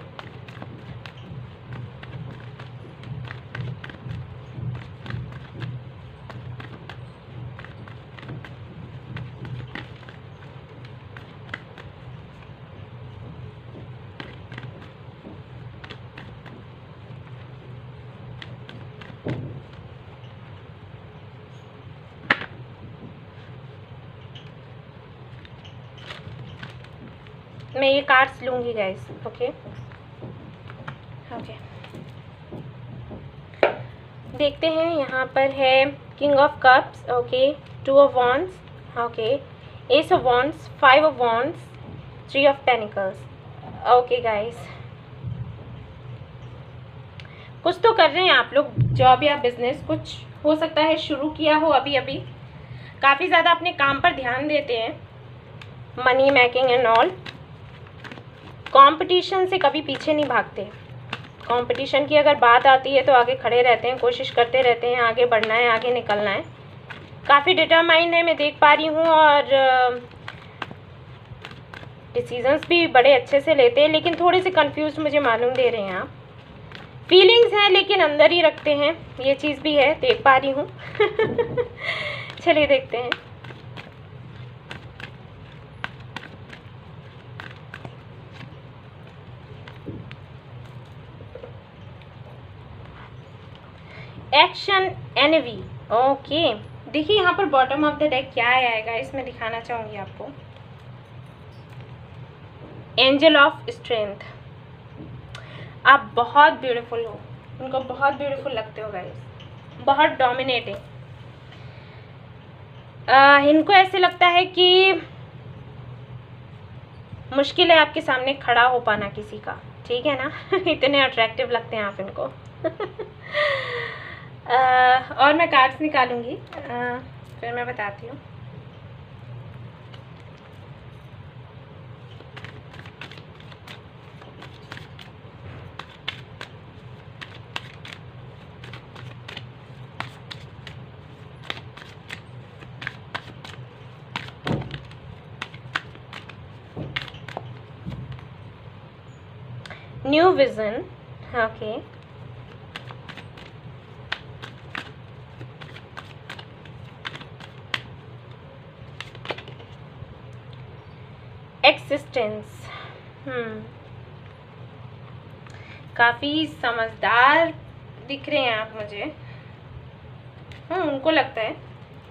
A: मैं ये कार्ड्स लूँगी गाइस, ओके ओके। देखते हैं, यहाँ पर है king of cups, okay, two of wands, okay, ace of wands, five of wands, three of pentacles, okay guys. कुछ तो कर रहे हैं आप लोग, जॉब या बिजनेस, कुछ हो सकता है शुरू किया हो अभी अभी। काफ़ी ज़्यादा अपने काम पर ध्यान देते हैं, money making and all. Competition से कभी पीछे नहीं भागते। कंपटीशन की अगर बात आती है तो आगे खड़े रहते हैं, कोशिश करते रहते हैं, आगे बढ़ना है, आगे निकलना है। काफ़ी डिटरमाइंड है, मैं देख पा रही हूँ, और डिसीजंस भी बड़े अच्छे से लेते हैं, लेकिन थोड़े से कंफ्यूज मुझे मालूम दे रहे हैं आप। फीलिंग्स हैं लेकिन अंदर ही रखते हैं, ये चीज़ भी है, देख पा रही हूँ चलिए देखते हैं। Action N V. ओके, देखिए यहाँ पर बॉटम ऑफ द डेक क्या आएगा, इसमें दिखाना चाहूँगी आपको। Angel of strength. आप बहुत ब्यूटीफुल हो, उनको बहुत ब्यूटीफुल लगते हो गाइस, बहुत डोमिनेटिंग। इनको ऐसे लगता है कि मुश्किल है आपके सामने खड़ा हो पाना किसी का, ठीक है ना। इतने अट्रैक्टिव लगते हैं आप इनको। uh, और मैं कार्ड्स निकालूंगी, uh, फिर मैं बताती हूँ। New vision, okay. Existence, hmm काफी समझदार दिख रहे हैं आप मुझे। हम्म उनको लगता है,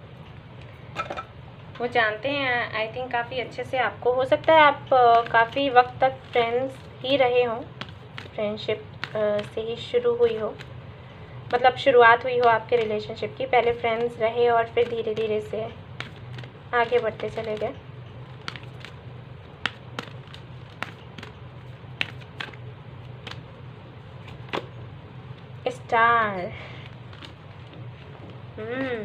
A: वो जानते हैं आई थिंक काफ़ी अच्छे से आपको। हो सकता है आप काफ़ी वक्त तक फ्रेंड्स ही रहे हों, फ्रेंडशिप से ही शुरू हुई हो, मतलब शुरुआत हुई हो आपके रिलेशनशिप की। पहले फ्रेंड्स रहे और फिर धीरे धीरे से आगे बढ़ते चले गए। स्टार, हम्म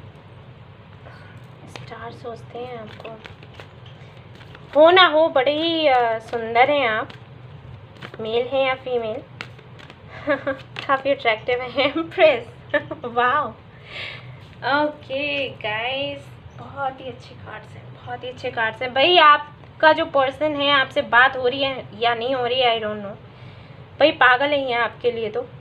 A: स्टार सोचते हैं आपको, हो ना हो बड़े ही सुंदर हैं आप, मेल हैं या फीमेल। काफ़ी अट्रैक्टिव है, एम्प्रेस। वाओ, ओके गाइस, बहुत ही अच्छे कार्ड्स हैं, बहुत ही अच्छे कार्ड्स हैं भाई। आपका जो पर्सन है, आपसे बात हो रही है या नहीं हो रही है, आई डोंट नो भाई, पागल ही है आपके लिए। तो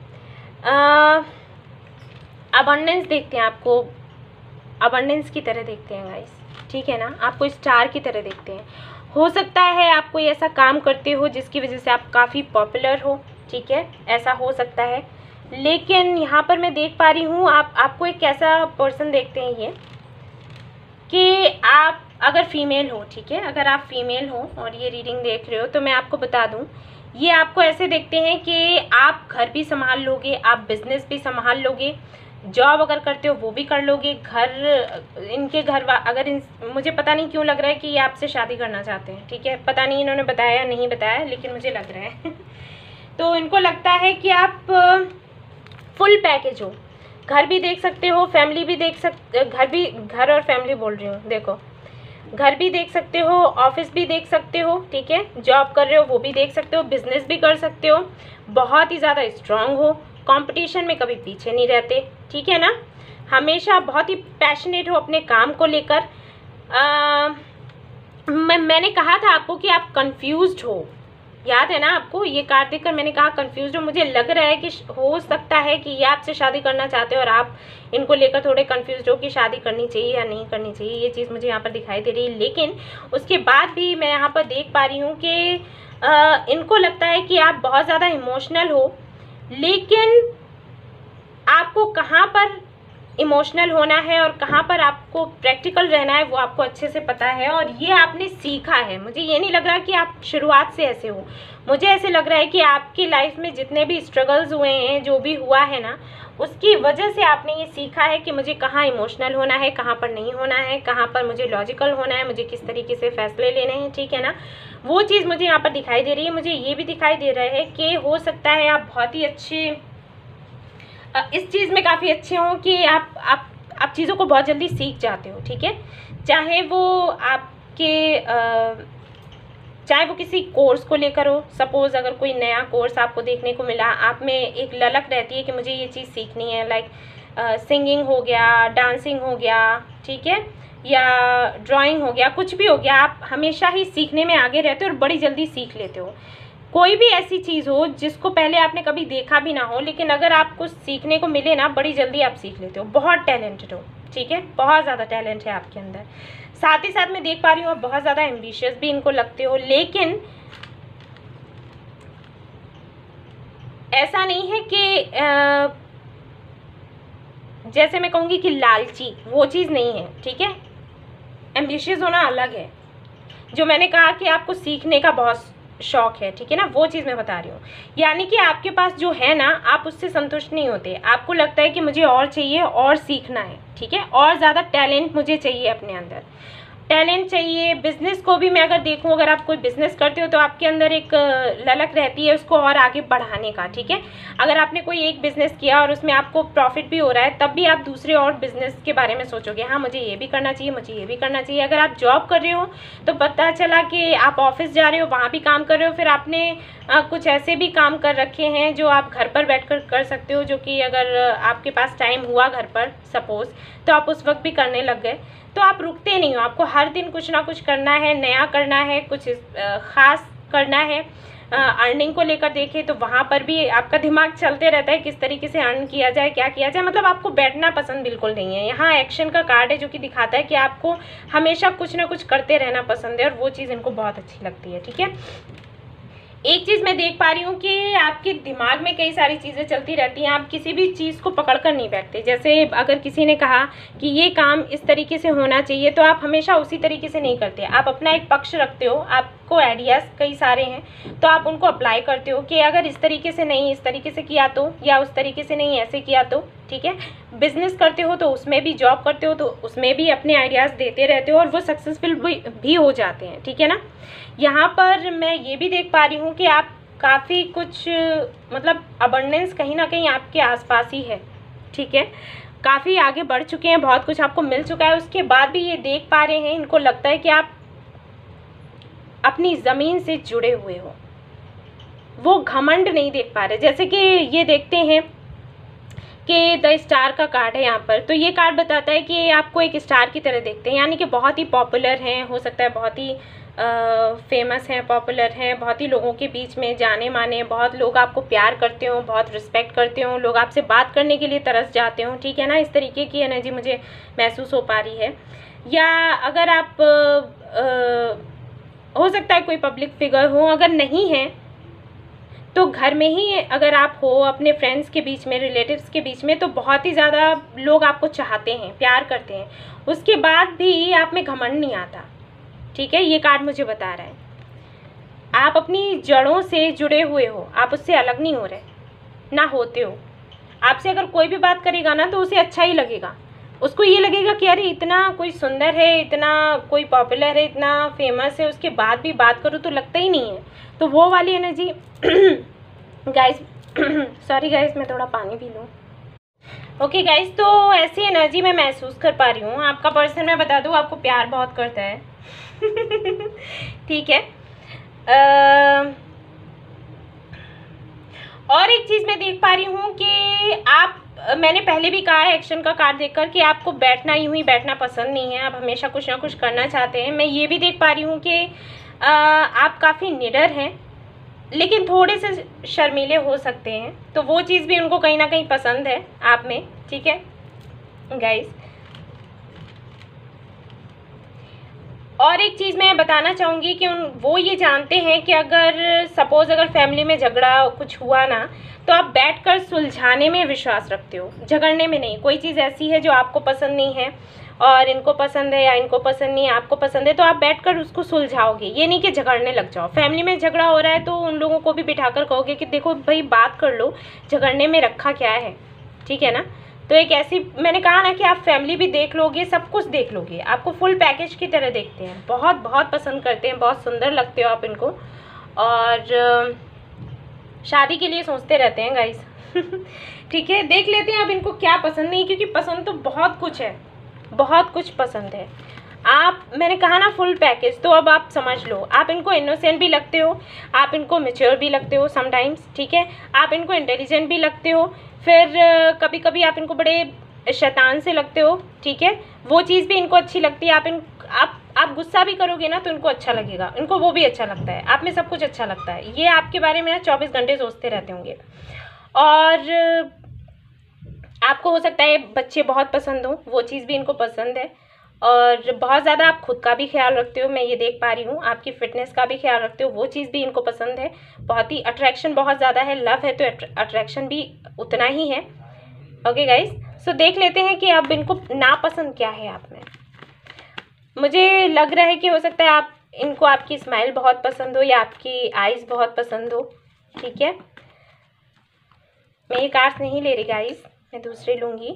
A: अबंडेंस देखते हैं आपको, अबंडेंस की तरह देखते हैं गाइस, ठीक है ना। आपको स्टार की तरह देखते हैं। हो सकता है आप कोई ऐसा काम करते हो जिसकी वजह से आप काफ़ी पॉपुलर हो, ठीक है, ऐसा हो सकता है। लेकिन यहाँ पर मैं देख पा रही हूँ आप आपको एक ऐसा पर्सन देखते हैं ये, कि आप अगर फीमेल हो, ठीक है, अगर आप फीमेल हो और ये रीडिंग देख रहे हो, तो मैं आपको बता दूँ, ये आपको ऐसे देखते हैं कि आप घर भी संभाल लोगे, आप बिजनेस भी संभाल लोगे, जॉब अगर करते हो वो भी कर लोगे। घर, इनके घर अगर इन, मुझे पता नहीं क्यों लग रहा है कि ये आपसे शादी करना चाहते हैं, ठीक है, पता नहीं इन्होंने बताया या नहीं बताया, लेकिन मुझे लग रहा है। तो इनको लगता है कि आप फुल पैकेज हो, घर भी देख सकते हो, फैमिली भी देख सकते, घर भी, घर और फैमिली बोल रही हूँ, देखो, घर भी देख सकते हो, ऑफिस भी देख सकते हो, ठीक है, जॉब कर रहे हो वो भी देख सकते हो, बिजनेस भी कर सकते हो, बहुत ही ज़्यादा स्ट्रांग हो, कंपटीशन में कभी पीछे नहीं रहते, ठीक है ना, हमेशा बहुत ही पैशनेट हो अपने काम को लेकर। मैं मैंने कहा था आपको कि आप कंफ्यूज्ड हो, याद है ना आपको, ये कार्ड देखकर मैंने कहा कंफ्यूज हो। मुझे लग रहा है कि हो सकता है कि ये आपसे शादी करना चाहते हो और आप इनको लेकर थोड़े कंफ्यूज हो कि शादी करनी चाहिए या नहीं करनी चाहिए, ये चीज़ मुझे यहाँ पर दिखाई दे रही है। लेकिन उसके बाद भी मैं यहाँ पर देख पा रही हूँ कि आ, इनको लगता है कि आप बहुत ज़्यादा इमोशनल हो, लेकिन आपको कहाँ पर इमोशनल होना है और कहाँ पर आपको प्रैक्टिकल रहना है वो आपको अच्छे से पता है, और ये आपने सीखा है। मुझे ये नहीं लग रहा कि आप शुरुआत से ऐसे हो, मुझे ऐसे लग रहा है कि आपकी लाइफ में जितने भी स्ट्रगल्स हुए हैं, जो भी हुआ है ना, उसकी वजह से आपने ये सीखा है कि मुझे कहाँ इमोशनल होना है, कहाँ पर नहीं होना है, कहाँ पर मुझे लॉजिकल होना है, मुझे किस तरीके से फैसले लेने हैं, ठीक है ना। वो चीज़ मुझे यहाँ पर दिखाई दे रही है। मुझे ये भी दिखाई दे रहा है कि हो सकता है आप बहुत ही अच्छे, इस चीज़ में काफ़ी अच्छे हों कि आप आप आप चीज़ों को बहुत जल्दी सीख जाते हो, ठीक है, चाहे वो आपके चाहे वो किसी कोर्स को लेकर हो। सपोज़ अगर कोई नया कोर्स आपको देखने को मिला, आप में एक ललक रहती है कि मुझे ये चीज़ सीखनी है, लाइक सिंगिंग हो गया, डांसिंग हो गया, ठीक है, या ड्राइंग हो गया, कुछ भी हो गया, आप हमेशा ही सीखने में आगे रहते हो और बड़ी जल्दी सीख लेते हो। कोई भी ऐसी चीज़ हो जिसको पहले आपने कभी देखा भी ना हो, लेकिन अगर आपको सीखने को मिले ना, बड़ी जल्दी आप सीख लेते हो। बहुत टैलेंटेड हो, ठीक है, बहुत ज़्यादा टैलेंट है आपके अंदर। साथ ही साथ मैं देख पा रही हूँ आप बहुत ज़्यादा एम्बिशियस भी इनको लगते हो, लेकिन ऐसा नहीं है कि आ, जैसे मैं कहूँगी कि लालची, वो चीज़ नहीं है, ठीक है। एम्बिशियस होना अलग है। जो मैंने कहा कि आपको सीखने का बहुत शौक है, ठीक है ना, वो चीज़ मैं बता रही हूँ। यानी कि आपके पास जो है ना, आप उससे संतुष्ट नहीं होते, आपको लगता है कि मुझे और चाहिए, और सीखना है, ठीक है, और ज़्यादा टैलेंट मुझे चाहिए अपने अंदर, टैलेंट चाहिए। बिज़नेस को भी मैं अगर देखूं, अगर आप कोई बिज़नेस करते हो तो आपके अंदर एक ललक रहती है उसको और आगे बढ़ाने का, ठीक है। अगर आपने कोई एक बिज़नेस किया और उसमें आपको प्रॉफिट भी हो रहा है, तब भी आप दूसरे और बिज़नेस के बारे में सोचोगे, हाँ मुझे ये भी करना चाहिए, मुझे ये भी करना चाहिए। अगर आप जॉब कर रहे हो तो पता चला कि आप ऑफिस जा रहे हो, वहाँ भी काम कर रहे हो, फिर आपने आ, कुछ ऐसे भी काम कर रखे हैं जो आप घर पर बैठ कर कर सकते हो, जो कि अगर आपके पास टाइम हुआ घर पर सपोज़, तो आप उस वक्त भी करने लग गए, तो आप रुकते नहीं हो। आपको हर दिन कुछ ना कुछ करना है, नया करना है, कुछ ख़ास करना है। अर्निंग को लेकर देखें तो वहाँ पर भी आपका दिमाग चलते रहता है, किस तरीके से अर्न किया जाए, क्या किया जाए, मतलब आपको बैठना पसंद बिल्कुल नहीं है। यहाँ एक्शन का कार्ड है जो कि दिखाता है कि आपको हमेशा कुछ ना कुछ करते रहना पसंद है, और वो चीज़ इनको बहुत अच्छी लगती है, ठीक है। एक चीज़ मैं देख पा रही हूँ कि आपके दिमाग में कई सारी चीज़ें चलती रहती हैं, आप किसी भी चीज़ को पकड़ कर नहीं बैठते। जैसे अगर किसी ने कहा कि ये काम इस तरीके से होना चाहिए, तो आप हमेशा उसी तरीके से नहीं करते, आप अपना एक पक्ष रखते हो, आपको आइडियाज़ कई सारे हैं तो आप उनको अप्लाई करते हो कि अगर इस तरीके से नहीं, इस तरीके से किया तो, या उस तरीके से नहीं, ऐसे किया तो, ठीक है। बिजनेस करते हो तो उसमें भी, जॉब करते हो तो उसमें भी अपने आइडियाज़ देते रहते हो, और वो सक्सेसफुल भी, भी हो जाते हैं, ठीक है ना। यहाँ पर मैं ये भी देख पा रही हूँ कि आप काफ़ी कुछ, मतलब अबंडेंस कहीं ना कहीं आपके आसपास ही है, ठीक है। काफ़ी आगे बढ़ चुके हैं, बहुत कुछ आपको मिल चुका है, उसके बाद भी ये देख पा रहे हैं, इनको लगता है कि आप अपनी ज़मीन से जुड़े हुए हो, वो घमंड नहीं देख पा रहे। जैसे कि ये देखते हैं कि द स्टार का कार्ड है यहाँ पर, तो ये कार्ड बताता है कि आपको एक स्टार की तरह देखते हैं, यानी कि बहुत ही पॉपुलर हैं, हो सकता है बहुत ही फेमस हैं, पॉपुलर हैं, बहुत ही लोगों के बीच में जाने माने, बहुत लोग आपको प्यार करते हो, बहुत रिस्पेक्ट करते हो, लोग आपसे बात करने के लिए तरस जाते हो, ठीक है ना। इस तरीके की एनर्जी मुझे महसूस हो पा रही है। या अगर आप आ, आ, हो सकता है कोई पब्लिक फिगर हो, अगर नहीं है तो घर में ही अगर आप हो, अपने फ्रेंड्स के बीच में, रिलेटिव्स के बीच में, तो बहुत ही ज़्यादा लोग आपको चाहते हैं, प्यार करते हैं, उसके बाद भी आप में घमंड नहीं आता, ठीक है। ये कार्ड मुझे बता रहा है आप अपनी जड़ों से जुड़े हुए हो, आप उससे अलग नहीं हो रहे, ना होते हो। आपसे अगर कोई भी बात करेगा ना तो उसे अच्छा ही लगेगा, उसको ये लगेगा कि अरे इतना कोई सुंदर है, इतना कोई पॉपुलर है, इतना फेमस है, उसके बाद भी बात करूँ तो लगता ही नहीं है। तो वो वाली एनर्जी गाइस, सॉरी गाइस, मैं थोड़ा पानी पी लूँ। ओके गाइस, तो ऐसी एनर्जी मैं महसूस कर पा रही हूँ। आपका पर्सन, मैं बता दूँ, आपको प्यार बहुत करता है ठीक है। आ, और एक चीज़ मैं देख पा रही हूँ कि आप, मैंने पहले भी कहा है एक्शन का कार्ड देखकर कि आपको बैठना यूं ही बैठना पसंद नहीं है, आप हमेशा कुछ ना कुछ करना चाहते हैं। मैं ये भी देख पा रही हूँ कि आप काफ़ी निडर हैं, लेकिन थोड़े से शर्मीले हो सकते हैं, तो वो चीज़ भी उनको कहीं ना कहीं पसंद है आप में, ठीक है गाइस। और एक चीज़ मैं बताना चाहूँगी कि उन वो ये जानते हैं कि अगर सपोज़ अगर फैमिली में झगड़ा कुछ हुआ ना, तो आप बैठकर सुलझाने में विश्वास रखते हो, झगड़ने में नहीं। कोई चीज़ ऐसी है जो आपको पसंद नहीं है और इनको पसंद है, या इनको पसंद नहीं है, आपको पसंद है, तो आप बैठकर उसको सुलझाओगे, ये नहीं कि झगड़ने लग जाओ। फैमिली में झगड़ा हो रहा है तो उन लोगों को भी बिठाकर कहोगे कि देखो भाई बात कर लो, झगड़ने में रखा क्या है, ठीक है ना। तो एक ऐसी, मैंने कहा ना कि आप फैमिली भी देख लोगे, सब कुछ देख लोगे, आपको फुल पैकेज की तरह देखते हैं, बहुत बहुत पसंद करते हैं, बहुत सुंदर लगते हो आप इनको, और शादी के लिए सोचते रहते हैं गाइस ठीक है, देख लेते हैं अब इनको क्या पसंद नहीं, क्योंकि पसंद तो बहुत कुछ है, बहुत कुछ पसंद है। आप, मैंने कहा ना फुल पैकेज, तो अब आप समझ लो, आप इनको इनोसेंट भी लगते हो, आप इनको मैच्योर भी लगते हो समटाइम्स, ठीक है, आप इनको इंटेलिजेंट भी लगते हो, फिर कभी कभी आप इनको बड़े शैतान से लगते हो, ठीक है, वो चीज़ भी इनको अच्छी लगती है। आप इन आप आप गुस्सा भी करोगे ना तो इनको अच्छा लगेगा, इनको वो भी अच्छा लगता है, आप में सब कुछ अच्छा लगता है। ये आपके बारे में ना चौबीस घंटे सोचते रहते होंगे। और आपको हो सकता है बच्चे बहुत पसंद हो, वो चीज़ भी इनको पसंद है, और बहुत ज़्यादा आप खुद का भी ख्याल रखते हो, मैं ये देख पा रही हूँ, आपकी फिटनेस का भी ख्याल रखते हो, वो चीज़ भी इनको पसंद है। बहुत ही अट्रैक्शन बहुत ज़्यादा है, लव है तो अट्रैक्शन भी उतना ही है। ओके गाइस, सो देख लेते हैं कि अब इनको नापसंद क्या है आप में। मुझे लग रहा है कि हो सकता है आप इनको आपकी स्माइल बहुत पसंद हो या आपकी आईज बहुत पसंद हो। ठीक है, मैं ये कार्ड्स नहीं ले रही गाइस, मैं दूसरे लूँगी।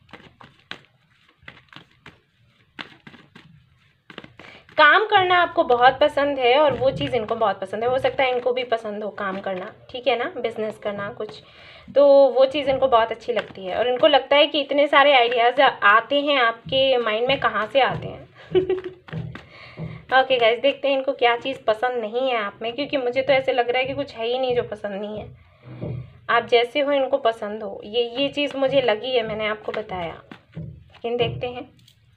A: काम करना आपको बहुत पसंद है और वो चीज़ इनको बहुत पसंद है। हो सकता है इनको भी पसंद हो काम करना, ठीक है ना, बिजनेस करना कुछ, तो वो चीज़ इनको बहुत अच्छी लगती है। और इनको लगता है कि इतने सारे आइडियाज़ आते हैं आपके माइंड में, कहाँ से आते हैं। ओके गाइस, देखते हैं इनको क्या चीज़ पसंद नहीं है आप में, क्योंकि मुझे तो ऐसे लग रहा है कि कुछ है ही नहीं जो पसंद नहीं है। आप जैसे हो इनको पसंद हो, ये ये चीज़ मुझे लगी है, मैंने आपको बताया। लेकिन देखते हैं।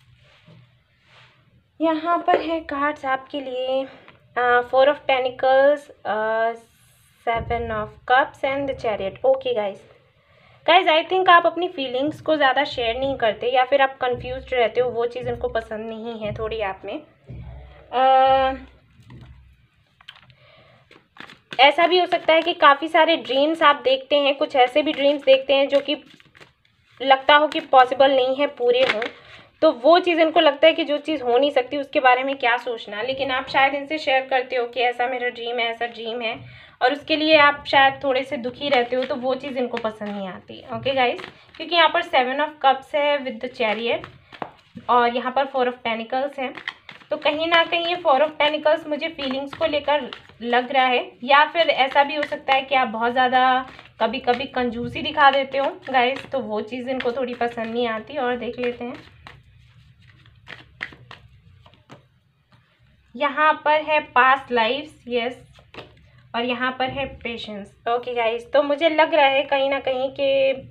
A: यहाँ पर है कार्ड्स आपके लिए, four of pentacles, seven of cups and the chariot. Okay guys, guys I think आप अपनी फीलिंग्स को ज़्यादा शेयर नहीं करते या फिर आप कंफ्यूज्ड रहते हो, वो चीज़ इनको पसंद नहीं है थोड़ी आप में। uh, ऐसा भी हो सकता है कि काफ़ी सारे ड्रीम्स आप देखते हैं, कुछ ऐसे भी ड्रीम्स देखते हैं जो कि लगता हो कि पॉसिबल नहीं है पूरे हों, तो वो चीज़ इनको लगता है कि जो चीज़ हो नहीं सकती उसके बारे में क्या सोचना। लेकिन आप शायद इनसे शेयर करते हो कि ऐसा मेरा ड्रीम है, ऐसा ड्रीम है, और उसके लिए आप शायद थोड़े से दुखी रहते हो, तो वो चीज़ इनको पसंद नहीं आती। ओके गाइस, क्योंकि यहाँ पर सेवन ऑफ कप्स है विद द चैरियट और यहाँ पर फोर ऑफ पेनिकल्स है, तो कहीं ना कहीं ये फोर ऑफ पेनिकल्स मुझे फीलिंग्स को लेकर लग रहा है। या फिर ऐसा भी हो सकता है कि आप बहुत ज़्यादा कभी कभी कंजूसी दिखा देते हो गाइस, तो वो चीज़ इनको थोड़ी पसंद नहीं आती। और देख लेते हैं, यहाँ पर है पास्ट लाइफ्स, यस, और यहाँ पर है पेशेंस। ओके गाइस, तो मुझे लग रहा है कहीं ना कहीं कि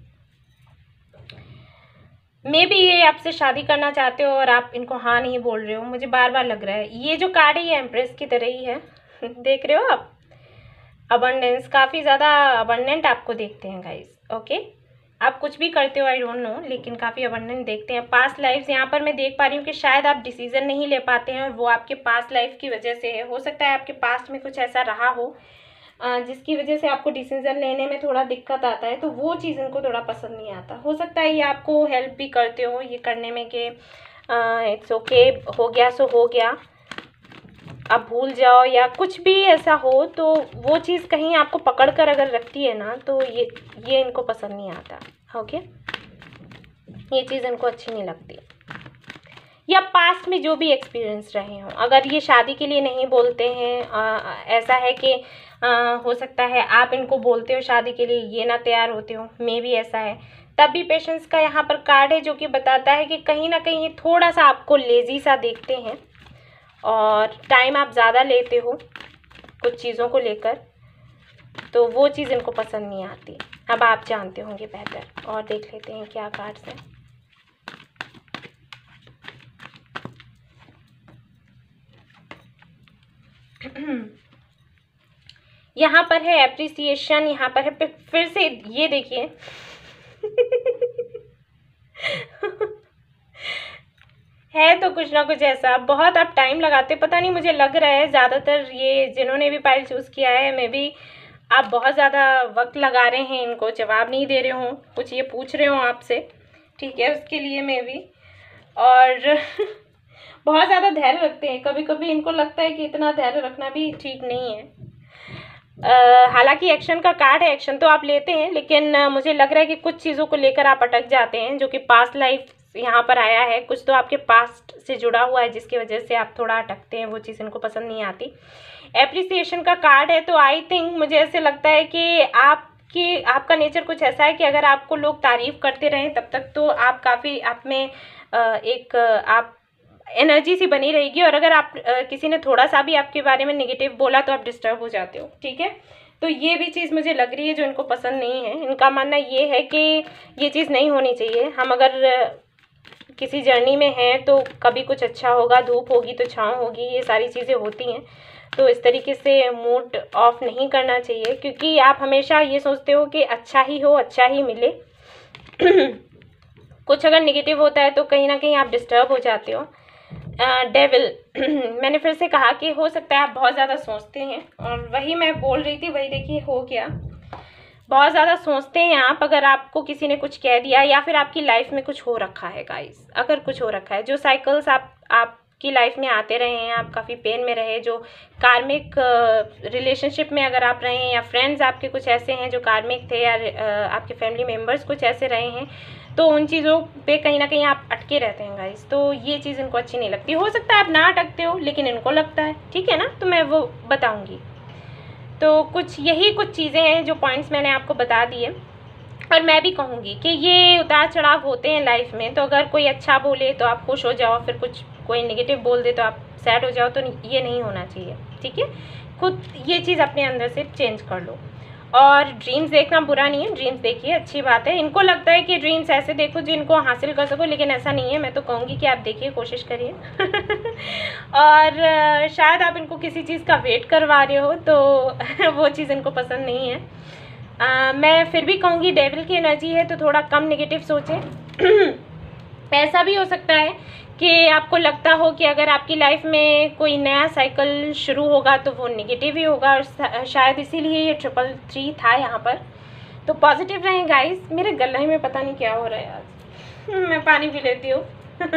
A: मे बी ये आपसे शादी करना चाहते हो और आप इनको हाँ नहीं बोल रहे हो, मुझे बार बार लग रहा है। ये जो कार्ड है ये एम्प्रेस की तरह ही है। देख रहे हो आप, अबंडेंस, काफ़ी ज़्यादा अबंडेंट आपको देखते हैं गाइस। ओके, आप कुछ भी करते हो आई डोंट नो, लेकिन काफ़ी अबंडेंट देखते हैं। पास्ट लाइफ्स यहाँ पर मैं देख पा रही हूँ कि शायद आप डिसीजन नहीं ले पाते हैं और वो आपके पास्ट लाइफ की वजह से है। हो सकता है आपके पास्ट में कुछ ऐसा रहा हो जिसकी वजह से आपको डिसीजन लेने में थोड़ा दिक्कत आता है, तो वो चीज़ इनको थोड़ा पसंद नहीं आता। हो सकता है ये आपको हेल्प भी करते हो ये करने में कि इट्स ओके, हो गया सो हो गया, अब भूल जाओ, या कुछ भी ऐसा हो, तो वो चीज़ कहीं आपको पकड़ कर अगर रखती है ना, तो ये ये इनको पसंद नहीं आता। ओके, ये चीज़ इनको अच्छी नहीं लगती। या पास्ट में जो भी एक्सपीरियंस रहे हों, अगर ये शादी के लिए नहीं बोलते हैं, आ, ऐसा है कि आ, हो सकता है आप इनको बोलते हो शादी के लिए, ये ना तैयार होते हो, मे भी ऐसा है। तब भी पेशेंस का यहाँ पर कार्ड है जो कि बताता है कि कहीं ना कहीं थोड़ा सा आपको लेज़ी सा देखते हैं और टाइम आप ज़्यादा लेते हो कुछ चीज़ों को लेकर, तो वो चीज़ इनको पसंद नहीं आती। अब आप जानते होंगे बेहतर। और देख लेते हैं क्या कार्ड्स हैं। यहाँ पर है एप्रिसिएशन, यहाँ पर है फिर से ये देखिए है तो कुछ ना कुछ ऐसा, बहुत आप टाइम लगाते, पता नहीं, मुझे लग रहा है ज़्यादातर ये जिन्होंने भी पाइल चूज़ किया है, मे बी आप बहुत ज़्यादा वक्त लगा रहे हैं, इनको जवाब नहीं दे रहे हो, कुछ ये पूछ रहे हो आपसे, ठीक है, उसके लिए मे बी, और बहुत ज़्यादा धैर्य रखते हैं। कभी कभी इनको लगता है कि इतना धैर्य रखना भी ठीक नहीं है। Uh, हालांकि एक्शन का कार्ड है, एक्शन तो आप लेते हैं, लेकिन uh, मुझे लग रहा है कि कुछ चीज़ों को लेकर आप अटक जाते हैं, जो कि पास्ट लाइफ यहाँ पर आया है, कुछ तो आपके पास्ट से जुड़ा हुआ है जिसकी वजह से आप थोड़ा अटकते हैं, वो चीज़ इनको पसंद नहीं आती। एप्रिसिएशन का कार्ड है, तो आई थिंक मुझे ऐसे लगता है कि आपकी आपका नेचर कुछ ऐसा है कि अगर आपको लोग तारीफ़ करते रहें तब तक तो आप काफ़ी आप में uh, एक uh, आप एनर्जी सी बनी रहेगी, और अगर आप आ, किसी ने थोड़ा सा भी आपके बारे में नेगेटिव बोला तो आप डिस्टर्ब हो जाते हो, ठीक है। तो ये भी चीज़ मुझे लग रही है जो इनको पसंद नहीं है। इनका मानना ये है कि ये चीज़ नहीं होनी चाहिए। हम अगर किसी जर्नी में हैं तो कभी कुछ अच्छा होगा, धूप होगी तो छाँव होगी, ये सारी चीज़ें होती हैं। तो इस तरीके से मूड ऑफ नहीं करना चाहिए, क्योंकि आप हमेशा ये सोचते हो कि अच्छा ही हो, अच्छा ही मिले। कुछ अगर नेगेटिव होता है तो कहीं ना कहीं आप डिस्टर्ब हो जाते हो। डेविल uh, मैंने फिर से कहा कि हो सकता है आप बहुत ज़्यादा सोचते हैं, और वही मैं बोल रही थी, वही देखिए हो गया। बहुत ज़्यादा सोचते हैं आप, अगर आपको किसी ने कुछ कह दिया या फिर आपकी लाइफ में कुछ हो रखा है गाइस, अगर कुछ हो रखा है, जो साइकिल्स आप आपकी लाइफ में आते रहे हैं, आप काफ़ी पेन में रहे, जो कार्मिक रिलेशनशिप में अगर आप रहे हैं, या फ्रेंड्स आपके कुछ ऐसे हैं जो कार्मिक थे, या uh, आपके फैमिली मेम्बर्स कुछ ऐसे रहे हैं, तो उन चीज़ों पे कहीं ना कहीं आप अटके रहते हैं गाइस। तो ये चीज़ इनको अच्छी नहीं लगती। हो सकता है आप ना अटकते हो, लेकिन इनको लगता है, ठीक है ना, तो मैं वो बताऊँगी। तो कुछ यही कुछ चीज़ें हैं जो पॉइंट्स मैंने आपको बता दिए। और मैं भी कहूँगी कि ये उतार चढ़ाव होते हैं लाइफ में, तो अगर कोई अच्छा बोले तो आप खुश हो जाओ, फिर कुछ कोई नेगेटिव बोल दे तो आप सैड हो जाओ, तो ये नहीं होना चाहिए, ठीक है। खुद ये चीज़ अपने अंदर से चेंज कर लो। और ड्रीम्स देखना बुरा नहीं है, ड्रीम्स देखिए, अच्छी बात है। इनको लगता है कि ड्रीम्स ऐसे देखो जिनको हासिल कर सको, लेकिन ऐसा नहीं है। मैं तो कहूँगी कि आप देखिए, कोशिश करिए। और शायद आप इनको किसी चीज़ का वेट करवा रहे हो, तो वो चीज़ इनको पसंद नहीं है। आ, मैं फिर भी कहूँगी डेविल की एनर्जी है, तो थोड़ा कम नेगेटिव सोचें। ऐसा भी हो सकता है कि आपको लगता हो कि अगर आपकी लाइफ में कोई नया साइकिल शुरू होगा तो वो नेगेटिव ही होगा, और शायद इसीलिए ये ट्रिपल थ्री था यहाँ पर। तो पॉजिटिव रहें गाइस। मेरे गले में पता नहीं क्या हो रहा है आज। मैं पानी पी लेती हूँ।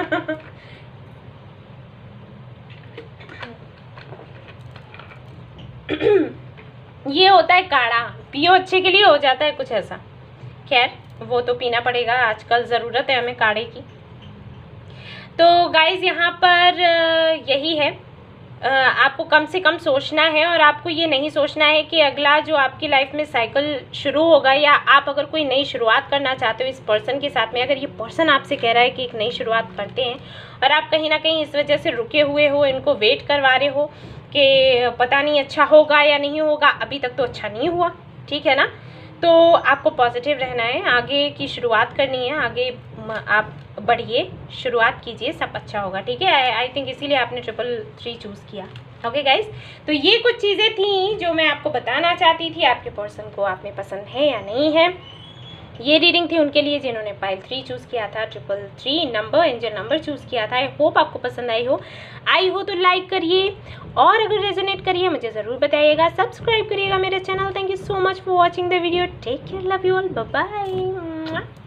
A: ये होता है काढ़ा, पियो अच्छे के लिए, हो जाता है कुछ ऐसा। खैर वो तो पीना पड़ेगा, आजकल ज़रूरत है हमें काढ़े की। तो गाइज़ यहाँ पर यही है, आपको कम से कम सोचना है, और आपको ये नहीं सोचना है कि अगला जो आपकी लाइफ में साइकिल शुरू होगा, या आप अगर कोई नई शुरुआत करना चाहते हो इस पर्सन के साथ में, अगर ये पर्सन आपसे कह रहा है कि एक नई शुरुआत करते हैं, और आप कहीं ना कहीं इस वजह से रुके हुए हो, इनको वेट करवा रहे हो कि पता नहीं अच्छा होगा या नहीं होगा, अभी तक तो अच्छा नहीं हुआ, ठीक है ना। तो आपको पॉजिटिव रहना है, आगे की शुरुआत करनी है, आगे आप बढ़िए, शुरुआत कीजिए, सब अच्छा होगा, ठीक है। आई थिंक इसीलिए आपने ट्रिपल थ्री चूज़ किया। ओके गाइस, तो ये कुछ चीज़ें थी जो मैं आपको बताना चाहती थी। आपके पर्सन को आप में पसंद है या नहीं है, ये रीडिंग थी उनके लिए जिन्होंने पाइल थ्री चूज़ किया था, triple three number angel number choose किया था। आई होप आपको पसंद आई हो आई हो तो लाइक करिए, और अगर रेजोनेट करिए मुझे ज़रूर बताइएगा, सब्सक्राइब करिएगा मेरे channel. Thank you so much for watching the video, take care, love you all, bye bye.